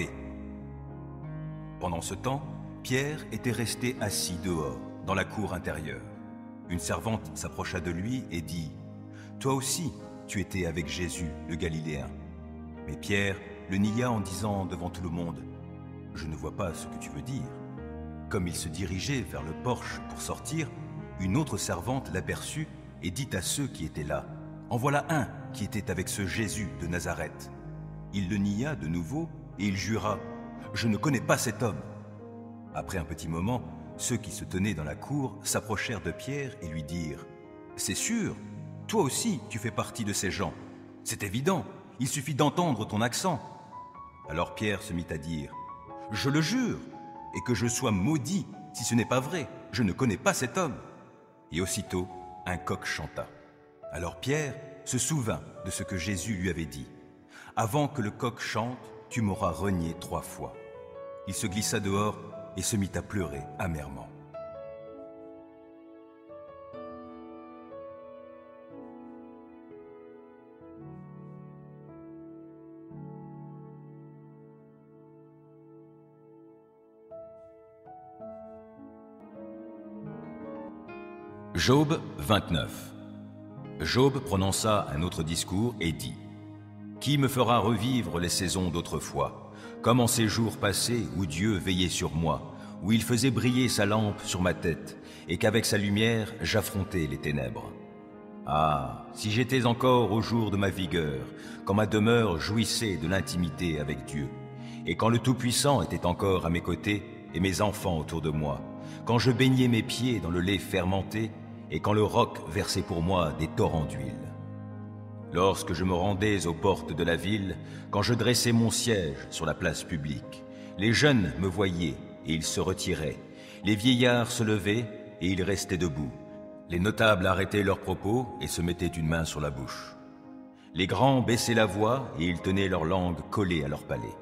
Pendant ce temps, Pierre était resté assis dehors, dans la cour intérieure. Une servante s'approcha de lui et dit « Toi aussi, tu étais avec Jésus, le Galiléen. » Mais Pierre le nia en disant devant tout le monde « Je ne vois pas ce que tu veux dire. » Comme il se dirigeait vers le porche pour sortir, une autre servante l'aperçut et dit à ceux qui étaient là « En voilà un qui était avec ce Jésus de Nazareth. » Il le nia de nouveau et il jura « Je ne connais pas cet homme. » Après un petit moment, ceux qui se tenaient dans la cour s'approchèrent de Pierre et lui dirent « C'est sûr, toi aussi tu fais partie de ces gens. C'est évident, il suffit d'entendre ton accent. » Alors Pierre se mit à dire « Je le jure, et que je sois maudit si ce n'est pas vrai, je ne connais pas cet homme. » Et aussitôt, un coq chanta. Alors Pierre se souvint de ce que Jésus lui avait dit « Avant que le coq chante, tu m'auras renié trois fois. » Il se glissa dehors et se mit à pleurer amèrement. Job vingt-neuf. Job prononça un autre discours et dit « Qui me fera revivre les saisons d'autrefois, comme en ces jours passés où Dieu veillait sur moi, où il faisait briller sa lampe sur ma tête, et qu'avec sa lumière j'affrontais les ténèbres. Ah, si j'étais encore au jour de ma vigueur, quand ma demeure jouissait de l'intimité avec Dieu, et quand le Tout-Puissant était encore à mes côtés et mes enfants autour de moi, quand je baignais mes pieds dans le lait fermenté, et quand le roc versait pour moi des torrents d'huile. Lorsque je me rendais aux portes de la ville, quand je dressais mon siège sur la place publique, les jeunes me voyaient et ils se retiraient, les vieillards se levaient et ils restaient debout, les notables arrêtaient leurs propos et se mettaient une main sur la bouche. Les grands baissaient la voix et ils tenaient leur langue collée à leur palais.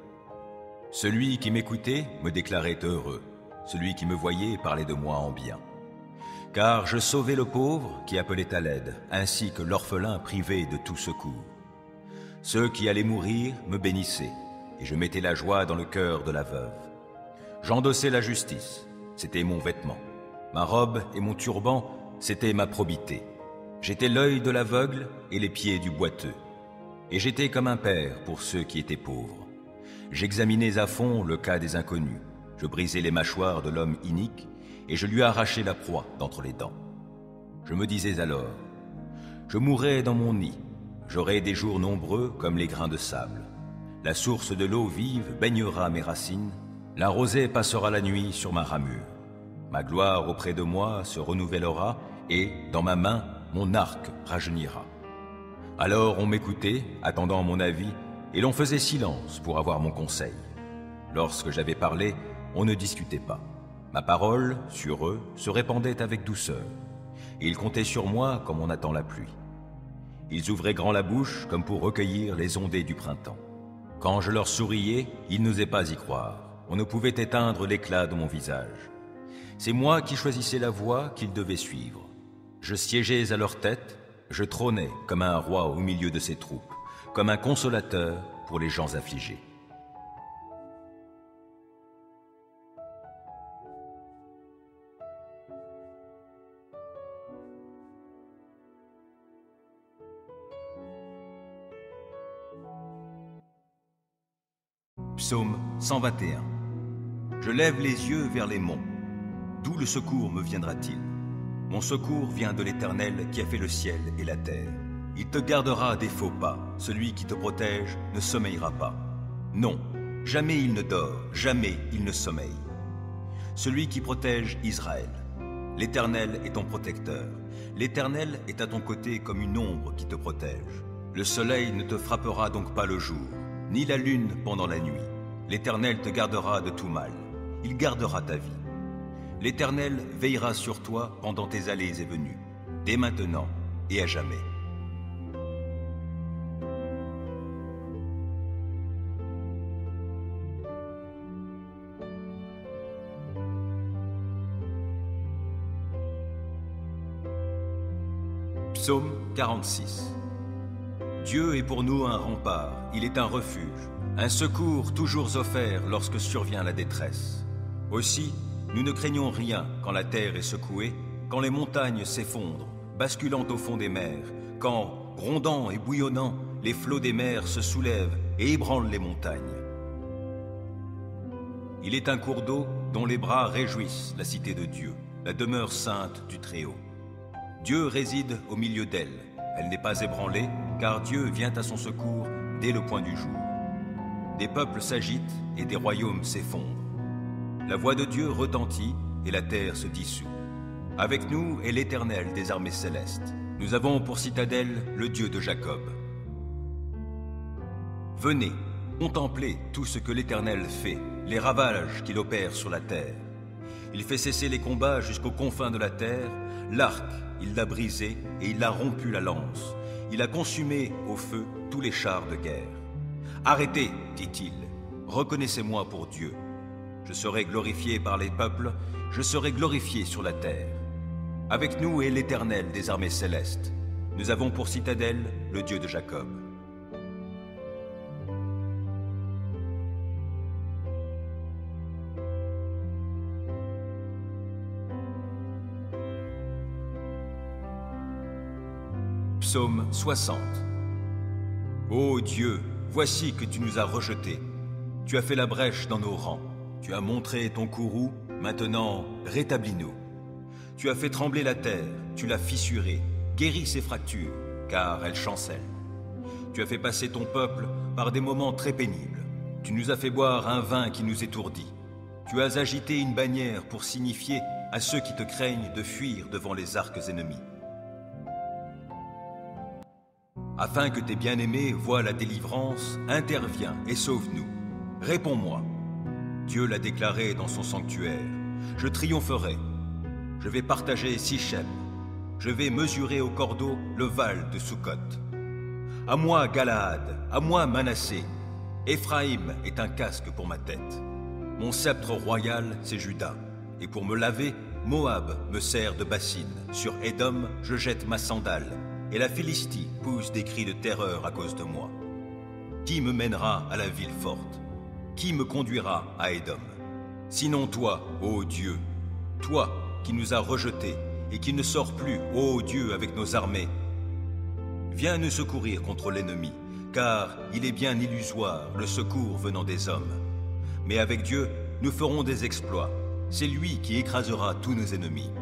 Celui qui m'écoutait me déclarait heureux, celui qui me voyait parlait de moi en bien. Car je sauvais le pauvre qui appelait à l'aide, ainsi que l'orphelin privé de tout secours. Ceux qui allaient mourir me bénissaient, et je mettais la joie dans le cœur de la veuve. J'endossais la justice, c'était mon vêtement. Ma robe et mon turban, c'était ma probité. J'étais l'œil de l'aveugle et les pieds du boiteux. Et j'étais comme un père pour ceux qui étaient pauvres. J'examinais à fond le cas des inconnus. Je brisais les mâchoires de l'homme inique, et je lui arrachais la proie d'entre les dents. Je me disais alors, je mourrai dans mon nid, j'aurai des jours nombreux comme les grains de sable. La source de l'eau vive baignera mes racines, la rosée passera la nuit sur ma ramure. Ma gloire auprès de moi se renouvellera, et, dans ma main, mon arc rajeunira. Alors on m'écoutait, attendant mon avis, et l'on faisait silence pour avoir mon conseil. Lorsque j'avais parlé, on ne discutait pas. Ma parole, sur eux, se répandait avec douceur. Et ils comptaient sur moi comme on attend la pluie. Ils ouvraient grand la bouche comme pour recueillir les ondées du printemps. Quand je leur souriais, ils n'osaient pas y croire. On ne pouvait éteindre l'éclat de mon visage. C'est moi qui choisissais la voie qu'ils devaient suivre. Je siégeais à leur tête, je trônais comme un roi au milieu de ses troupes, comme un consolateur pour les gens affligés. Psaume cent vingt et un. Je lève les yeux vers les monts. D'où le secours me viendra-t-il? Mon secours vient de l'Éternel qui a fait le ciel et la terre. Il te gardera des faux pas. Celui qui te protège ne sommeillera pas. Non, jamais il ne dort, jamais il ne sommeille. Celui qui protège Israël. L'Éternel est ton protecteur. L'Éternel est à ton côté comme une ombre qui te protège. Le soleil ne te frappera donc pas le jour, ni la lune pendant la nuit. L'Éternel te gardera de tout mal. Il gardera ta vie. L'Éternel veillera sur toi pendant tes allées et venues, dès maintenant et à jamais. Psaume quarante-six. Dieu est pour nous un rempart, il est un refuge, un secours toujours offert lorsque survient la détresse. Aussi, nous ne craignons rien quand la terre est secouée, quand les montagnes s'effondrent, basculant au fond des mers, quand, grondant et bouillonnant, les flots des mers se soulèvent et ébranlent les montagnes. Il est un cours d'eau dont les bras réjouissent la cité de Dieu, la demeure sainte du Très-Haut. Dieu réside au milieu d'elle. Elle n'est pas ébranlée, car Dieu vient à son secours dès le point du jour. Des peuples s'agitent et des royaumes s'effondrent. La voix de Dieu retentit et la terre se dissout. Avec nous est l'Éternel des armées célestes. Nous avons pour citadelle le Dieu de Jacob. Venez, contemplez tout ce que l'Éternel fait, les ravages qu'il opère sur la terre. Il fait cesser les combats jusqu'aux confins de la terre. L'arc, il l'a brisé et il a rompu la lance. Il a consumé au feu tous les chars de guerre. Arrêtez, dit-il, reconnaissez-moi pour Dieu. Je serai glorifié par les peuples, je serai glorifié sur la terre. Avec nous est l'Éternel des armées célestes. Nous avons pour citadelle le Dieu de Jacob. Psaume soixante. Ô Dieu, voici que tu nous as rejetés. Tu as fait la brèche dans nos rangs. Tu as montré ton courroux, maintenant rétablis-nous. Tu as fait trembler la terre, tu l'as fissurée, guéris ses fractures, car elle chancelle. Tu as fait passer ton peuple par des moments très pénibles. Tu nous as fait boire un vin qui nous étourdit. Tu as agité une bannière pour signifier à ceux qui te craignent de fuir devant les arcs ennemis. Afin que tes bien-aimés voient la délivrance, interviens et sauve-nous. Réponds-moi. Dieu l'a déclaré dans son sanctuaire. Je triompherai. Je vais partager Sichem. Je vais mesurer au cordeau le val de Sukkot. À moi, Galaad, à moi, Manassé. Éphraïm est un casque pour ma tête. Mon sceptre royal, c'est Juda. Et pour me laver, Moab me sert de bassine. Sur Édom, je jette ma sandale. Et la Philistie pousse des cris de terreur à cause de moi. Qui me mènera à la ville forte? Qui me conduira à Édom? Sinon toi, ô Dieu, toi qui nous as rejetés et qui ne sors plus, ô Dieu, avec nos armées. Viens nous secourir contre l'ennemi, car il est bien illusoire le secours venant des hommes. Mais avec Dieu, nous ferons des exploits. C'est lui qui écrasera tous nos ennemis.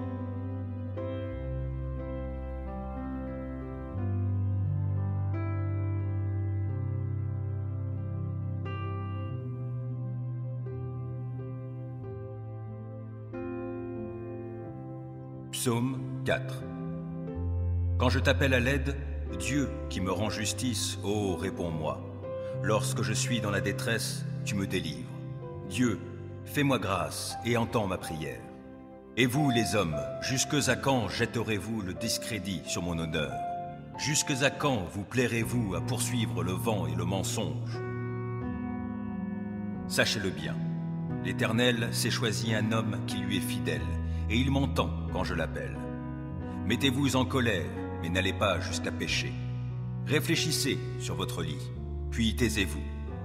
Psaume quatre. Quand je t'appelle à l'aide, Dieu qui me rend justice, ô réponds-moi. Lorsque je suis dans la détresse, tu me délivres. Dieu, fais-moi grâce et entends ma prière. Et vous, les hommes, jusque à quand jetterez-vous le discrédit sur mon honneur? Jusque à quand vous plairez-vous à poursuivre le vent et le mensonge? Sachez-le bien, l'Éternel s'est choisi un homme qui lui est fidèle, et il m'entend quand je l'appelle. Mettez-vous en colère, mais n'allez pas jusqu'à pécher. Réfléchissez sur votre lit, puis taisez-vous.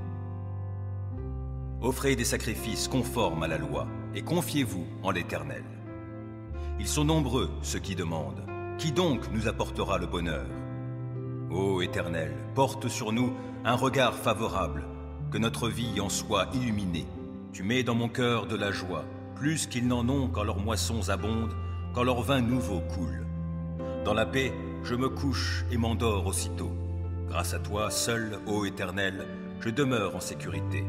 Offrez des sacrifices conformes à la loi, et confiez-vous en l'Éternel. Ils sont nombreux, ceux qui demandent. Qui donc nous apportera le bonheur? Ô Éternel, porte sur nous un regard favorable, que notre vie en soit illuminée. Tu mets dans mon cœur de la joie, plus qu'ils n'en ont quand leurs moissons abondent, quand leur vin nouveau coule. Dans la paix, je me couche et m'endors aussitôt. Grâce à toi, seul, ô Éternel, je demeure en sécurité.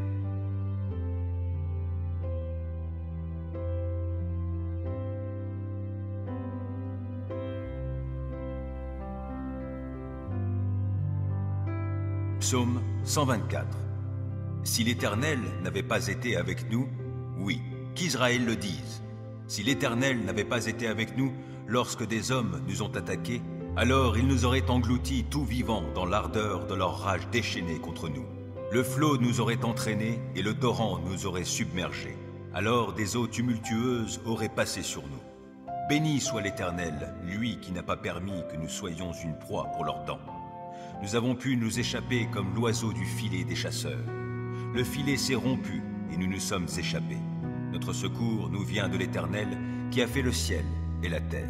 Psaume cent vingt-quatre. Si l'Éternel n'avait pas été avec nous, oui, qu'Israël le dise. Si l'Éternel n'avait pas été avec nous lorsque des hommes nous ont attaqués, alors il nous aurait engloutis tout vivants dans l'ardeur de leur rage déchaînée contre nous. Le flot nous aurait entraînés et le torrent nous aurait submergés. Alors des eaux tumultueuses auraient passé sur nous. Béni soit l'Éternel, lui qui n'a pas permis que nous soyons une proie pour leurs dents. Nous avons pu nous échapper comme l'oiseau du filet des chasseurs. Le filet s'est rompu et nous nous sommes échappés. Notre secours nous vient de l'Éternel qui a fait le ciel et la terre.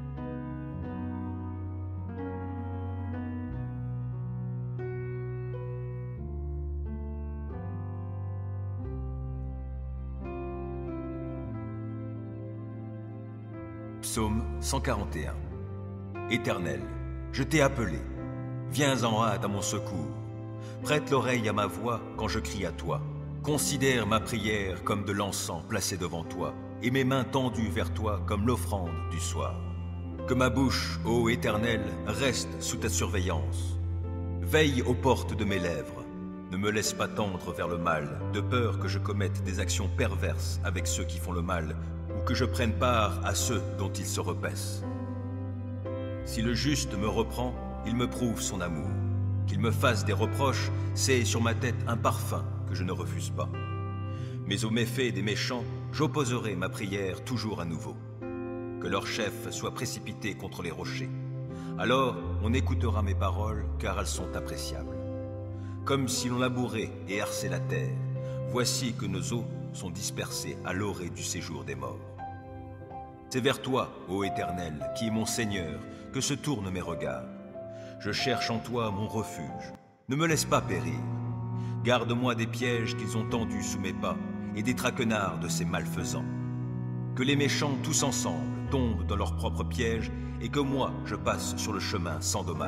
Psaume cent quarante et un. Éternel, je t'ai appelé. Viens en hâte à mon secours. Prête l'oreille à ma voix quand je crie à toi. Considère ma prière comme de l'encens placé devant toi, et mes mains tendues vers toi comme l'offrande du soir. Que ma bouche, ô Éternel, reste sous ta surveillance. Veille aux portes de mes lèvres. Ne me laisse pas tendre vers le mal, de peur que je commette des actions perverses avec ceux qui font le mal, ou que je prenne part à ceux dont ils se repaissent. Si le juste me reprend, il me prouve son amour. Qu'il me fasse des reproches, c'est sur ma tête un parfum que je ne refuse pas. Mais aux méfaits des méchants, j'opposerai ma prière toujours à nouveau. Que leur chef soit précipité contre les rochers. Alors on écoutera mes paroles, car elles sont appréciables. Comme si l'on labourait et herçait la terre, voici que nos eaux sont dispersées à l'orée du séjour des morts. C'est vers toi, ô Éternel, qui est mon Seigneur, que se tournent mes regards. Je cherche en toi mon refuge. Ne me laisse pas périr. Garde-moi des pièges qu'ils ont tendus sous mes pas et des traquenards de ces malfaisants. Que les méchants tous ensemble tombent dans leurs propres pièges et que moi je passe sur le chemin sans dommage.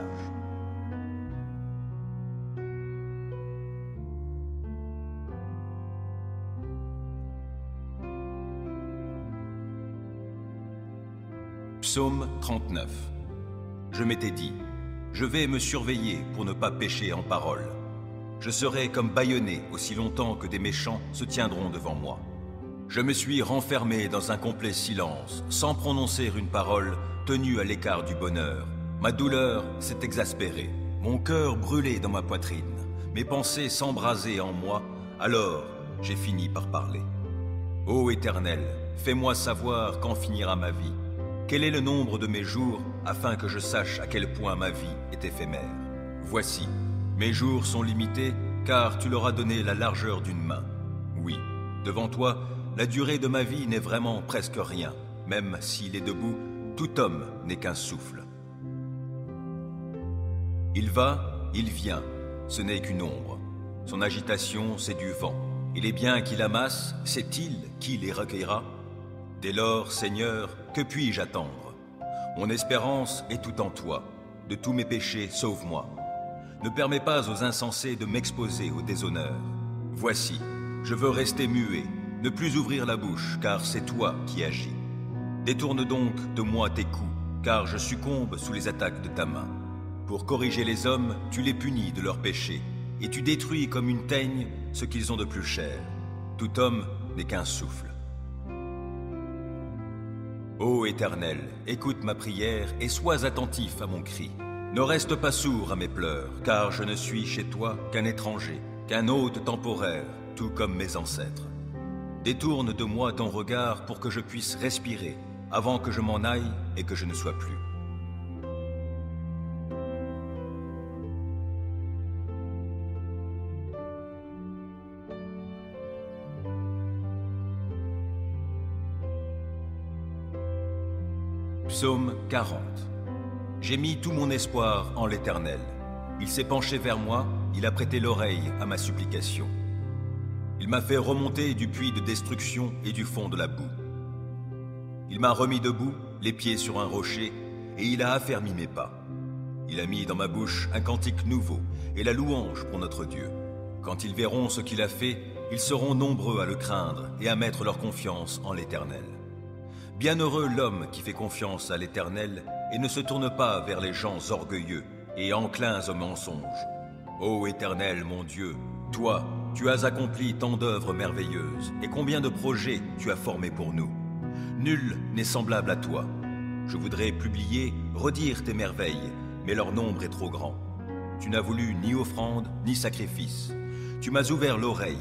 Psaume trente-neuf. Je m'étais dit, je vais me surveiller pour ne pas pécher en parole. Je serai comme bâillonné aussi longtemps que des méchants se tiendront devant moi. Je me suis renfermé dans un complet silence, sans prononcer une parole, tenu à l'écart du bonheur. Ma douleur s'est exaspérée, mon cœur brûlé dans ma poitrine, mes pensées s'embrasaient en moi, alors j'ai fini par parler. Ô Éternel, fais-moi savoir quand finira ma vie. Quel est le nombre de mes jours, afin que je sache à quel point ma vie est éphémère. Voici, mes jours sont limités, car tu leur as donné la largeur d'une main. Oui, devant toi, la durée de ma vie n'est vraiment presque rien, même s'il est debout, tout homme n'est qu'un souffle. Il va, il vient, ce n'est qu'une ombre. Son agitation, c'est du vent. Et les biens qu'il amasse, c'est-il qui les recueillera? Dès lors, Seigneur, que puis-je attendre? Mon espérance est tout en toi. De tous mes péchés, sauve-moi. Ne permets pas aux insensés de m'exposer au déshonneur. Voici, je veux rester muet, ne plus ouvrir la bouche, car c'est toi qui agis. Détourne donc de moi tes coups, car je succombe sous les attaques de ta main. Pour corriger les hommes, tu les punis de leurs péchés, et tu détruis comme une teigne ce qu'ils ont de plus cher. Tout homme n'est qu'un souffle. Ô Éternel, écoute ma prière et sois attentif à mon cri. Ne reste pas sourd à mes pleurs, car je ne suis chez toi qu'un étranger, qu'un hôte temporaire, tout comme mes ancêtres. Détourne de moi ton regard pour que je puisse respirer, avant que je m'en aille et que je ne sois plus. Psaume quarante. J'ai mis tout mon espoir en l'Éternel. Il s'est penché vers moi, il a prêté l'oreille à ma supplication. Il m'a fait remonter du puits de destruction et du fond de la boue. Il m'a remis debout, les pieds sur un rocher, et il a affermi mes pas. Il a mis dans ma bouche un cantique nouveau et la louange pour notre Dieu. Quand ils verront ce qu'il a fait, ils seront nombreux à le craindre et à mettre leur confiance en l'Éternel. Bienheureux l'homme qui fait confiance à l'Éternel et ne se tourne pas vers les gens orgueilleux et enclins aux mensonges. Ô Éternel, mon Dieu, toi, tu as accompli tant d'œuvres merveilleuses et combien de projets tu as formés pour nous. Nul n'est semblable à toi. Je voudrais publier, redire tes merveilles, mais leur nombre est trop grand. Tu n'as voulu ni offrande, ni sacrifice. Tu m'as ouvert l'oreille,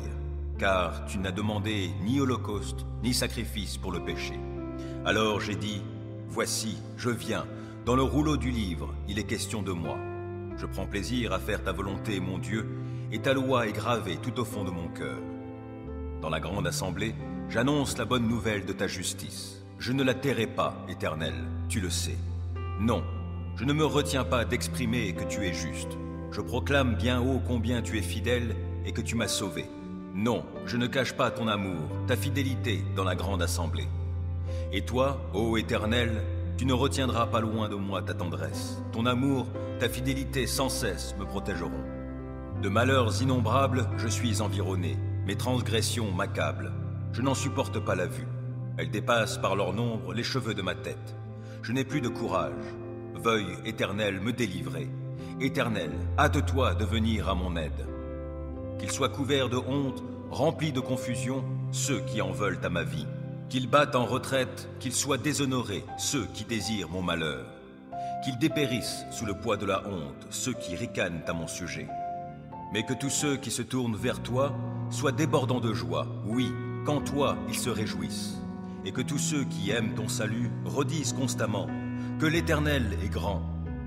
car tu n'as demandé ni holocauste, ni sacrifice pour le péché. Alors j'ai dit, voici, je viens, dans le rouleau du livre, il est question de moi. Je prends plaisir à faire ta volonté, mon Dieu, et ta loi est gravée tout au fond de mon cœur. Dans la grande assemblée, j'annonce la bonne nouvelle de ta justice. Je ne la tairai pas, Éternel, tu le sais. Non, je ne me retiens pas d'exprimer que tu es juste. Je proclame bien haut combien tu es fidèle et que tu m'as sauvé. Non, je ne cache pas ton amour, ta fidélité dans la grande assemblée. Et toi, ô Éternel, tu ne retiendras pas loin de moi ta tendresse. Ton amour, ta fidélité sans cesse me protégeront. De malheurs innombrables, je suis environné. Mes transgressions m'accablent. Je n'en supporte pas la vue. Elles dépassent par leur nombre les cheveux de ma tête. Je n'ai plus de courage. Veuille, Éternel, me délivrer. Éternel, hâte-toi de venir à mon aide. Qu'ils soient couverts de honte, remplis de confusion, ceux qui en veulent à ma vie. Qu'ils battent en retraite, qu'ils soient déshonorés, ceux qui désirent mon malheur. Qu'ils dépérissent sous le poids de la honte, ceux qui ricanent à mon sujet. Mais que tous ceux qui se tournent vers toi soient débordants de joie, oui, qu'en toi ils se réjouissent. Et que tous ceux qui aiment ton salut redisent constamment que l'Éternel est grand.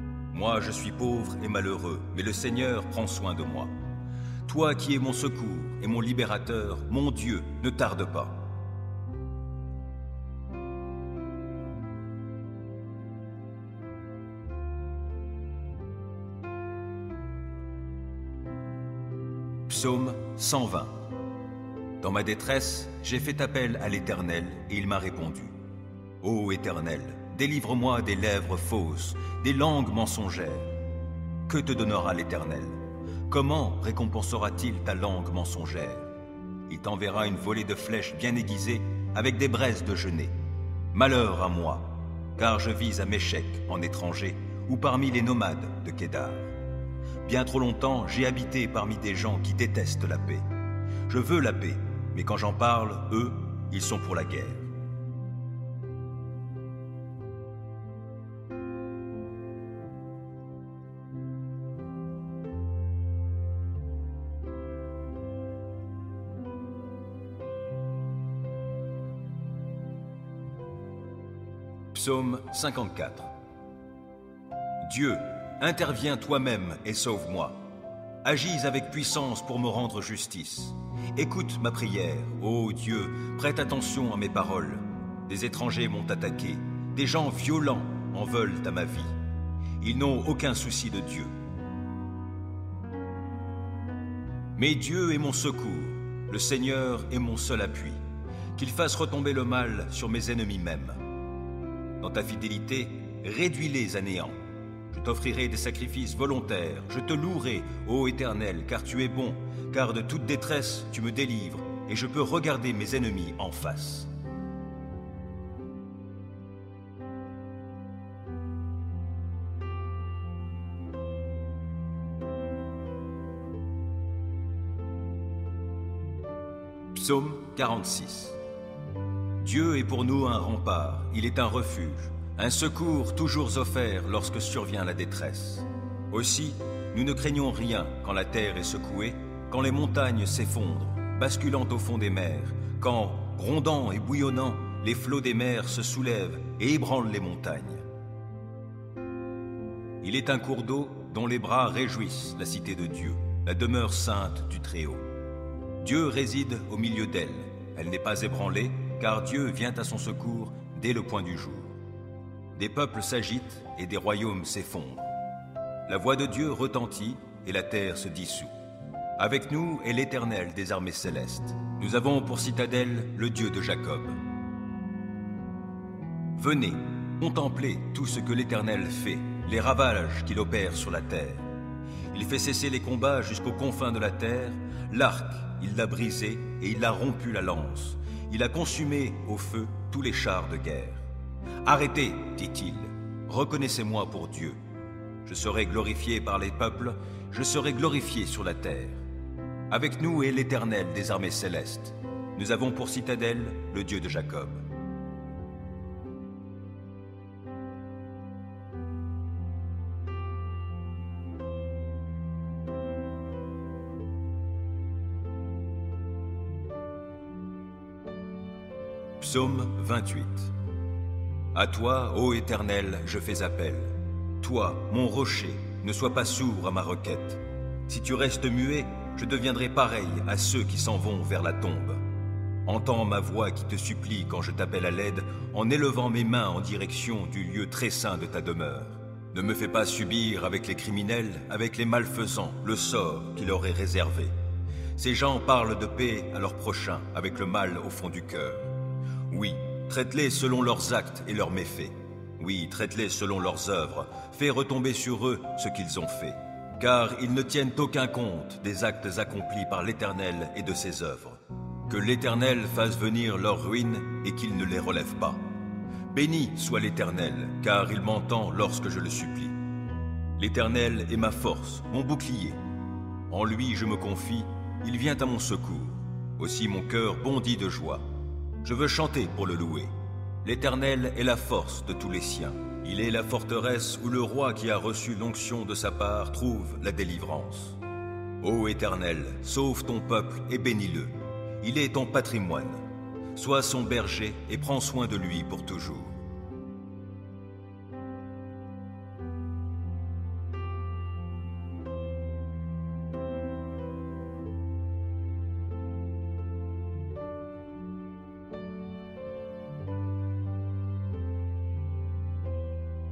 Moi je suis pauvre et malheureux, mais le Seigneur prend soin de moi. Toi qui es mon secours et mon libérateur, mon Dieu, ne tarde pas. Psaume cent vingt. Dans ma détresse, j'ai fait appel à l'Éternel et il m'a répondu. Ô Éternel, délivre-moi des lèvres fausses, des langues mensongères. Que te donnera l'Éternel? Comment récompensera-t-il ta langue mensongère? Il t'enverra une volée de flèches bien aiguisées avec des braises de genêt. Malheur à moi, car je vis à Méchec en étranger ou parmi les nomades de Kédar. Bien trop longtemps, j'ai habité parmi des gens qui détestent la paix. Je veux la paix, mais quand j'en parle, eux, ils sont pour la guerre. Psaume cinquante-quatre. Dieu, interviens toi-même et sauve-moi. Agis avec puissance pour me rendre justice. Écoute ma prière, ô Dieu, prête attention à mes paroles. Des étrangers m'ont attaqué, des gens violents en veulent à ma vie. Ils n'ont aucun souci de Dieu. Mais Dieu est mon secours, le Seigneur est mon seul appui. Qu'il fasse retomber le mal sur mes ennemis même. Dans ta fidélité, réduis-les à néant. Je t'offrirai des sacrifices volontaires, je te louerai, ô Éternel, car tu es bon, car de toute détresse tu me délivres, et je peux regarder mes ennemis en face. Psaume quarante-six. Dieu est pour nous un rempart, il est un refuge, un secours toujours offert lorsque survient la détresse. Aussi, nous ne craignons rien quand la terre est secouée, quand les montagnes s'effondrent, basculant au fond des mers, quand, grondant et bouillonnant, les flots des mers se soulèvent et ébranlent les montagnes. Il est un cours d'eau dont les bras réjouissent la cité de Dieu, la demeure sainte du Très-Haut. Dieu réside au milieu d'elle, elle n'est pas ébranlée, car Dieu vient à son secours dès le point du jour. Des peuples s'agitent et des royaumes s'effondrent. La voix de Dieu retentit et la terre se dissout. Avec nous est l'Éternel des armées célestes. Nous avons pour citadelle le Dieu de Jacob. Venez, contemplez tout ce que l'Éternel fait, les ravages qu'il opère sur la terre. Il fait cesser les combats jusqu'aux confins de la terre. L'arc, il l'a brisé et il a rompu la lance. Il a consumé au feu tous les chars de guerre. Arrêtez, dit-il, reconnaissez-moi pour Dieu. Je serai glorifié par les peuples, je serai glorifié sur la terre. Avec nous est l'Éternel des armées célestes. Nous avons pour citadelle le Dieu de Jacob. Psaume vingt-huit. À toi, ô Éternel, je fais appel. Toi, mon rocher, ne sois pas sourd à ma requête. Si tu restes muet, je deviendrai pareil à ceux qui s'en vont vers la tombe. Entends ma voix qui te supplie quand je t'appelle à l'aide, en élevant mes mains en direction du lieu très saint de ta demeure. Ne me fais pas subir avec les criminels, avec les malfaisants, le sort qui leur est réservé. Ces gens parlent de paix à leurs prochains, avec le mal au fond du cœur. Oui, traite-les selon leurs actes et leurs méfaits. Oui, traite-les selon leurs œuvres. Fais retomber sur eux ce qu'ils ont fait. Car ils ne tiennent aucun compte des actes accomplis par l'Éternel et de ses œuvres. Que l'Éternel fasse venir leur ruine et qu'il ne les relève pas. Béni soit l'Éternel, car il m'entend lorsque je le supplie. L'Éternel est ma force, mon bouclier. En lui je me confie, il vient à mon secours. Aussi mon cœur bondit de joie. Je veux chanter pour le louer. L'Éternel est la force de tous les siens. Il est la forteresse où le roi qui a reçu l'onction de sa part trouve la délivrance. Ô Éternel, sauve ton peuple et bénis-le. Il est ton patrimoine. Sois son berger et prends soin de lui pour toujours.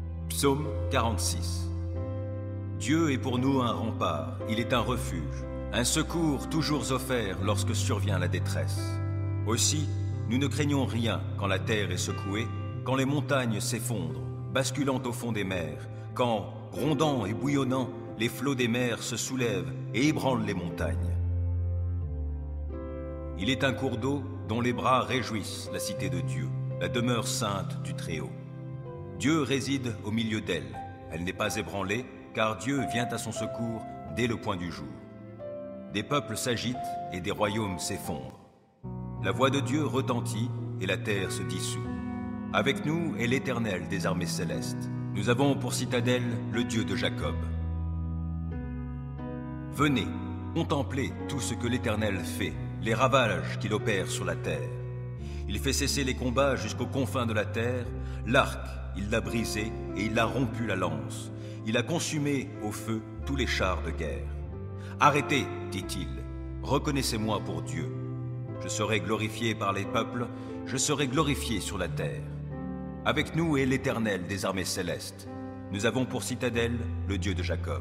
Psaume quarante-six. Dieu est pour nous un rempart, il est un refuge, un secours toujours offert lorsque survient la détresse. Aussi, nous ne craignons rien quand la terre est secouée, quand les montagnes s'effondrent, basculant au fond des mers, quand, grondant et bouillonnant, les flots des mers se soulèvent et ébranlent les montagnes. Il est un cours d'eau dont les bras réjouissent la cité de Dieu, la demeure sainte du Très-Haut. Dieu réside au milieu d'elle. Elle n'est pas ébranlée, car Dieu vient à son secours dès le point du jour. Des peuples s'agitent et des royaumes s'effondrent. La voix de Dieu retentit et la terre se dissout. Avec nous est l'Éternel des armées célestes. Nous avons pour citadelle le Dieu de Jacob. Venez, contemplez tout ce que l'Éternel fait, les ravages qu'il opère sur la terre. Il fait cesser les combats jusqu'aux confins de la terre. L'arc, il l'a brisé et il a rompu la lance. Il a consumé au feu tous les chars de guerre. Arrêtez, dit-il, reconnaissez-moi pour Dieu. Je serai glorifié par les peuples, je serai glorifié sur la terre. Avec nous est l'Éternel des armées célestes. Nous avons pour citadelle le Dieu de Jacob.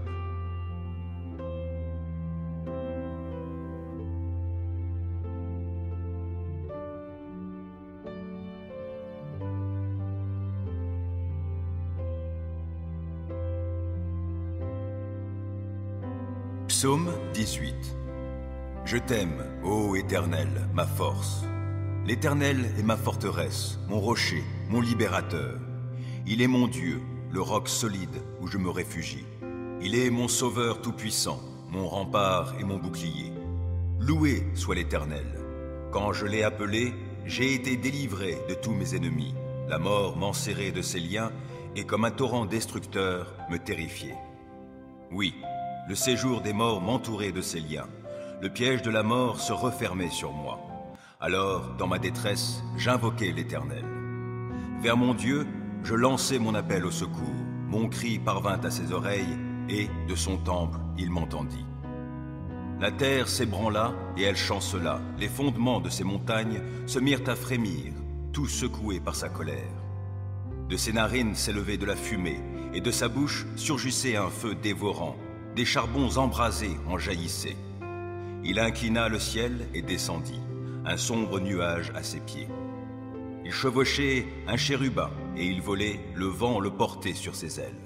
Psaume dix-huit. Je t'aime, ô Éternel, ma force. L'Éternel est ma forteresse, mon rocher, mon libérateur. Il est mon Dieu, le roc solide où je me réfugie. Il est mon sauveur tout-puissant, mon rempart et mon bouclier. Loué soit l'Éternel. Quand je l'ai appelé, j'ai été délivré de tous mes ennemis. La mort m'enserrait de ses liens et comme un torrent destructeur me terrifiait. Oui, le séjour des morts m'entourait de ses liens. Le piège de la mort se refermait sur moi. Alors, dans ma détresse, j'invoquai l'Éternel. Vers mon Dieu, je lançai mon appel au secours. Mon cri parvint à ses oreilles, et, de son temple, il m'entendit. La terre s'ébranla, et elle chancela. Les fondements de ses montagnes se mirent à frémir, tout secoués par sa colère. De ses narines s'élevait de la fumée, et de sa bouche surgissait un feu dévorant. Des charbons embrasés en jaillissaient. Il inclina le ciel et descendit, un sombre nuage à ses pieds. Il chevauchait un chérubin, et il volait, le vent le portait sur ses ailes.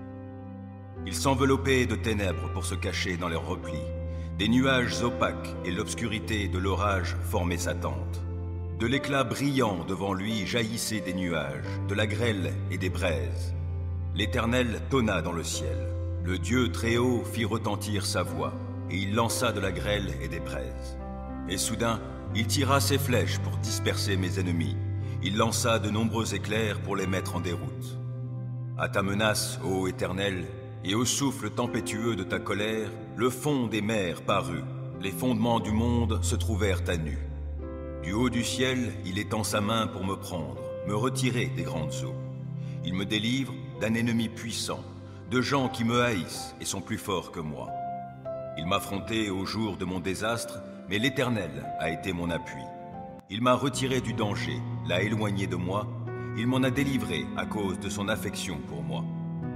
Il s'enveloppait de ténèbres pour se cacher dans leurs replis. Des nuages opaques et l'obscurité de l'orage formaient sa tente. De l'éclat brillant devant lui jaillissaient des nuages, de la grêle et des braises. L'Éternel tonna dans le ciel. Le Dieu Très-Haut fit retentir sa voix, et il lança de la grêle et des braises. Et soudain, il tira ses flèches pour disperser mes ennemis. Il lança de nombreux éclairs pour les mettre en déroute. À ta menace, ô Éternel, et au souffle tempétueux de ta colère, le fond des mers parut. Les fondements du monde se trouvèrent à nu. Du haut du ciel, il étend sa main pour me prendre, me retirer des grandes eaux. Il me délivre d'un ennemi puissant, de gens qui me haïssent et sont plus forts que moi. Il m'affrontait au jour de mon désastre, mais l'Éternel a été mon appui. Il m'a retiré du danger, l'a éloigné de moi, il m'en a délivré à cause de son affection pour moi.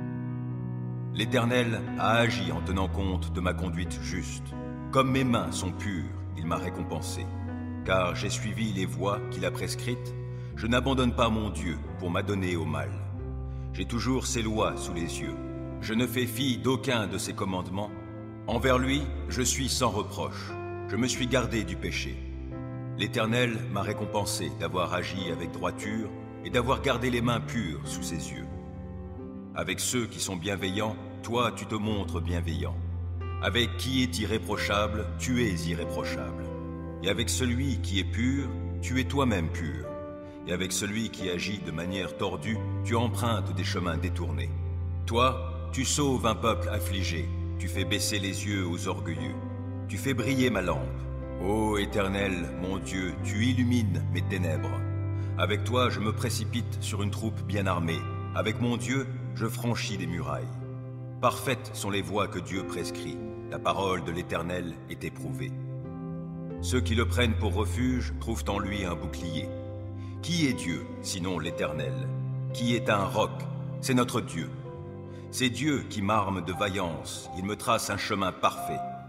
L'Éternel a agi en tenant compte de ma conduite juste. Comme mes mains sont pures, il m'a récompensé. Car j'ai suivi les voies qu'il a prescrites, je n'abandonne pas mon Dieu pour m'adonner au mal. J'ai toujours ses lois sous les yeux. Je ne fais fi d'aucun de ses commandements. Envers lui, je suis sans reproche. Je me suis gardé du péché. L'Éternel m'a récompensé d'avoir agi avec droiture et d'avoir gardé les mains pures sous ses yeux. Avec ceux qui sont bienveillants, toi tu te montres bienveillant. Avec qui est irréprochable, tu es irréprochable. Et avec celui qui est pur, tu es toi-même pur. Et avec celui qui agit de manière tordue, tu empruntes des chemins détournés. Toi, tu sauves un peuple affligé, tu fais baisser les yeux aux orgueilleux, tu fais briller ma lampe. Ô Éternel, mon Dieu, tu illumines mes ténèbres. Avec toi, je me précipite sur une troupe bien armée. Avec mon Dieu, je franchis des murailles. Parfaites sont les voies que Dieu prescrit. La parole de l'Éternel est éprouvée. Ceux qui le prennent pour refuge trouvent en lui un bouclier. Qui est Dieu, sinon l'Éternel? Qui est un roc? C'est notre Dieu. C'est Dieu qui m'arme de vaillance, il me trace un chemin parfait.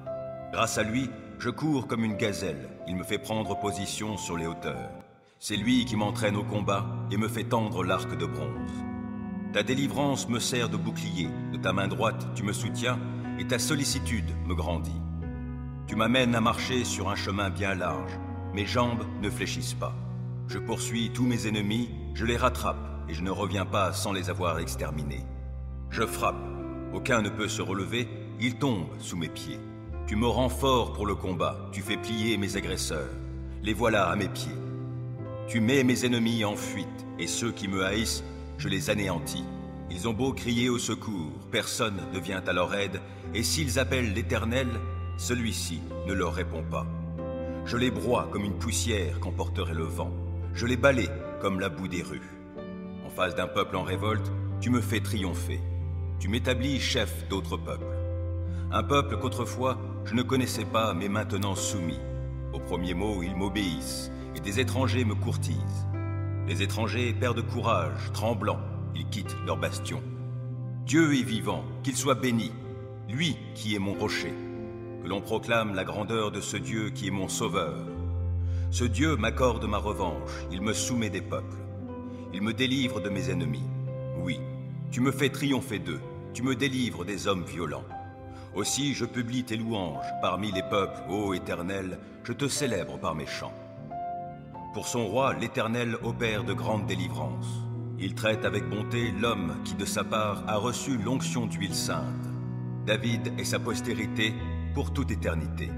Grâce à lui, je cours comme une gazelle. Il me fait prendre position sur les hauteurs. C'est lui qui m'entraîne au combat et me fait tendre l'arc de bronze. Ta délivrance me sert de bouclier. De ta main droite, tu me soutiens et ta sollicitude me grandit. Tu m'amènes à marcher sur un chemin bien large. Mes jambes ne fléchissent pas. Je poursuis tous mes ennemis, je les rattrape et je ne reviens pas sans les avoir exterminés. Je frappe. Aucun ne peut se relever, ils tombent sous mes pieds. Tu me rends fort pour le combat, tu fais plier mes agresseurs. Les voilà à mes pieds. Tu mets mes ennemis en fuite, et ceux qui me haïssent, je les anéantis. Ils ont beau crier au secours, personne ne vient à leur aide, et s'ils appellent l'Éternel, celui-ci ne leur répond pas. Je les broie comme une poussière qu'emporterait le vent. Je les balaie comme la boue des rues. En face d'un peuple en révolte, tu me fais triompher. Tu m'établis chef d'autres peuples. Un peuple qu'autrefois je ne connaissais pas, mais maintenant soumis. Au premier mot, ils m'obéissent, et des étrangers me courtisent. Les étrangers perdent courage, tremblants, ils quittent leur bastion. Dieu est vivant, qu'il soit béni, lui qui est mon rocher. Que l'on proclame la grandeur de ce Dieu qui est mon sauveur. Ce Dieu m'accorde ma revanche, il me soumet des peuples. Il me délivre de mes ennemis. Oui, tu me fais triompher d'eux, tu me délivres des hommes violents. Aussi je publie tes louanges parmi les peuples, ô Éternel, je te célèbre par mes chants. Pour son roi, l'Éternel opère de grandes délivrances. Il traite avec bonté l'homme qui de sa part a reçu l'onction d'huile sainte. David et sa postérité pour toute éternité.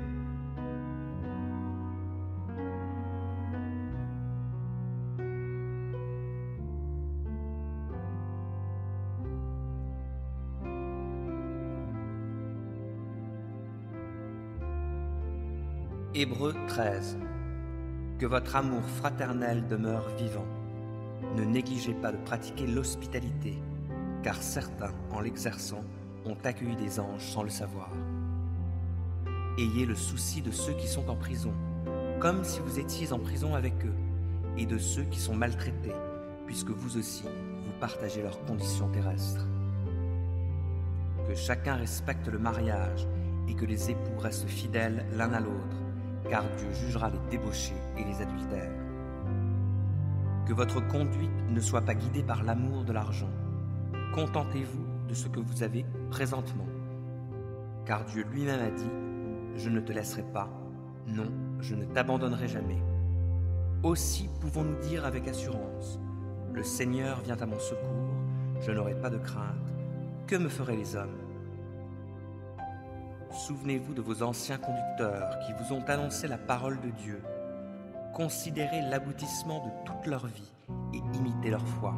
Hébreux treize. Que votre amour fraternel demeure vivant. Ne négligez pas de pratiquer l'hospitalité, car certains, en l'exerçant, ont accueilli des anges sans le savoir. Ayez le souci de ceux qui sont en prison, comme si vous étiez en prison avec eux, et de ceux qui sont maltraités, puisque vous aussi, vous partagez leurs conditions terrestres. Que chacun respecte le mariage, et que les époux restent fidèles l'un à l'autre, car Dieu jugera les débauchés et les adultères. Que votre conduite ne soit pas guidée par l'amour de l'argent. Contentez-vous de ce que vous avez présentement. Car Dieu lui-même a dit « Je ne te laisserai pas, non, je ne t'abandonnerai jamais ». Aussi pouvons-nous dire avec assurance « Le Seigneur vient à mon secours, je n'aurai pas de crainte. Que me feraient les hommes ?» Souvenez-vous de vos anciens conducteurs qui vous ont annoncé la parole de Dieu. Considérez l'aboutissement de toute leur vie et imitez leur foi.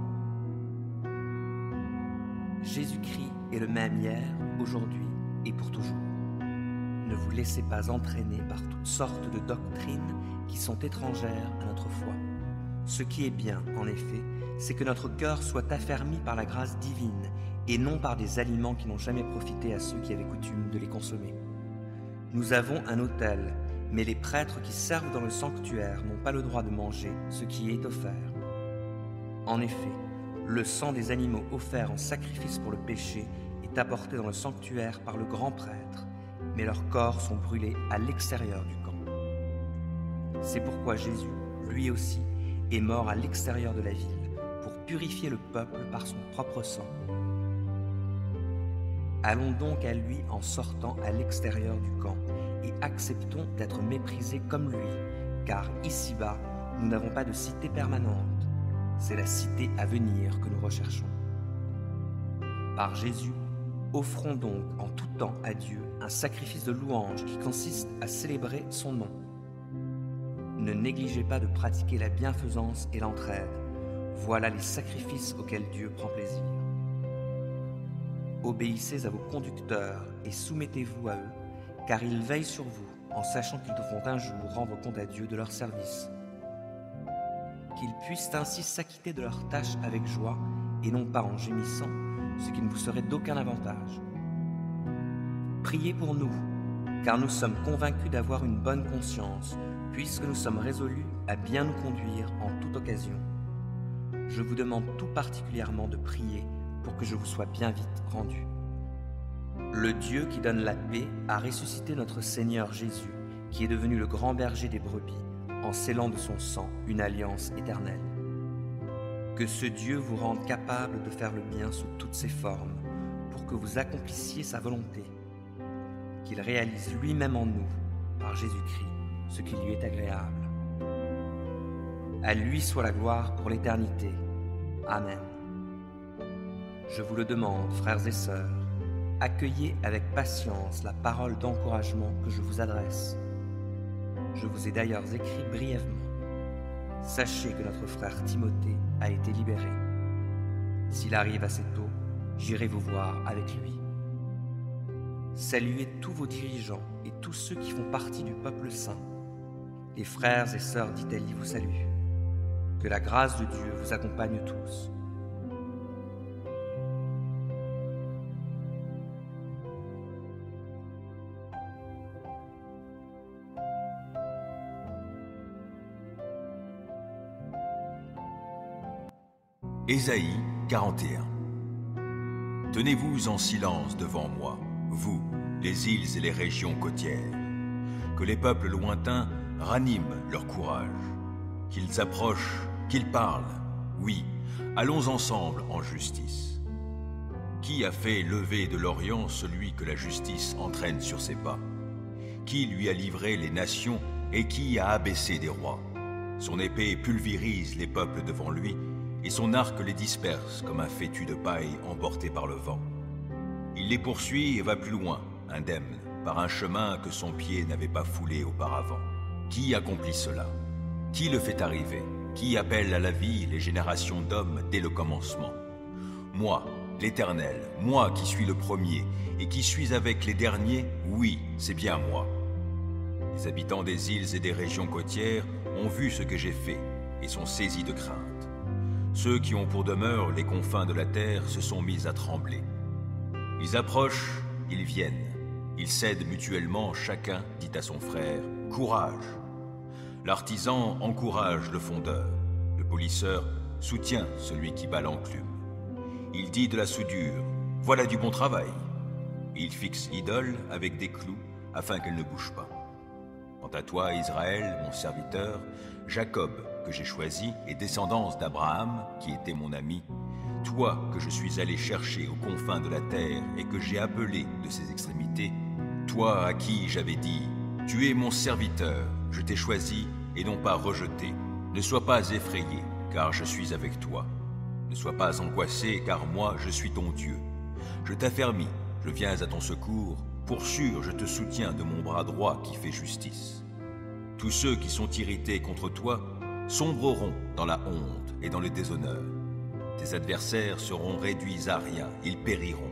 Jésus-Christ est le même hier, aujourd'hui et pour toujours. Ne vous laissez pas entraîner par toutes sortes de doctrines qui sont étrangères à notre foi. Ce qui est bien, en effet, c'est que notre cœur soit affermi par la grâce divine et non par des aliments qui n'ont jamais profité à ceux qui avaient coutume de les consommer. Nous avons un autel, mais les prêtres qui servent dans le sanctuaire n'ont pas le droit de manger ce qui est offert. En effet, le sang des animaux offerts en sacrifice pour le péché est apporté dans le sanctuaire par le grand prêtre, mais leurs corps sont brûlés à l'extérieur du camp. C'est pourquoi Jésus, lui aussi, est mort à l'extérieur de la ville pour purifier le peuple par son propre sang. Allons donc à lui en sortant à l'extérieur du camp et acceptons d'être méprisés comme lui, car ici-bas, nous n'avons pas de cité permanente. C'est la cité à venir que nous recherchons. Par Jésus, offrons donc en tout temps à Dieu un sacrifice de louange qui consiste à célébrer son nom. Ne négligez pas de pratiquer la bienfaisance et l'entraide. Voilà les sacrifices auxquels Dieu prend plaisir. Obéissez à vos conducteurs et soumettez-vous à eux, car ils veillent sur vous, en sachant qu'ils devront un jour rendre compte à Dieu de leur service. Qu'ils puissent ainsi s'acquitter de leurs tâches avec joie, et non pas en gémissant, ce qui ne vous serait d'aucun avantage. Priez pour nous, car nous sommes convaincus d'avoir une bonne conscience, puisque nous sommes résolus à bien nous conduire en toute occasion. Je vous demande tout particulièrement de prier pour que je vous sois bien vite rendu. Le Dieu qui donne la paix a ressuscité notre Seigneur Jésus, qui est devenu le grand berger des brebis, en scellant de son sang une alliance éternelle. Que ce Dieu vous rende capable de faire le bien sous toutes ses formes, pour que vous accomplissiez sa volonté. Qu'il réalise lui-même en nous, par Jésus-Christ, ce qui lui est agréable. À lui soit la gloire pour l'éternité. Amen. Je vous le demande, frères et sœurs, accueillez avec patience la parole d'encouragement que je vous adresse. Je vous ai d'ailleurs écrit brièvement. Sachez que notre frère Timothée a été libéré. S'il arrive assez tôt, j'irai vous voir avec lui. Saluez tous vos dirigeants et tous ceux qui font partie du peuple saint. Les frères et sœurs d'Italie vous saluent. Que la grâce de Dieu vous accompagne tous. Ésaïe quarante et un. Tenez-vous en silence devant moi, vous, les îles et les régions côtières, que les peuples lointains raniment leur courage, qu'ils approchent, qu'ils parlent, oui, allons ensemble en justice. Qui a fait lever de l'Orient celui que la justice entraîne sur ses pas? Qui lui a livré les nations et qui a abaissé des rois? Son épée pulvérise les peuples devant lui, et son arc les disperse comme un fétu de paille emporté par le vent. Il les poursuit et va plus loin, indemne, par un chemin que son pied n'avait pas foulé auparavant. Qui accomplit cela? Qui le fait arriver? Qui appelle à la vie les générations d'hommes dès le commencement? Moi, l'Éternel, moi qui suis le premier, et qui suis avec les derniers, oui, c'est bien moi. Les habitants des îles et des régions côtières ont vu ce que j'ai fait, et sont saisis de crainte. Ceux qui ont pour demeure les confins de la terre se sont mis à trembler. Ils approchent, ils viennent. Ils cèdent mutuellement, chacun dit à son frère « Courage !» L'artisan encourage le fondeur. Le polisseur soutient celui qui bat l'enclume. Il dit de la soudure « Voilà du bon travail !» Il fixe l'idole avec des clous afin qu'elle ne bouge pas. Quant à toi, Israël, mon serviteur, Jacob, que j'ai choisi, et descendance d'Abraham, qui était mon ami, toi que je suis allé chercher aux confins de la terre et que j'ai appelé de ses extrémités, toi à qui j'avais dit, tu es mon serviteur, je t'ai choisi et non pas rejeté, ne sois pas effrayé, car je suis avec toi. Ne sois pas angoissé, car moi je suis ton Dieu. Je t'affermis, je viens à ton secours, pour sûr je te soutiens de mon bras droit qui fait justice. Tous ceux qui sont irrités contre toi sombreront dans la honte et dans le déshonneur. Tes adversaires seront réduits à rien, ils périront.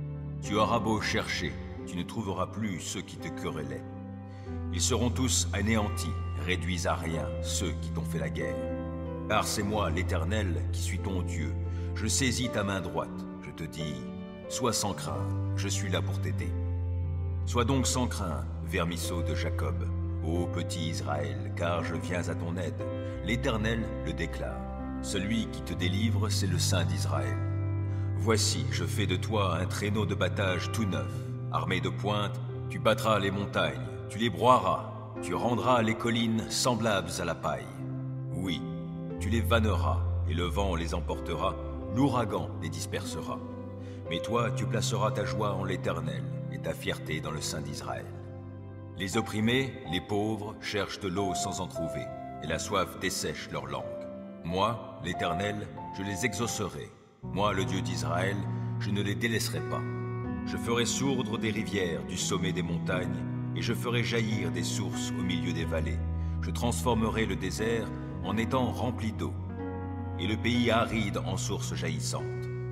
Tu auras beau chercher, tu ne trouveras plus ceux qui te querellaient. Ils seront tous anéantis, réduits à rien, ceux qui t'ont fait la guerre. Car c'est moi, l'Éternel, qui suis ton Dieu. Je saisis ta main droite, je te dis, sois sans crainte, je suis là pour t'aider. Sois donc sans crainte, vermisseau de Jacob, ô petit Israël, car je viens à ton aide. L'Éternel le déclare. Celui qui te délivre, c'est le Saint d'Israël. Voici, je fais de toi un traîneau de battage tout neuf. Armé de pointes, tu battras les montagnes, tu les broieras, tu rendras les collines semblables à la paille. Oui, tu les vanneras, et le vent les emportera, l'ouragan les dispersera. Mais toi, tu placeras ta joie en l'Éternel, et ta fierté dans le Saint d'Israël. Les opprimés, les pauvres, cherchent de l'eau sans en trouver, et la soif dessèche leur langue. Moi, l'Éternel, je les exaucerai. Moi, le Dieu d'Israël, je ne les délaisserai pas. Je ferai sourdre des rivières du sommet des montagnes, et je ferai jaillir des sources au milieu des vallées. Je transformerai le désert en étang rempli d'eau, et le pays aride en sources jaillissantes.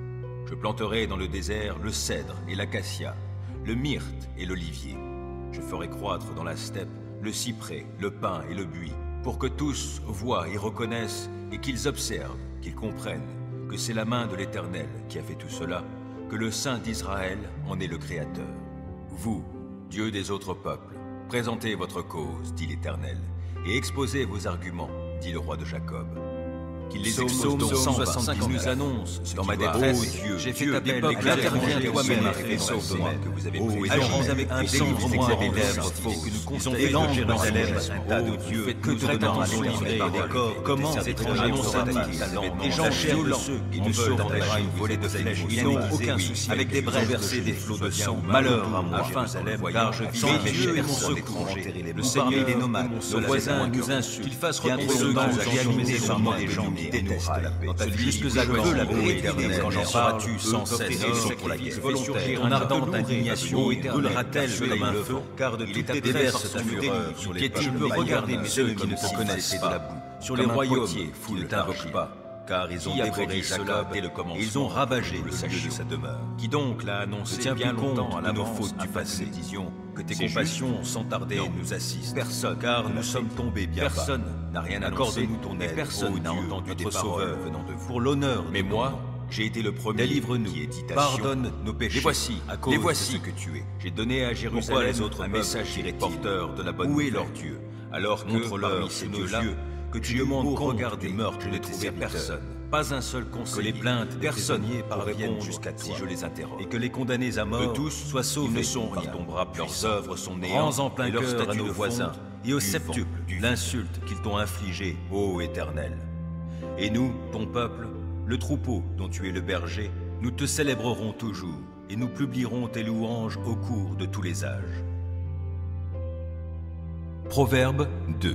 Je planterai dans le désert le cèdre et l'acacia, le myrte et l'olivier. Je ferai croître dans la steppe le cyprès, le pin et le buis, pour que tous voient et reconnaissent, et qu'ils observent, qu'ils comprennent, que c'est la main de l'Éternel qui a fait tout cela, que le Saint d'Israël en est le Créateur. Vous, Dieu des autres peuples, présentez votre cause, dit l'Éternel, et exposez vos arguments, dit le roi de Jacob. qu'il les exauce cent soixante-dix nous annonce, dans ma détresse, Dieu, j'ai fait appel, interviens toi-même et sauve-moi, que vous avez pris. Agis avec puissance, moi, en lèvres fausses, ils ont fait de Jérusalem un tas de dieux, que de prétentions livrées des corps, comment ces étrangers annonce-t-il des gens violents, qui ne sauvent enverra une volée de flèches, ils n'ont aucun souci, avec des braises versées des flots de sang, malheur à moi, afin, car je vis mes Dieu et mon secours, le Seigneur des nomades, nos voisins nous insultent, qu'il fasse retomber le dans la réalité sur moi des gens qui dénoncent la paix. Dans ta jusque à quand la paix éternelle, quand j'en seras-tu sans cesse pour la guerre volontaire, ton ardente indignation brûlera-t-elle comme un feu, car de toutes tes déverses ta fureur sur les peuples. Je peux regarder ceux qui ne te connaissent pas, sur les royaumes qui ne t'invoquent pas, car ils ont dévoré Jacob et le commencement, ils ont ravagé le lieu de sa demeure. Qui donc l'a annoncé bien longtemps à nos fautes du passé, disions que tes compassions sans tarder nous assistent. Personne, car nous sommes tombés bien bas. Personne n'a rien annoncé, nous ton aide. Personne n'a entendu des paroles venant de vous. Pour l'honneur, mais moi, j'ai été le premier. Délivre-nous, pardonne nos péchés. Les voici, à cause de ce que tu es. J'ai donné à Jérusalem les autres un message porteur de la bonne nouvelle. Où est leur Dieu? Alors contre parmi ces dieux-là, que tu demandes qu'on regarde des meurtres, je n'ai trouvé personne. Pas un seul conseiller, que les plaintes personne parviennent jusqu'à toi, si je les interroge. Et que les condamnés à mort, tous soient sauvés, ils ne sont rien. Ton bras leurs œuvres sont néants, en plein cœur à nos voisins, et au septuple l'insulte qu'ils t'ont infligée, ô Éternel. Et nous, ton peuple, le troupeau dont tu es le berger, nous te célébrerons toujours, et nous publierons tes louanges au cours de tous les âges. Proverbe deux.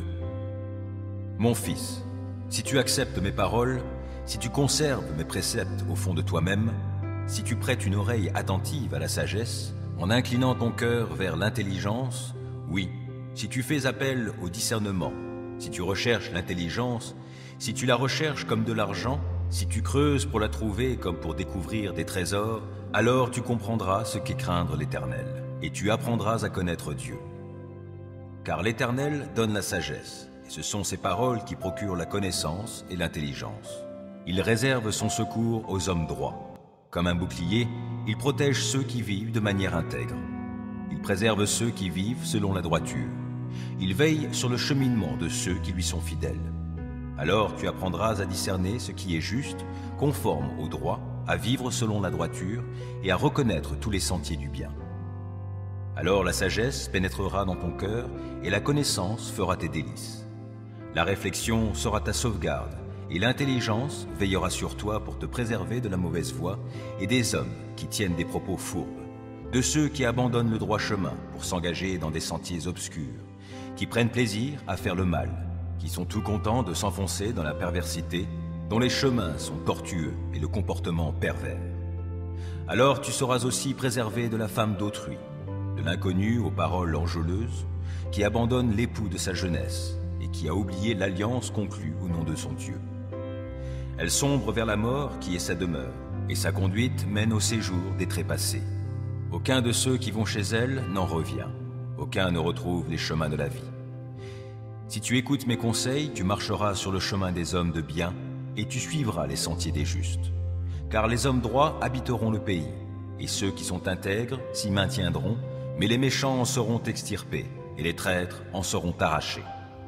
Mon fils, si tu acceptes mes paroles, si tu conserves mes préceptes au fond de toi-même, si tu prêtes une oreille attentive à la sagesse, en inclinant ton cœur vers l'intelligence, oui, si tu fais appel au discernement, si tu recherches l'intelligence, si tu la recherches comme de l'argent, si tu creuses pour la trouver comme pour découvrir des trésors, alors tu comprendras ce qu'est craindre l'Éternel, et tu apprendras à connaître Dieu. Car l'Éternel donne la sagesse, et ce sont ses paroles qui procurent la connaissance et l'intelligence. Il réserve son secours aux hommes droits. Comme un bouclier, il protège ceux qui vivent de manière intègre. Il préserve ceux qui vivent selon la droiture. Il veille sur le cheminement de ceux qui lui sont fidèles. Alors tu apprendras à discerner ce qui est juste, conforme au droit, à vivre selon la droiture et à reconnaître tous les sentiers du bien. Alors la sagesse pénétrera dans ton cœur et la connaissance fera tes délices. La réflexion sera ta sauvegarde, et l'intelligence veillera sur toi pour te préserver de la mauvaise voie et des hommes qui tiennent des propos fourbes, de ceux qui abandonnent le droit chemin pour s'engager dans des sentiers obscurs, qui prennent plaisir à faire le mal, qui sont tout contents de s'enfoncer dans la perversité, dont les chemins sont tortueux et le comportement pervers. Alors tu seras aussi préservé de la femme d'autrui, de l'inconnu aux paroles enjôleuses, qui abandonne l'époux de sa jeunesse, et qui a oublié l'alliance conclue au nom de son Dieu. Elle sombre vers la mort qui est sa demeure, et sa conduite mène au séjour des trépassés. Aucun de ceux qui vont chez elle n'en revient, aucun ne retrouve les chemins de la vie. Si tu écoutes mes conseils, tu marcheras sur le chemin des hommes de bien, et tu suivras les sentiers des justes. Car les hommes droits habiteront le pays, et ceux qui sont intègres s'y maintiendront, mais les méchants en seront extirpés, et les traîtres en seront arrachés.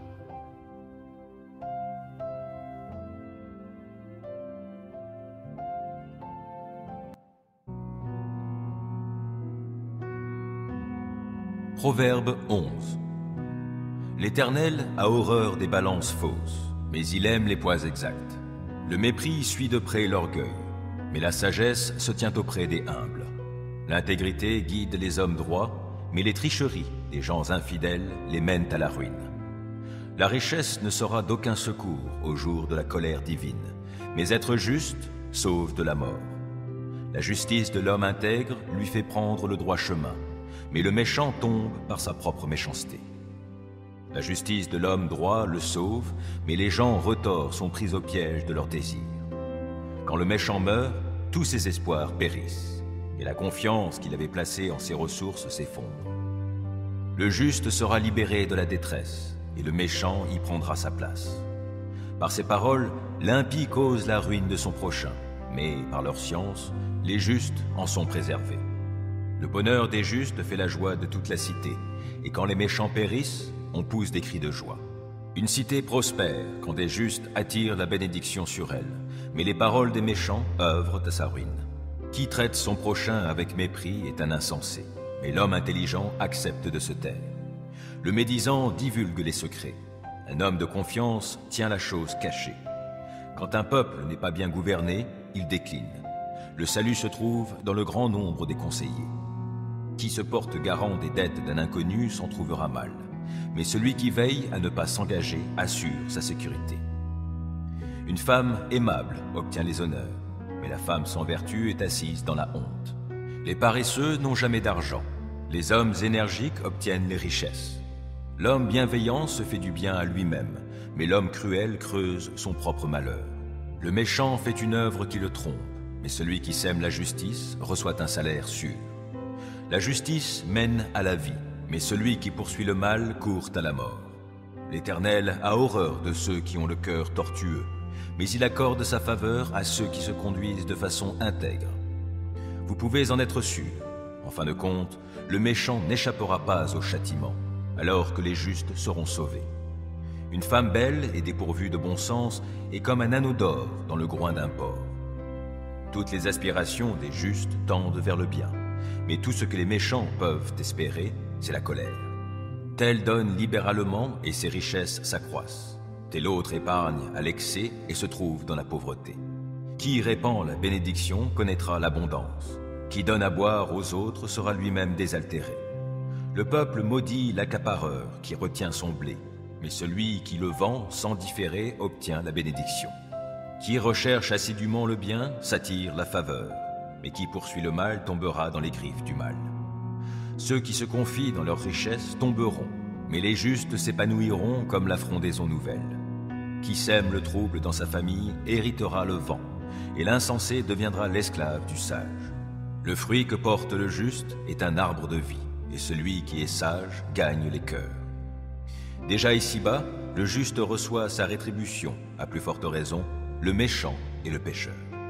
Proverbe onze. L'Éternel a horreur des balances fausses, mais il aime les poids exacts. Le mépris suit de près l'orgueil, mais la sagesse se tient auprès des humbles. L'intégrité guide les hommes droits, mais les tricheries des gens infidèles les mènent à la ruine. La richesse ne sera d'aucun secours au jour de la colère divine, mais être juste sauve de la mort. La justice de l'homme intègre lui fait prendre le droit chemin, mais le méchant tombe par sa propre méchanceté. La justice de l'homme droit le sauve, mais les gens retors sont pris au piège de leurs désirs. Quand le méchant meurt, tous ses espoirs périssent, et la confiance qu'il avait placée en ses ressources s'effondre. Le juste sera libéré de la détresse, et le méchant y prendra sa place. Par ses paroles, l'impie cause la ruine de son prochain, mais par leur science, les justes en sont préservés. Le bonheur des justes fait la joie de toute la cité, et quand les méchants périssent, on pousse des cris de joie. Une cité prospère quand des justes attirent la bénédiction sur elle, mais les paroles des méchants œuvrent à sa ruine. Qui traite son prochain avec mépris est un insensé, mais l'homme intelligent accepte de se taire. Le médisant divulgue les secrets. Un homme de confiance tient la chose cachée. Quand un peuple n'est pas bien gouverné, il décline. Le salut se trouve dans le grand nombre des conseillers. Qui se porte garant des dettes d'un inconnu s'en trouvera mal, mais celui qui veille à ne pas s'engager assure sa sécurité. Une femme aimable obtient les honneurs, mais la femme sans vertu est assise dans la honte. Les paresseux n'ont jamais d'argent, les hommes énergiques obtiennent les richesses. L'homme bienveillant se fait du bien à lui-même, mais l'homme cruel creuse son propre malheur. Le méchant fait une œuvre qui le trompe, mais celui qui sème la justice reçoit un salaire sûr. La justice mène à la vie, mais celui qui poursuit le mal court à la mort. L'Éternel a horreur de ceux qui ont le cœur tortueux, mais il accorde sa faveur à ceux qui se conduisent de façon intègre. Vous pouvez en être sûr, en fin de compte, le méchant n'échappera pas au châtiment, alors que les justes seront sauvés. Une femme belle et dépourvue de bon sens est comme un anneau d'or dans le groin d'un porc. Toutes les aspirations des justes tendent vers le bien, mais tout ce que les méchants peuvent espérer, c'est la colère. Tel donne libéralement et ses richesses s'accroissent. Tel autre épargne à l'excès et se trouve dans la pauvreté. Qui répand la bénédiction connaîtra l'abondance. Qui donne à boire aux autres sera lui-même désaltéré. Le peuple maudit l'accapareur qui retient son blé, mais celui qui le vend sans différer obtient la bénédiction. Qui recherche assidûment le bien s'attire la faveur, mais qui poursuit le mal tombera dans les griffes du mal. Ceux qui se confient dans leurs richesses tomberont, mais les justes s'épanouiront comme la frondaison nouvelle. Qui sème le trouble dans sa famille héritera le vent, et l'insensé deviendra l'esclave du sage. Le fruit que porte le juste est un arbre de vie, et celui qui est sage gagne les cœurs. Déjà ici-bas, le juste reçoit sa rétribution, à plus forte raison, le méchant et le pécheur.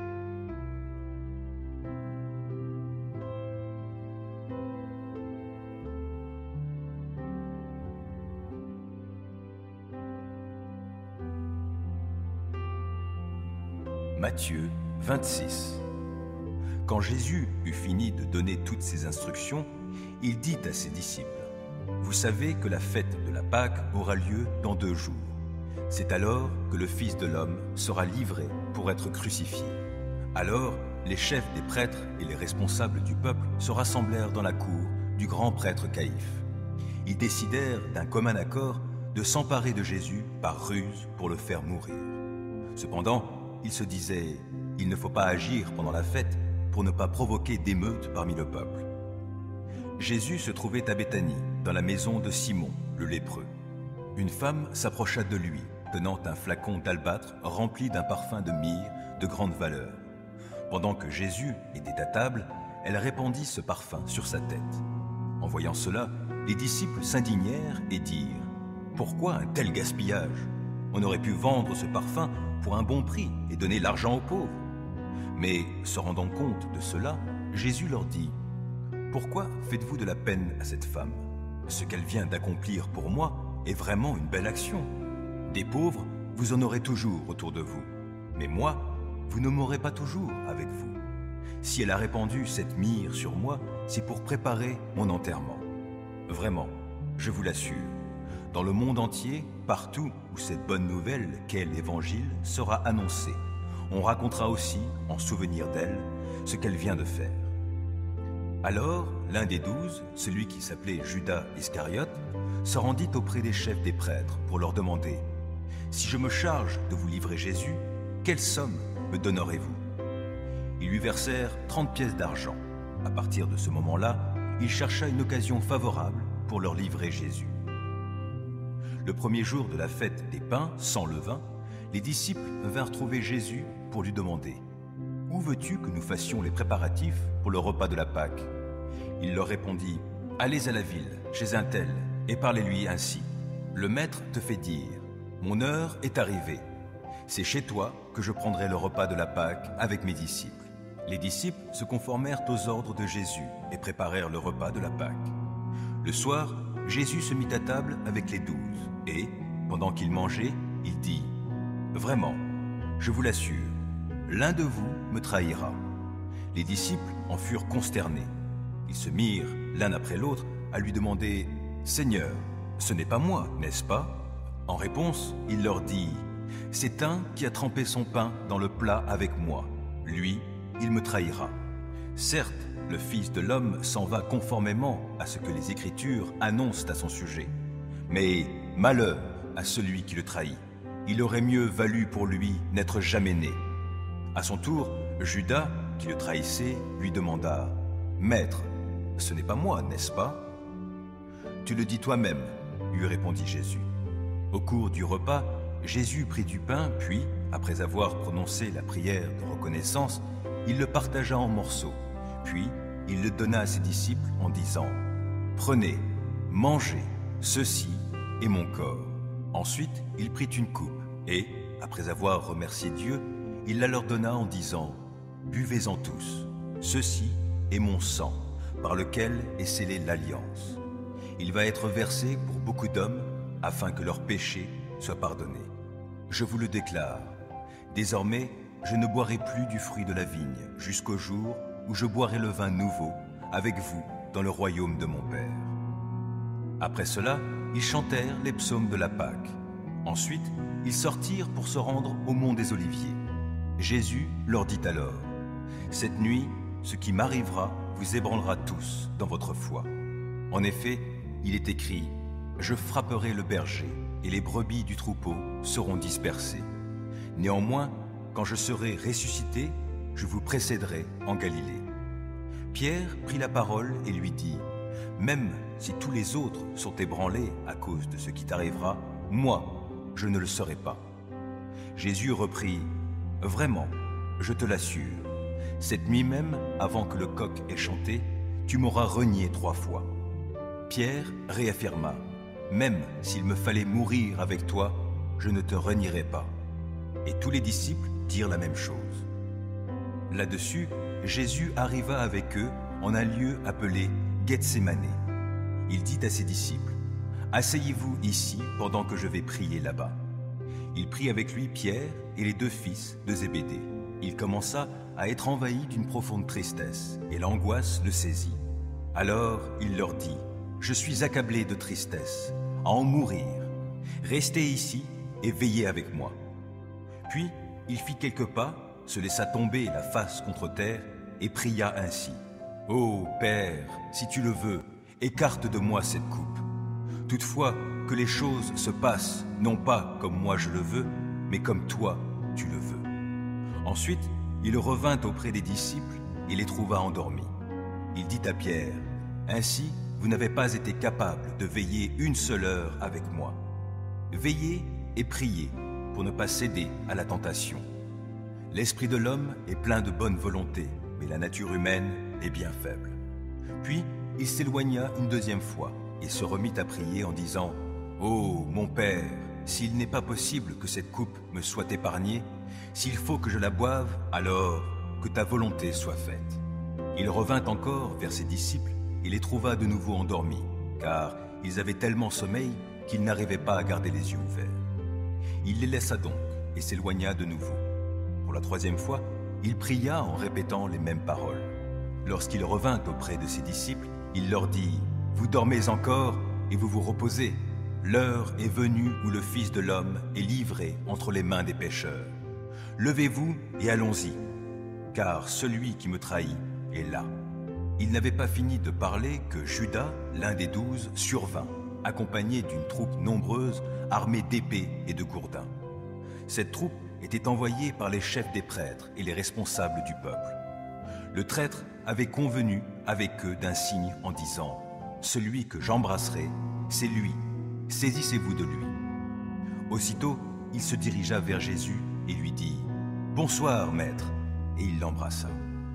Matthieu vingt-six. Quand Jésus eut fini de donner toutes ces instructions, il dit à ses disciples: « Vous savez que la fête de la Pâque aura lieu dans deux jours. C'est alors que le Fils de l'homme sera livré pour être crucifié. Alors, les chefs des prêtres et les responsables du peuple se rassemblèrent dans la cour du grand prêtre Caïphe. Ils décidèrent d'un commun accord de s'emparer de Jésus par ruse pour le faire mourir. Cependant, ils se disaient: « Il ne faut pas agir pendant la fête pour ne pas provoquer d'émeutes parmi le peuple. » Jésus se trouvait à Béthanie, dans la maison de Simon, le lépreux. Une femme s'approcha de lui, tenant un flacon d'albâtre rempli d'un parfum de myrrhe de grande valeur. Pendant que Jésus était à table, elle répandit ce parfum sur sa tête. En voyant cela, les disciples s'indignèrent et dirent: « Pourquoi un tel gaspillage? On aurait pu vendre ce parfum pour un bon prix et donner l'argent aux pauvres. » Mais, se rendant compte de cela, Jésus leur dit: « Pourquoi faites-vous de la peine à cette femme? Ce qu'elle vient d'accomplir pour moi est vraiment une belle action. Des pauvres, vous en aurez toujours autour de vous, mais moi, vous ne m'aurez pas toujours avec vous. Si elle a répandu cette myrrhe sur moi, c'est pour préparer mon enterrement. Vraiment, je vous l'assure, dans le monde entier, partout où cette bonne nouvelle qu'est l'Évangile sera annoncée, on racontera aussi, en souvenir d'elle, ce qu'elle vient de faire. » Alors, l'un des douze, celui qui s'appelait Judas Iscariote, se rendit auprès des chefs des prêtres pour leur demander: « Si je me charge de vous livrer Jésus, quelle somme me donnerez-vous » Ils lui versèrent trente pièces d'argent. À partir de ce moment-là, il chercha une occasion favorable pour leur livrer Jésus. Le premier jour de la fête des pains sans levain, les disciples vinrent trouver Jésus pour lui demander: « Où veux-tu que nous fassions les préparatifs pour le repas de la Pâque ?» Il leur répondit: « Allez à la ville, chez un tel, et parlez-lui ainsi. Le maître te fait dire: mon heure est arrivée. C'est chez toi que je prendrai le repas de la Pâque avec mes disciples. » Les disciples se conformèrent aux ordres de Jésus et préparèrent le repas de la Pâque. Le soir, Jésus se mit à table avec les douze et, pendant qu'il mangeait, il dit « Vraiment, je vous l'assure, l'un de vous me trahira. » Les disciples en furent consternés. Ils se mirent, l'un après l'autre, à lui demander « Seigneur, ce n'est pas moi, n'est-ce pas ?» En réponse, il leur dit « C'est un qui a trempé son pain dans le plat avec moi. Lui, il me trahira. » Certes, le Fils de l'homme s'en va conformément à ce que les Écritures annoncent à son sujet. Mais malheur à celui qui le trahit. Il aurait mieux valu pour lui n'être jamais né. À son tour, Judas, qui le trahissait, lui demanda « Maître, ce n'est pas moi, n'est-ce pas ?» « Tu le dis toi-même, » lui répondit Jésus. Au cours du repas, Jésus prit du pain, puis, après avoir prononcé la prière de reconnaissance, il le partagea en morceaux. Puis, il le donna à ses disciples en disant « Prenez, mangez, ceci est mon corps. » Ensuite, il prit une coupe et, après avoir remercié Dieu, il la leur donna en disant « Buvez-en tous, ceci est mon sang, par lequel est scellée l'alliance. Il va être versé pour beaucoup d'hommes, afin que leurs péchés soient pardonnés. Je vous le déclare, désormais, je ne boirai plus du fruit de la vigne, jusqu'au jour où je boirai le vin nouveau avec vous dans le royaume de mon Père. » Après cela, ils chantèrent les psaumes de la Pâque. Ensuite, ils sortirent pour se rendre au mont des Oliviers. Jésus leur dit alors, « Cette nuit, ce qui m'arrivera vous ébranlera tous dans votre foi. En effet, il est écrit, « Je frapperai le berger, et les brebis du troupeau seront dispersées. Néanmoins, quand je serai ressuscité, je vous précéderai en Galilée. » Pierre prit la parole et lui dit, « Même si tous les autres sont ébranlés à cause de ce qui t'arrivera, moi, je ne le serai pas. » Jésus reprit, « Vraiment, je te l'assure, cette nuit même, avant que le coq ait chanté, tu m'auras renié trois fois. » Pierre réaffirma, « Même s'il me fallait mourir avec toi, je ne te renierai pas. » Et tous les disciples dirent la même chose. Là-dessus, Jésus arriva avec eux en un lieu appelé Gethsémané. Il dit à ses disciples, « Asseyez-vous ici pendant que je vais prier là-bas. » Il prit avec lui Pierre et les deux fils de Zébédée. Il commença à être envahi d'une profonde tristesse, et l'angoisse le saisit. Alors il leur dit, « Je suis accablé de tristesse, à en mourir. Restez ici et veillez avec moi. » Puis il fit quelques pas, se laissa tomber la face contre terre et pria ainsi, « Ô Père, si tu le veux, écarte de moi cette coupe. Toutefois, que les choses se passent, non pas comme moi je le veux, mais comme toi tu le veux. » Ensuite, il revint auprès des disciples et les trouva endormis. Il dit à Pierre, « Ainsi, vous n'avez pas été capable de veiller une seule heure avec moi. Veillez et priez pour ne pas céder à la tentation. L'esprit de l'homme est plein de bonne volonté, mais la nature humaine est bien faible. » Puis, il s'éloigna une deuxième fois et se remit à prier en disant, « Ô mon Père, s'il n'est pas possible que cette coupe me soit épargnée, s'il faut que je la boive, alors que ta volonté soit faite. » Il revint encore vers ses disciples et les trouva de nouveau endormis, car ils avaient tellement sommeil qu'ils n'arrivaient pas à garder les yeux ouverts. Il les laissa donc et s'éloigna de nouveau. Pour la troisième fois, il pria en répétant les mêmes paroles. Lorsqu'il revint auprès de ses disciples, il leur dit, « Vous dormez encore et vous vous reposez. L'heure est venue où le Fils de l'homme est livré entre les mains des pécheurs. Levez-vous et allons-y, car celui qui me trahit est là. » Il n'avait pas fini de parler que Judas, l'un des douze, survint, accompagné d'une troupe nombreuse, armée d'épées et de gourdins. Cette troupe était envoyée par les chefs des prêtres et les responsables du peuple. Le traître avait convenu avec eux d'un signe en disant, « Celui que j'embrasserai, c'est lui, saisissez-vous de lui. » Aussitôt, il se dirigea vers Jésus et lui dit, « Bonsoir, maître !» et il l'embrassa.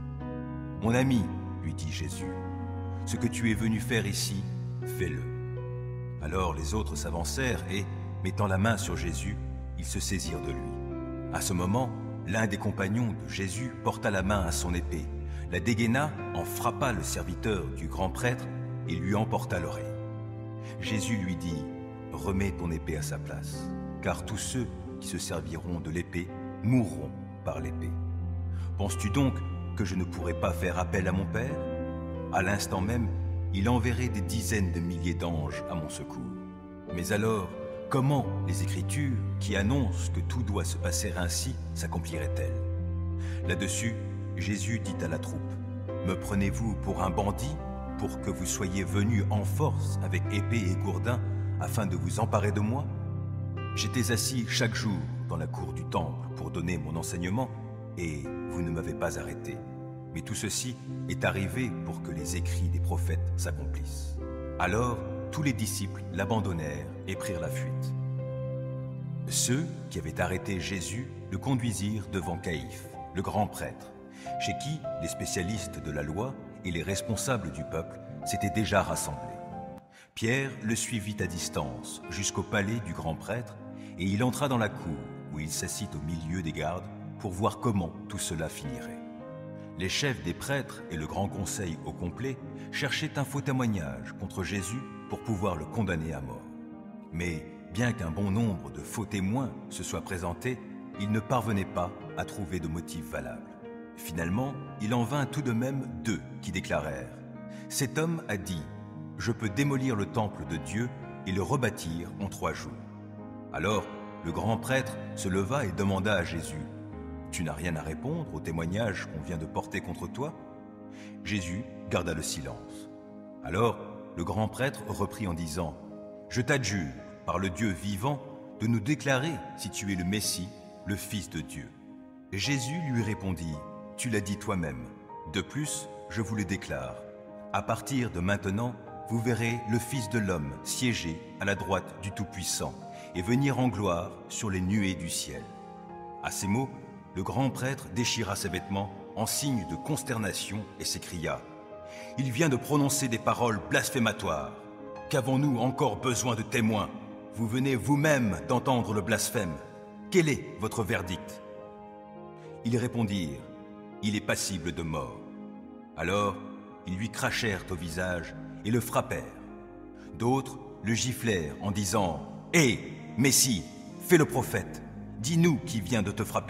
« Mon ami, lui dit Jésus, « ce que tu es venu faire ici, fais-le. » Alors les autres s'avancèrent et, mettant la main sur Jésus, ils se saisirent de lui. À ce moment, l'un des compagnons de Jésus porta la main à son épée, la dégaina, en frappa le serviteur du grand prêtre et lui emporta l'oreille. Jésus lui dit, « remets ton épée à sa place, car tous ceux qui se serviront de l'épée mourront par l'épée. Penses-tu donc que je ne pourrais pas faire appel à mon Père? À l'instant même, il enverrait des dizaines de milliers d'anges à mon secours. Mais alors, comment les Écritures, qui annoncent que tout doit se passer ainsi, s'accompliraient-elles? Là-dessus, Jésus dit à la troupe, « Me prenez-vous pour un bandit, pour que vous soyez venus en force avec épée et gourdin, afin de vous emparer de moi? J'étais assis chaque jour dans la cour du temple pour donner mon enseignement, et vous ne m'avez pas arrêté. Mais tout ceci est arrivé pour que les écrits des prophètes s'accomplissent. » Alors, tous les disciples l'abandonnèrent et prirent la fuite. Ceux qui avaient arrêté Jésus le conduisirent devant Caïphe, le grand prêtre, chez qui les spécialistes de la loi et les responsables du peuple s'étaient déjà rassemblés. Pierre le suivit à distance jusqu'au palais du grand prêtre et il entra dans la cour où il s'assit au milieu des gardes pour voir comment tout cela finirait. Les chefs des prêtres et le grand conseil au complet cherchaient un faux témoignage contre Jésus pour pouvoir le condamner à mort. Mais bien qu'un bon nombre de faux témoins se soient présentés, ils ne parvenaient pas à trouver de motif valable. Finalement, il en vint tout de même deux qui déclarèrent « Cet homme a dit « Je peux démolir le temple de Dieu et le rebâtir en trois jours. » Alors, le grand prêtre se leva et demanda à Jésus « Tu n'as rien à répondre au témoignage qu'on vient de porter contre toi ?» Jésus garda le silence. Alors, le grand prêtre reprit en disant « Je t'adjure, par le Dieu vivant, de nous déclarer si tu es le Messie, le Fils de Dieu. » Jésus lui répondit « Tu l'as dit toi-même. De plus, je vous le déclare. À partir de maintenant, vous verrez le Fils de l'homme siéger à la droite du Tout-Puissant et venir en gloire sur les nuées du ciel. » À ces mots, le grand prêtre déchira ses vêtements en signe de consternation et s'écria « Il vient de prononcer des paroles blasphématoires. Qu'avons-nous encore besoin de témoins? Vous venez vous-même d'entendre le blasphème. Quel est votre verdict ?» Ils répondirent « Il est passible de mort. » Alors, ils lui crachèrent au visage et le frappèrent. D'autres le giflèrent en disant « Hé, Messie, fais le prophète, dis-nous qui vient de te frapper. »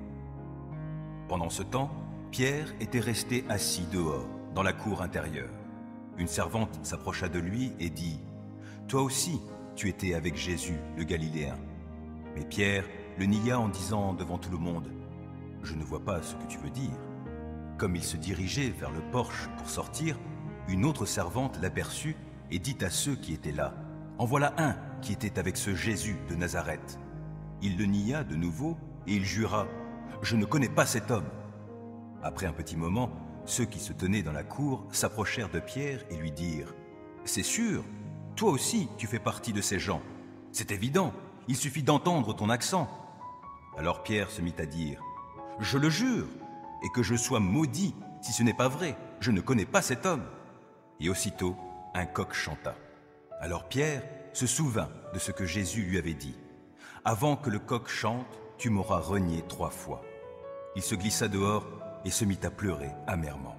Pendant ce temps, Pierre était resté assis dehors, dans la cour intérieure. Une servante s'approcha de lui et dit « Toi aussi, tu étais avec Jésus, le Galiléen. » Mais Pierre le nia en disant devant tout le monde « Je ne vois pas ce que tu veux dire. » Comme il se dirigeait vers le porche pour sortir, une autre servante l'aperçut et dit à ceux qui étaient là « En voilà un qui était avec ce Jésus de Nazareth. » Il le nia de nouveau et il jura « Je ne connais pas cet homme. » Après un petit moment, ceux qui se tenaient dans la cour s'approchèrent de Pierre et lui dirent « C'est sûr, toi aussi tu fais partie de ces gens. C'est évident, il suffit d'entendre ton accent. » Alors Pierre se mit à dire « Je le jure, et que je sois maudit si ce n'est pas vrai, je ne connais pas cet homme. » Et aussitôt, un coq chanta. Alors Pierre se souvint de ce que Jésus lui avait dit « Avant que le coq chante, tu m'auras renié trois fois. » Il se glissa dehors et se mit à pleurer amèrement.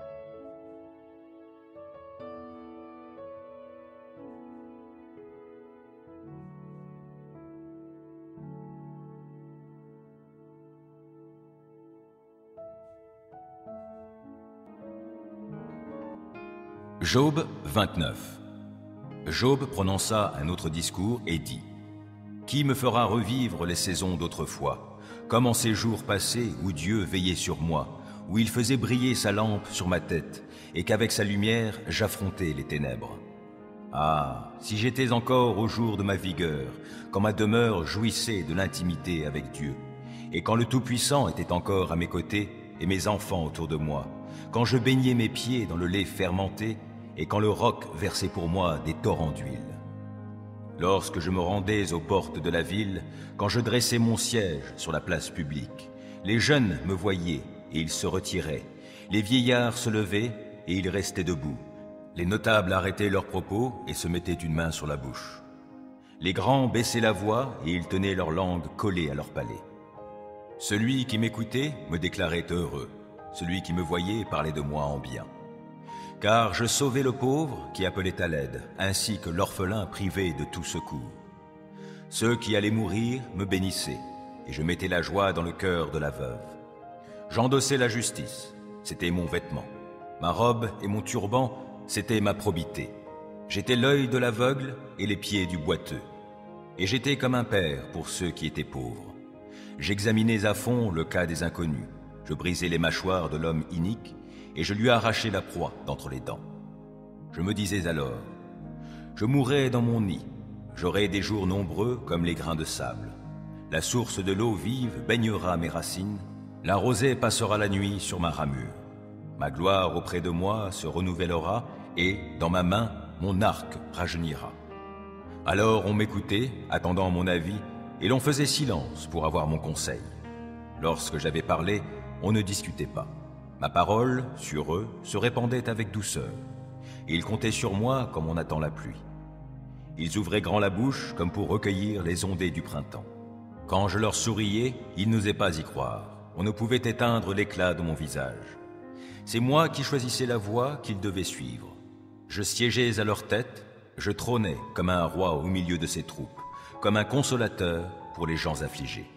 Job vingt-neuf. Job prononça un autre discours et dit « Qui me fera revivre les saisons d'autrefois, comme en ces jours passés où Dieu veillait sur moi, où il faisait briller sa lampe sur ma tête, et qu'avec sa lumière j'affrontais les ténèbres. Ah, si j'étais encore au jour de ma vigueur, quand ma demeure jouissait de l'intimité avec Dieu, et quand le Tout-Puissant était encore à mes côtés et mes enfants autour de moi, quand je baignais mes pieds dans le lait fermenté, et quand le roc versait pour moi des torrents d'huile. Lorsque je me rendais aux portes de la ville, quand je dressais mon siège sur la place publique, les jeunes me voyaient et ils se retiraient, les vieillards se levaient et ils restaient debout, les notables arrêtaient leurs propos et se mettaient une main sur la bouche. Les grands baissaient la voix et ils tenaient leur langue collée à leur palais. Celui qui m'écoutait me déclarait heureux, celui qui me voyait parlait de moi en bien. car je sauvais le pauvre qui appelait à l'aide, ainsi que l'orphelin privé de tout secours. Ceux qui allaient mourir me bénissaient, et je mettais la joie dans le cœur de la veuve. J'endossais la justice, c'était mon vêtement. Ma robe et mon turban, c'était ma probité. J'étais l'œil de l'aveugle et les pieds du boiteux. Et j'étais comme un père pour ceux qui étaient pauvres. J'examinais à fond le cas des inconnus. Je brisais les mâchoires de l'homme inique et je lui arrachais la proie d'entre les dents. Je me disais alors, je mourrai dans mon nid, j'aurai des jours nombreux comme les grains de sable. La source de l'eau vive baignera mes racines, la rosée passera la nuit sur ma ramure. Ma gloire auprès de moi se renouvellera et, dans ma main, mon arc rajeunira. Alors on m'écoutait, attendant mon avis, et l'on faisait silence pour avoir mon conseil. Lorsque j'avais parlé, on ne discutait pas. Ma parole, sur eux, se répandait avec douceur. Et ils comptaient sur moi comme on attend la pluie. Ils ouvraient grand la bouche comme pour recueillir les ondées du printemps. Quand je leur souriais, ils n'osaient pas y croire. On ne pouvait éteindre l'éclat de mon visage. C'est moi qui choisissais la voie qu'ils devaient suivre. Je siégeais à leur tête, je trônais comme un roi au milieu de ses troupes, comme un consolateur pour les gens affligés.